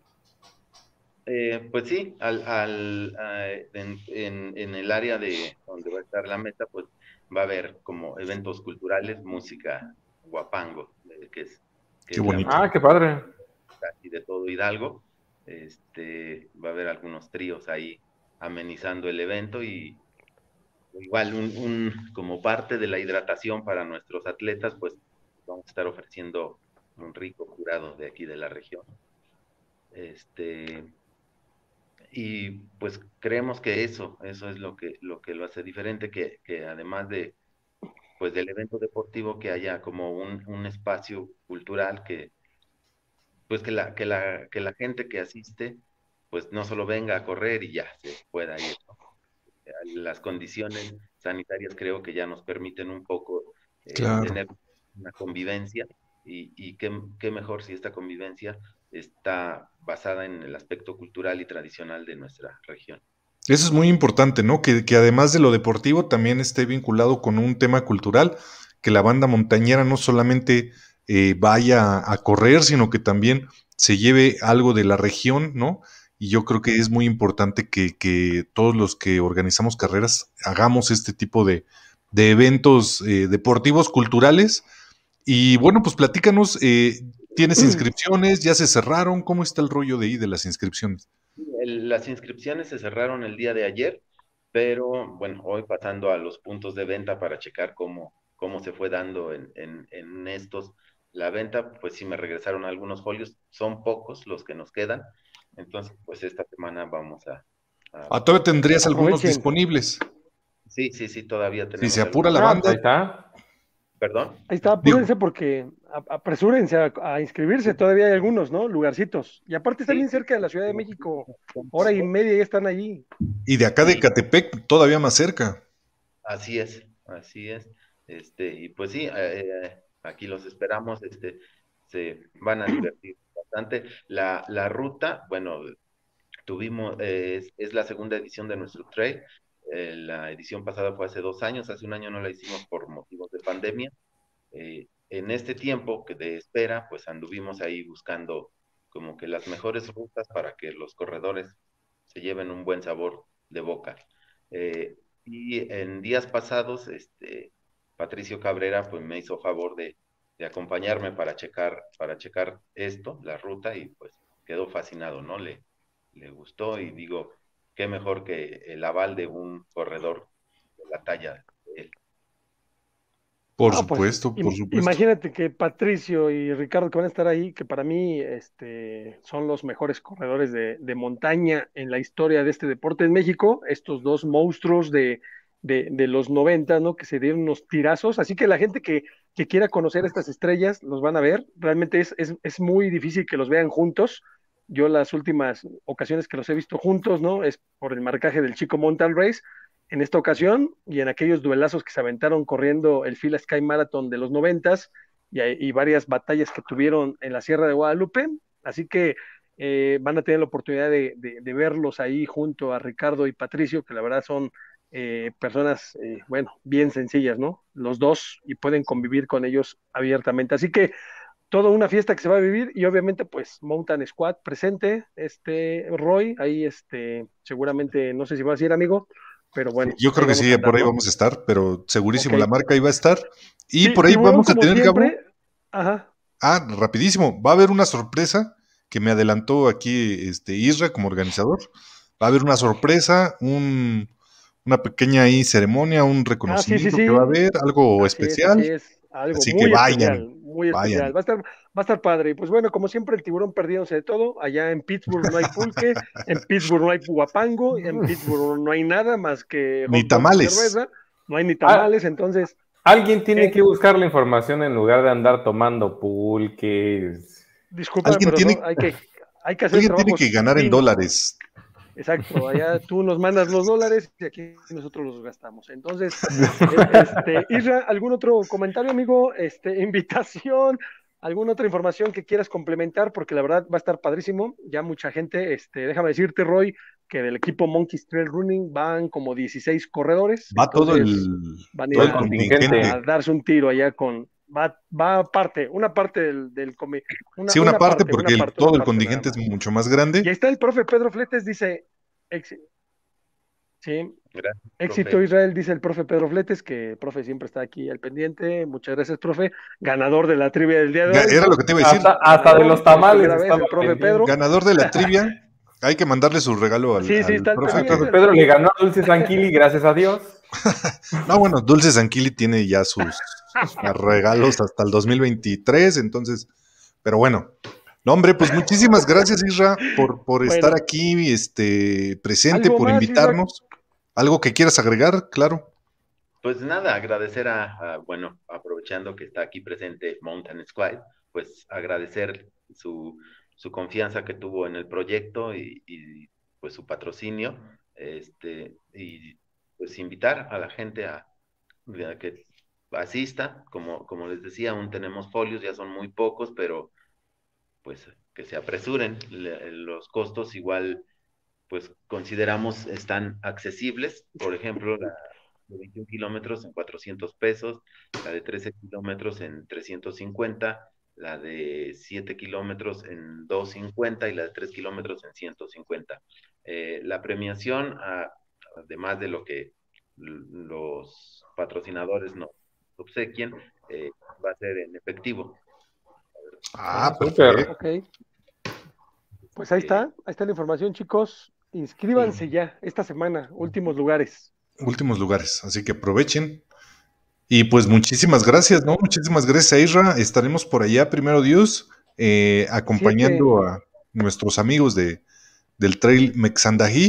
Pues sí, en el área de donde va a estar la meta, pues va a haber como eventos culturales, música guapango, que Qué es la bonito. música Qué padre. casi de todo Hidalgo. Va a haber algunos tríos ahí amenizando el evento, y igual como parte de la hidratación para nuestros atletas, pues vamos a estar ofreciendo un rico curado de aquí de la región. Y pues creemos que eso es lo que lo hace diferente, que además de pues del evento deportivo, que haya como un espacio cultural que pues que la gente que asiste pues no solo venga a correr y ya se pueda ir, ¿no? Las condiciones sanitarias creo que ya nos permiten un poco Claro. tener una convivencia, y qué mejor si esta convivencia está basada en el aspecto cultural y tradicional de nuestra región. Eso es muy importante, ¿no? Que además de lo deportivo también esté vinculado con un tema cultural, que la banda montañera no solamente vaya a correr, sino que también se lleve algo de la región, ¿no? Y yo creo que es muy importante que todos los que organizamos carreras hagamos este tipo de eventos deportivos, culturales. Y bueno, pues platícanos, ¿tienes inscripciones? ¿Ya se cerraron? ¿Cómo está el rollo de ahí de las inscripciones? Las inscripciones se cerraron el día de ayer, pero bueno, hoy pasando a los puntos de venta para checar cómo se fue dando en estos la venta, pues sí me regresaron algunos folios, son pocos los que nos quedan, entonces pues esta semana vamos a Todavía tendrías algunos Aprovechen. disponibles. Sí, todavía Si tenemos. se apura la Ahí banda, está. ¿Perdón? Ahí está, apúrense porque apresúrense a inscribirse, todavía hay algunos, ¿no? Lugarcitos. Y aparte están Sí, bien cerca de la Ciudad de México, hora y media ya están allí. y de acá de Sí. Catepec todavía más cerca. Así es, así es. Y pues sí, aquí los esperamos, se van a divertir bastante. La ruta, bueno, tuvimos, es la segunda edición de nuestro trail. La edición pasada fue hace 2 años, hace un año no la hicimos por motivos de pandemia. En este tiempo que de espera, pues anduvimos ahí buscando como que las mejores rutas para que los corredores se lleven un buen sabor de boca. Eh, y en días pasados, Patricio Cabrera, pues me hizo favor de acompañarme para checar esto, la ruta, y pues quedó fascinado, ¿no? Le gustó y digo, qué mejor que el aval de un corredor de la talla de él. Por Pues supuesto, por supuesto. imagínate que Patricio y Ricardo que van a estar ahí, que para mí son los mejores corredores de montaña en la historia de este deporte en México, estos dos monstruos de los 90, ¿no? Que se dieron unos tirazos, así que la gente que quiera conocer estas estrellas los van a ver, realmente es muy difícil que los vean juntos. Yo las últimas ocasiones que los he visto juntos, ¿no? Es por el marcaje del Chico Mountain Race, en esta ocasión y en aquellos duelazos que se aventaron corriendo el Fila Sky Marathon de los 90 y varias batallas que tuvieron en la Sierra de Guadalupe. Así que van a tener la oportunidad de verlos ahí junto a Ricardo y Patricio, que la verdad son personas, bueno, bien sencillas, ¿no? Los dos y pueden convivir con ellos abiertamente. Así que toda una fiesta que se va a vivir y obviamente pues Mountain Squad presente, Roy, ahí seguramente, no sé si va a decir amigo, pero bueno, Yo creo ahí que vamos sí, a andar, por ahí ¿no? vamos a estar, pero segurísimo Ok. la marca iba a estar. Y Sí, por ahí Tiburón, vamos a como tener, Gabo. siempre. Ajá. Rapidísimo, va a haber una sorpresa que me adelantó aquí Isra como organizador. Va a haber una sorpresa, una pequeña ahí ceremonia, un Sí, reconocimiento que va a haber, algo así especial. es, algo Así que muy especial, muy vayan. especial. Va a estar padre. Y pues bueno, como siempre, el Tiburón perdiéndose de todo. Allá en Pittsburgh no hay pulque, en Pittsburgh no hay guapango, en Pittsburgh no hay nada más que Ni hot dogs y tamales. cerveza, no hay ni Ah, tamales, entonces, alguien tiene ¿qué? que buscar la información en lugar de andar tomando pulques. Discúlpame, Alguien pero tiene, hay que hacer alguien tiene que trabajos ganar en finos. dólares. Exacto, allá tú nos mandas los dólares y aquí nosotros los gastamos. Entonces, Isra, ¿algún otro comentario, amigo? Invitación, alguna otra información que quieras complementar, porque la verdad va a estar padrísimo. Ya mucha gente, déjame decirte, Roy, que del equipo Monkeys Trail Running van como 16 corredores, Va todo entonces van a ir Todo el contingente. a darse un tiro allá va aparte, una parte Sí, una parte, porque todo el una parte nada contingente es más. mucho más Y grande. ahí está el profe Pedro Fletes, dice, sí, Gracias, éxito profe. Israel, dice el profe Pedro Fletes, que el profe siempre está aquí al pendiente. Muchas gracias, profe. Ganador de la trivia del día de hoy. Era lo que te iba a decir. Hasta de los Ganador, por tamales primera vez, estaba el profe pendiente. Pedro. Ganador de la trivia. Hay que mandarle su regalo al Sí, está al profe pendiente. Pedro. Pedro le ganó a Dulce Sanquili, gracias a Dios. No, bueno, Dulce Sanquili tiene ya sus regalos hasta el 2023, entonces, pero bueno. No, hombre, pues muchísimas gracias, Isra, por estar Bueno, aquí presente, ¿algo por más, Isra? invitarnos. ¿Algo que quieras agregar? Claro. Pues nada, agradecer bueno, aprovechando que está aquí presente Mountain Squad, pues agradecer su confianza que tuvo en el proyecto y pues su patrocinio, y pues invitar a la gente a que asista, como les decía, aún tenemos folios, ya son muy pocos, pero pues que se apresuren, los costos igual pues consideramos están accesibles. Por ejemplo, la de 21 kilómetros en 400 pesos, la de 13 kilómetros en 350, la de 7 kilómetros en 250 y la de 3 kilómetros en 150. La premiación, además de lo que los patrocinadores nos obsequien, va a ser en efectivo. Súper. Perfecto. Ok, pues ahí está la información, chicos. Inscríbanse Sí. ya esta semana, últimos lugares. Últimos lugares, así que aprovechen. Y pues muchísimas gracias, ¿no? Muchísimas gracias a Isra. Estaremos por allá, primero Dios, acompañando 7. a nuestros amigos del Trail Mexandají.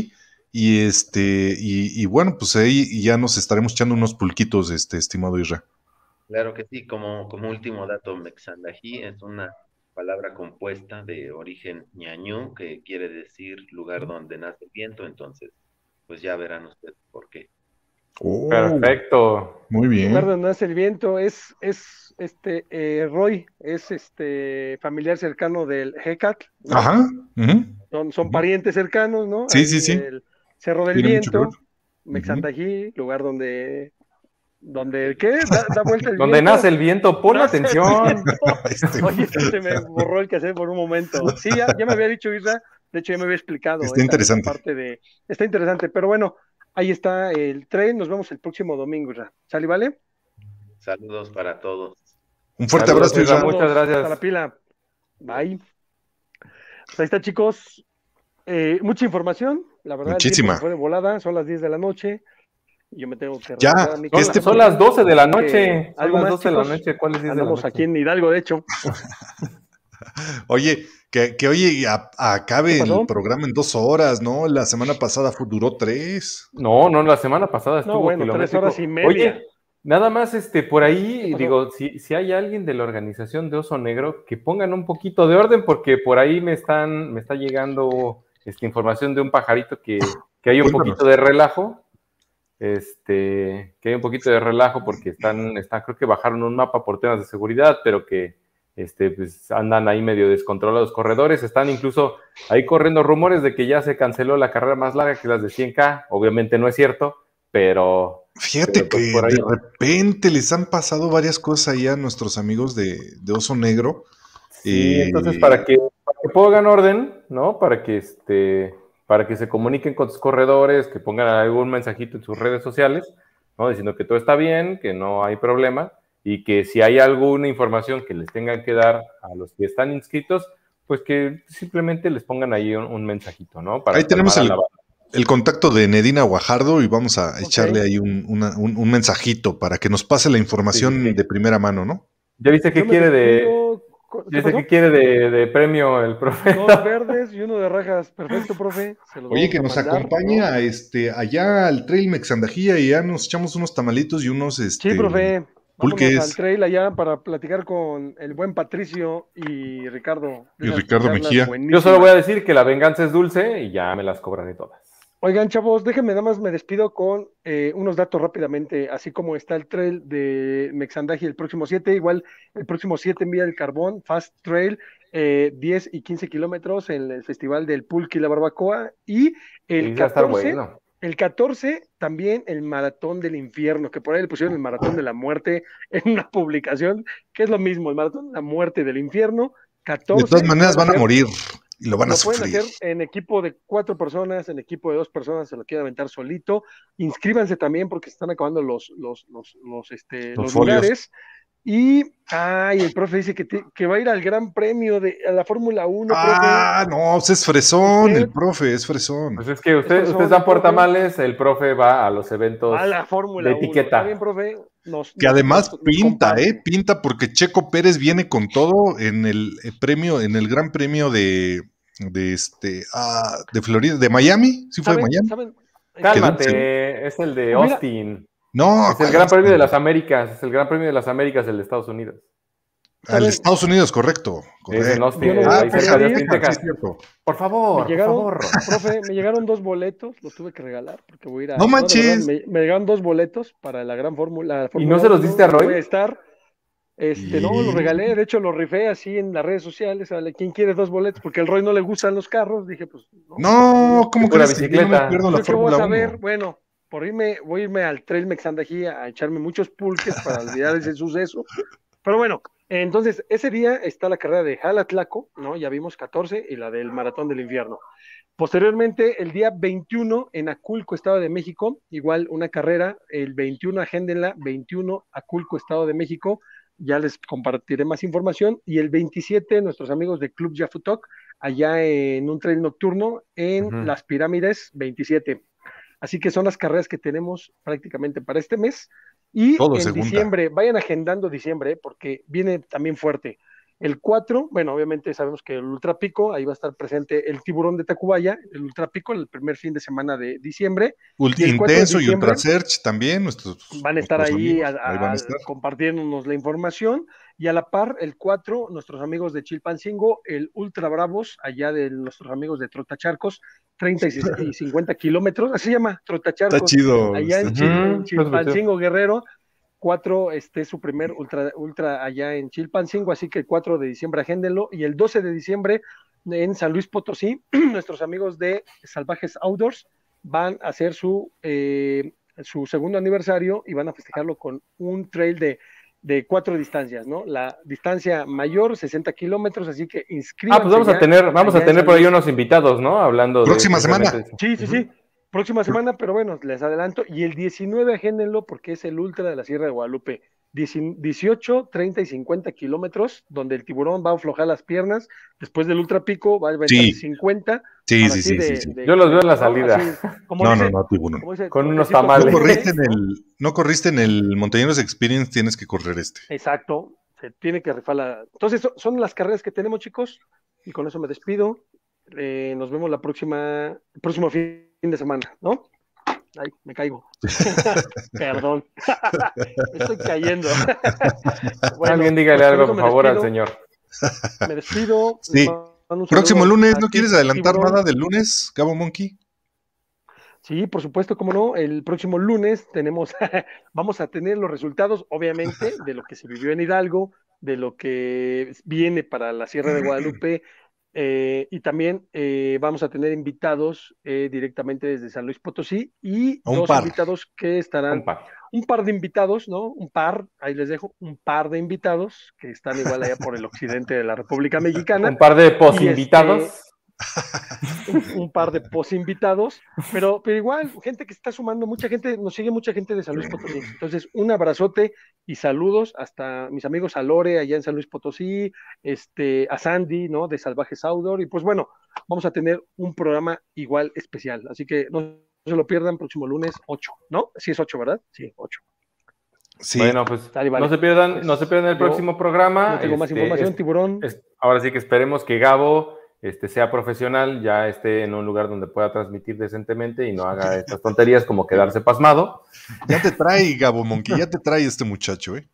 Y bueno, pues ahí ya nos estaremos echando unos pulquitos, estimado Isra. Claro que sí, como último dato, Mexandají es una palabra compuesta de origen ñañú, que quiere decir lugar donde nace el viento, entonces, pues ya verán ustedes por qué. Oh, Perfecto. muy Lugar bien. donde nace el viento es Roy, es familiar cercano del Hecatl, ¿no? Ajá. Ujú. Son parientes cercanos, ¿no? Sí, sí, Ahí sí. el Cerro del Tiene mucho que ver. Viento, Mexantají, lugar donde ¿qué? Da vuelta el Donde viento. nace el viento, pon Nace el atención. viento. Este, Oye, se me borró el cassette por un momento. Sí, ya me había dicho Isra, de hecho ya me había explicado Está esa interesante. parte de... Está interesante, pero bueno, ahí está el tren, nos vemos el próximo domingo, Isra. ¿Sale, vale? Saludos para todos. Un fuerte Saludos, abrazo, Isra, Isra. muchas Hasta la gracias. pila. Bye. Pues ahí está, chicos. Mucha información. La verdad, el tiempo Muchísima. se fue de volada. Son las 10 de la noche. Y yo me tengo que Ya, regresar a mi que casa. Son las 12 de la Así que, noche. Son ¿algo las más, 12 de la chicos? noche. ¿Cuál es 10 de la Andamos noche? aquí en Hidalgo, de hecho. Oye, que oye, acabe ¿Qué pasó? el programa en 2 horas, ¿no? La semana pasada duró 3. No, la semana pasada No, estuvo bueno, 3 kilométrico. horas y media. Oye, nada más por ¿Qué ahí, pasó? digo, si hay alguien de la organización de Oso Negro, que pongan un poquito de orden, porque por ahí me está llegando información de un pajarito que hay un Cuéntanos. poquito de relajo. Que hay un poquito de relajo porque creo que bajaron un mapa por temas de seguridad, pero que pues andan ahí medio descontrolados corredores, están incluso ahí corriendo rumores de que ya se canceló la carrera más larga, que es las de 100K, obviamente no es cierto, pero Fíjate pues que por ahí. de repente les han pasado varias cosas ahí a nuestros amigos de Oso Negro. Sí, entonces para que pongan orden, ¿no? Para que se comuniquen con sus corredores, que pongan algún mensajito en sus redes sociales, ¿no? Diciendo que todo está bien, que no hay problema, y que si hay alguna información que les tengan que dar a los que están inscritos, pues que simplemente les pongan ahí un mensajito, ¿no? Para Ahí tenemos calmar a la banda. el contacto de Nedina Guajardo y vamos a Ok. echarle ahí un mensajito para que nos pase la información Sí. de primera mano, ¿no? ¿Ya viste Yo que me quiere despido. ¿Qué dice pasó? que quiere de premio el profe? 2 verdes y 1 de rajas. Perfecto, profe. Se los Oye, vamos que a nos mandar, acompañe ¿no? allá al Trail Mexandajía y ya nos echamos unos tamalitos y unos Sí, profe. Vámonos pulques al trail allá para platicar con el buen Patricio y Ricardo. De y esas Ricardo charlas Mejía. buenísimas. Yo solo voy a decir que la venganza es dulce y ya me las cobraré todas. Oigan, chavos, déjenme nada más me despido con unos datos rápidamente, así como está el trail de Mexandaji el próximo 7, igual el próximo 7 en Vía del Carbón, Fast Trail, 10 y 15 kilómetros en el Festival del Pulque y la Barbacoa, y el Sí, va a estar 14, bueno. el 14 también el Maratón del Infierno, que por ahí le pusieron el Maratón de la Muerte en una publicación, que es lo mismo, el Maratón de la Muerte del Infierno, 14. De todas maneras van a hacer- morir y lo van a Lo pueden sufrir. hacer en equipo de 4 personas, en equipo de 2 personas, se lo quieren aventar solito. Inscríbanse también porque se están acabando los Los folios. lugares. Y el profe dice que va a ir al Gran Premio de a la Fórmula 1, Ah, no, pues es fresón, Usted- el profe, es fresón. Pues es que Esas ustedes son, dan por profe. tamales, el profe va a los eventos a la Fórmula de 1. etiqueta. ¿Está bien, profe? Que además nos pinta, comparte. pinta porque Checo Pérez viene con todo en el premio, en el Gran Premio de Florida, de Miami, ¿sí fue de Miami? ¿Saben? Cálmate, es el de Pues mira, Austin. No, Es el Gran Premio de las Américas, es el Gran Premio de las Américas, el de Estados Unidos. al de Estados Unidos, correcto. Es en Austin, Yo no voy a ahí poder cerca de ir. Austin, sí, Texas. es cierto. Por favor, me llegaron, por favor. profe, me llegaron 2 boletos, los tuve que regalar porque voy a ir a. No de manches. verdad, me llegaron 2 boletos para la gran Fórmula. ¿Y no se los 1, diste a Roy? Voy a estar. No, los regalé, de hecho los rifé así en las redes sociales. ¿Quién quiere 2 boletos? Porque al Roy no le gustan los carros. Dije, pues. No, ¿cómo Pura crees que yo no me bicicleta. pierdo la Yo qué voy a Fórmula 1? saber. Bueno, voy a irme al Trail Mexandají a echarme muchos pulques para olvidar ese suceso. Pero bueno, entonces ese día está la carrera de Jalatlaco, ¿no? Ya vimos 14 y la del Maratón del Infierno. Posteriormente, el día 21 en Aculco, Estado de México, igual una carrera, el 21, agéndenla, 21 Aculco, Estado de México, ya les compartiré más información, y el 27 nuestros amigos de Club Yafutok, allá en un trail nocturno en Las Pirámides, 27. Así que son las carreras que tenemos prácticamente para este mes. Y Todo en segunda. diciembre, vayan agendando diciembre, porque viene también fuerte. El 4, bueno, obviamente sabemos que el Ultra Pico, ahí va a estar presente el Tiburón de Tacubaya, el Ultra Pico, el primer fin de semana de diciembre. Y el 4 de Intenso y diciembre Ultra Search también, van a estar ahí, amigos, ahí van a estar. compartiéndonos la información. Y a la par, el 4, nuestros amigos de Chilpancingo, el Ultra Bravos, allá de nuestros amigos de Trotacharcos, 30 y 50 kilómetros, así se llama, Está Trotacharcos, chido. allá en Ujú, Chilpancingo, Guerrero. 4, su primer ultra allá en Chilpancingo, así que el 4 de diciembre agéndenlo. Y el 12 de diciembre en San Luis Potosí, nuestros amigos de Salvajes Outdoors van a hacer su segundo aniversario y van a festejarlo con un trail de 4 distancias, ¿no? La distancia mayor, 60 kilómetros, así que inscríbanse. Pues vamos a tener por ahí unos invitados, ¿no? Hablando Próxima semana. Sí. Próxima semana, pero bueno, les adelanto. Y el 19, agéndenlo porque es el ultra de la Sierra de Guadalupe. 18, 30 y 50 kilómetros, donde el tiburón va a aflojar las piernas. Después del ultra pico va a aventar 50. Sí. Yo los veo en la salida. No, tiburón. Con unos tamales. No corriste en el Montañeros Experience, tienes que correr este. Exacto, se tiene que rifar Entonces, son las carreras que tenemos, chicos, y con eso me despido. Nos vemos el próximo fin de semana, ¿no? Ay, me caigo. Perdón. Me estoy cayendo. Bueno, alguien dígale algo, por favor, al señor. Me despido. Sí. Próximo lunes, ¿no quieres adelantar nada del lunes, Gabo Monkey? Sí, por supuesto, cómo no. El próximo lunes vamos a tener los resultados, obviamente, de lo que se vivió en Hidalgo, de lo que viene para la Sierra de Guadalupe, y también vamos a tener invitados directamente desde San Luis Potosí y invitados que estarán, un par de invitados, ¿no? Ahí les dejo, un par de invitados que están igual allá por el occidente de la República Mexicana. Un par de posinvitados. Un par de posinvitados, pero igual, gente que está sumando, nos sigue mucha gente de San Luis Potosí. Entonces, un abrazote y saludos hasta mis amigos a Lore allá en San Luis Potosí, a Sandy, ¿no? De Salvajes Outdoor, y pues bueno, vamos a tener un programa igual especial, así que no se lo pierdan próximo lunes 8, ¿no? Sí es 8, ¿verdad? Sí, 8. Sí. Bueno, pues vale. No se pierdan el próximo programa. No tengo más información, tiburón. Ahora sí que esperemos que Gabo sea profesional, ya esté en un lugar donde pueda transmitir decentemente y no haga estas tonterías como quedarse pasmado. Ya te trae, Gabo Monkey, ya te trae este muchacho, ¿eh?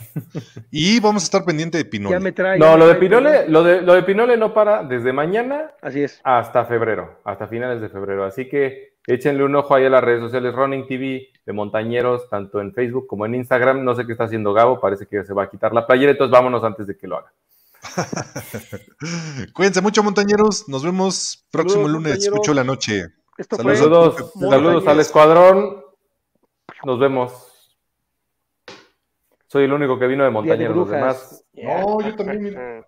Y vamos a estar pendiente de Pinole. Ya me trae. No, lo de Pinole no para desde mañana. Así es. Hasta febrero, hasta finales de febrero. Así que échenle un ojo ahí a las redes sociales Running TV de Montañeros, tanto en Facebook como en Instagram. No sé qué está haciendo Gabo, parece que se va a quitar la playera, entonces vámonos antes de que lo haga. Cuídense mucho, montañeros. Nos vemos próximo lunes, 8 de la noche. Saludos al escuadrón. Nos vemos. Soy el único que vino de montañeros, los demás. No, yo también, mira.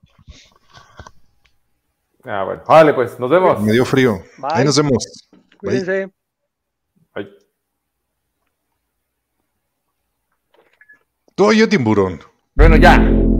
Bueno. Vale, pues, nos vemos. Me dio frío. Bye. Ahí nos vemos. Cuídense. Bye. Tú y yo, tiburón. Bueno, ya.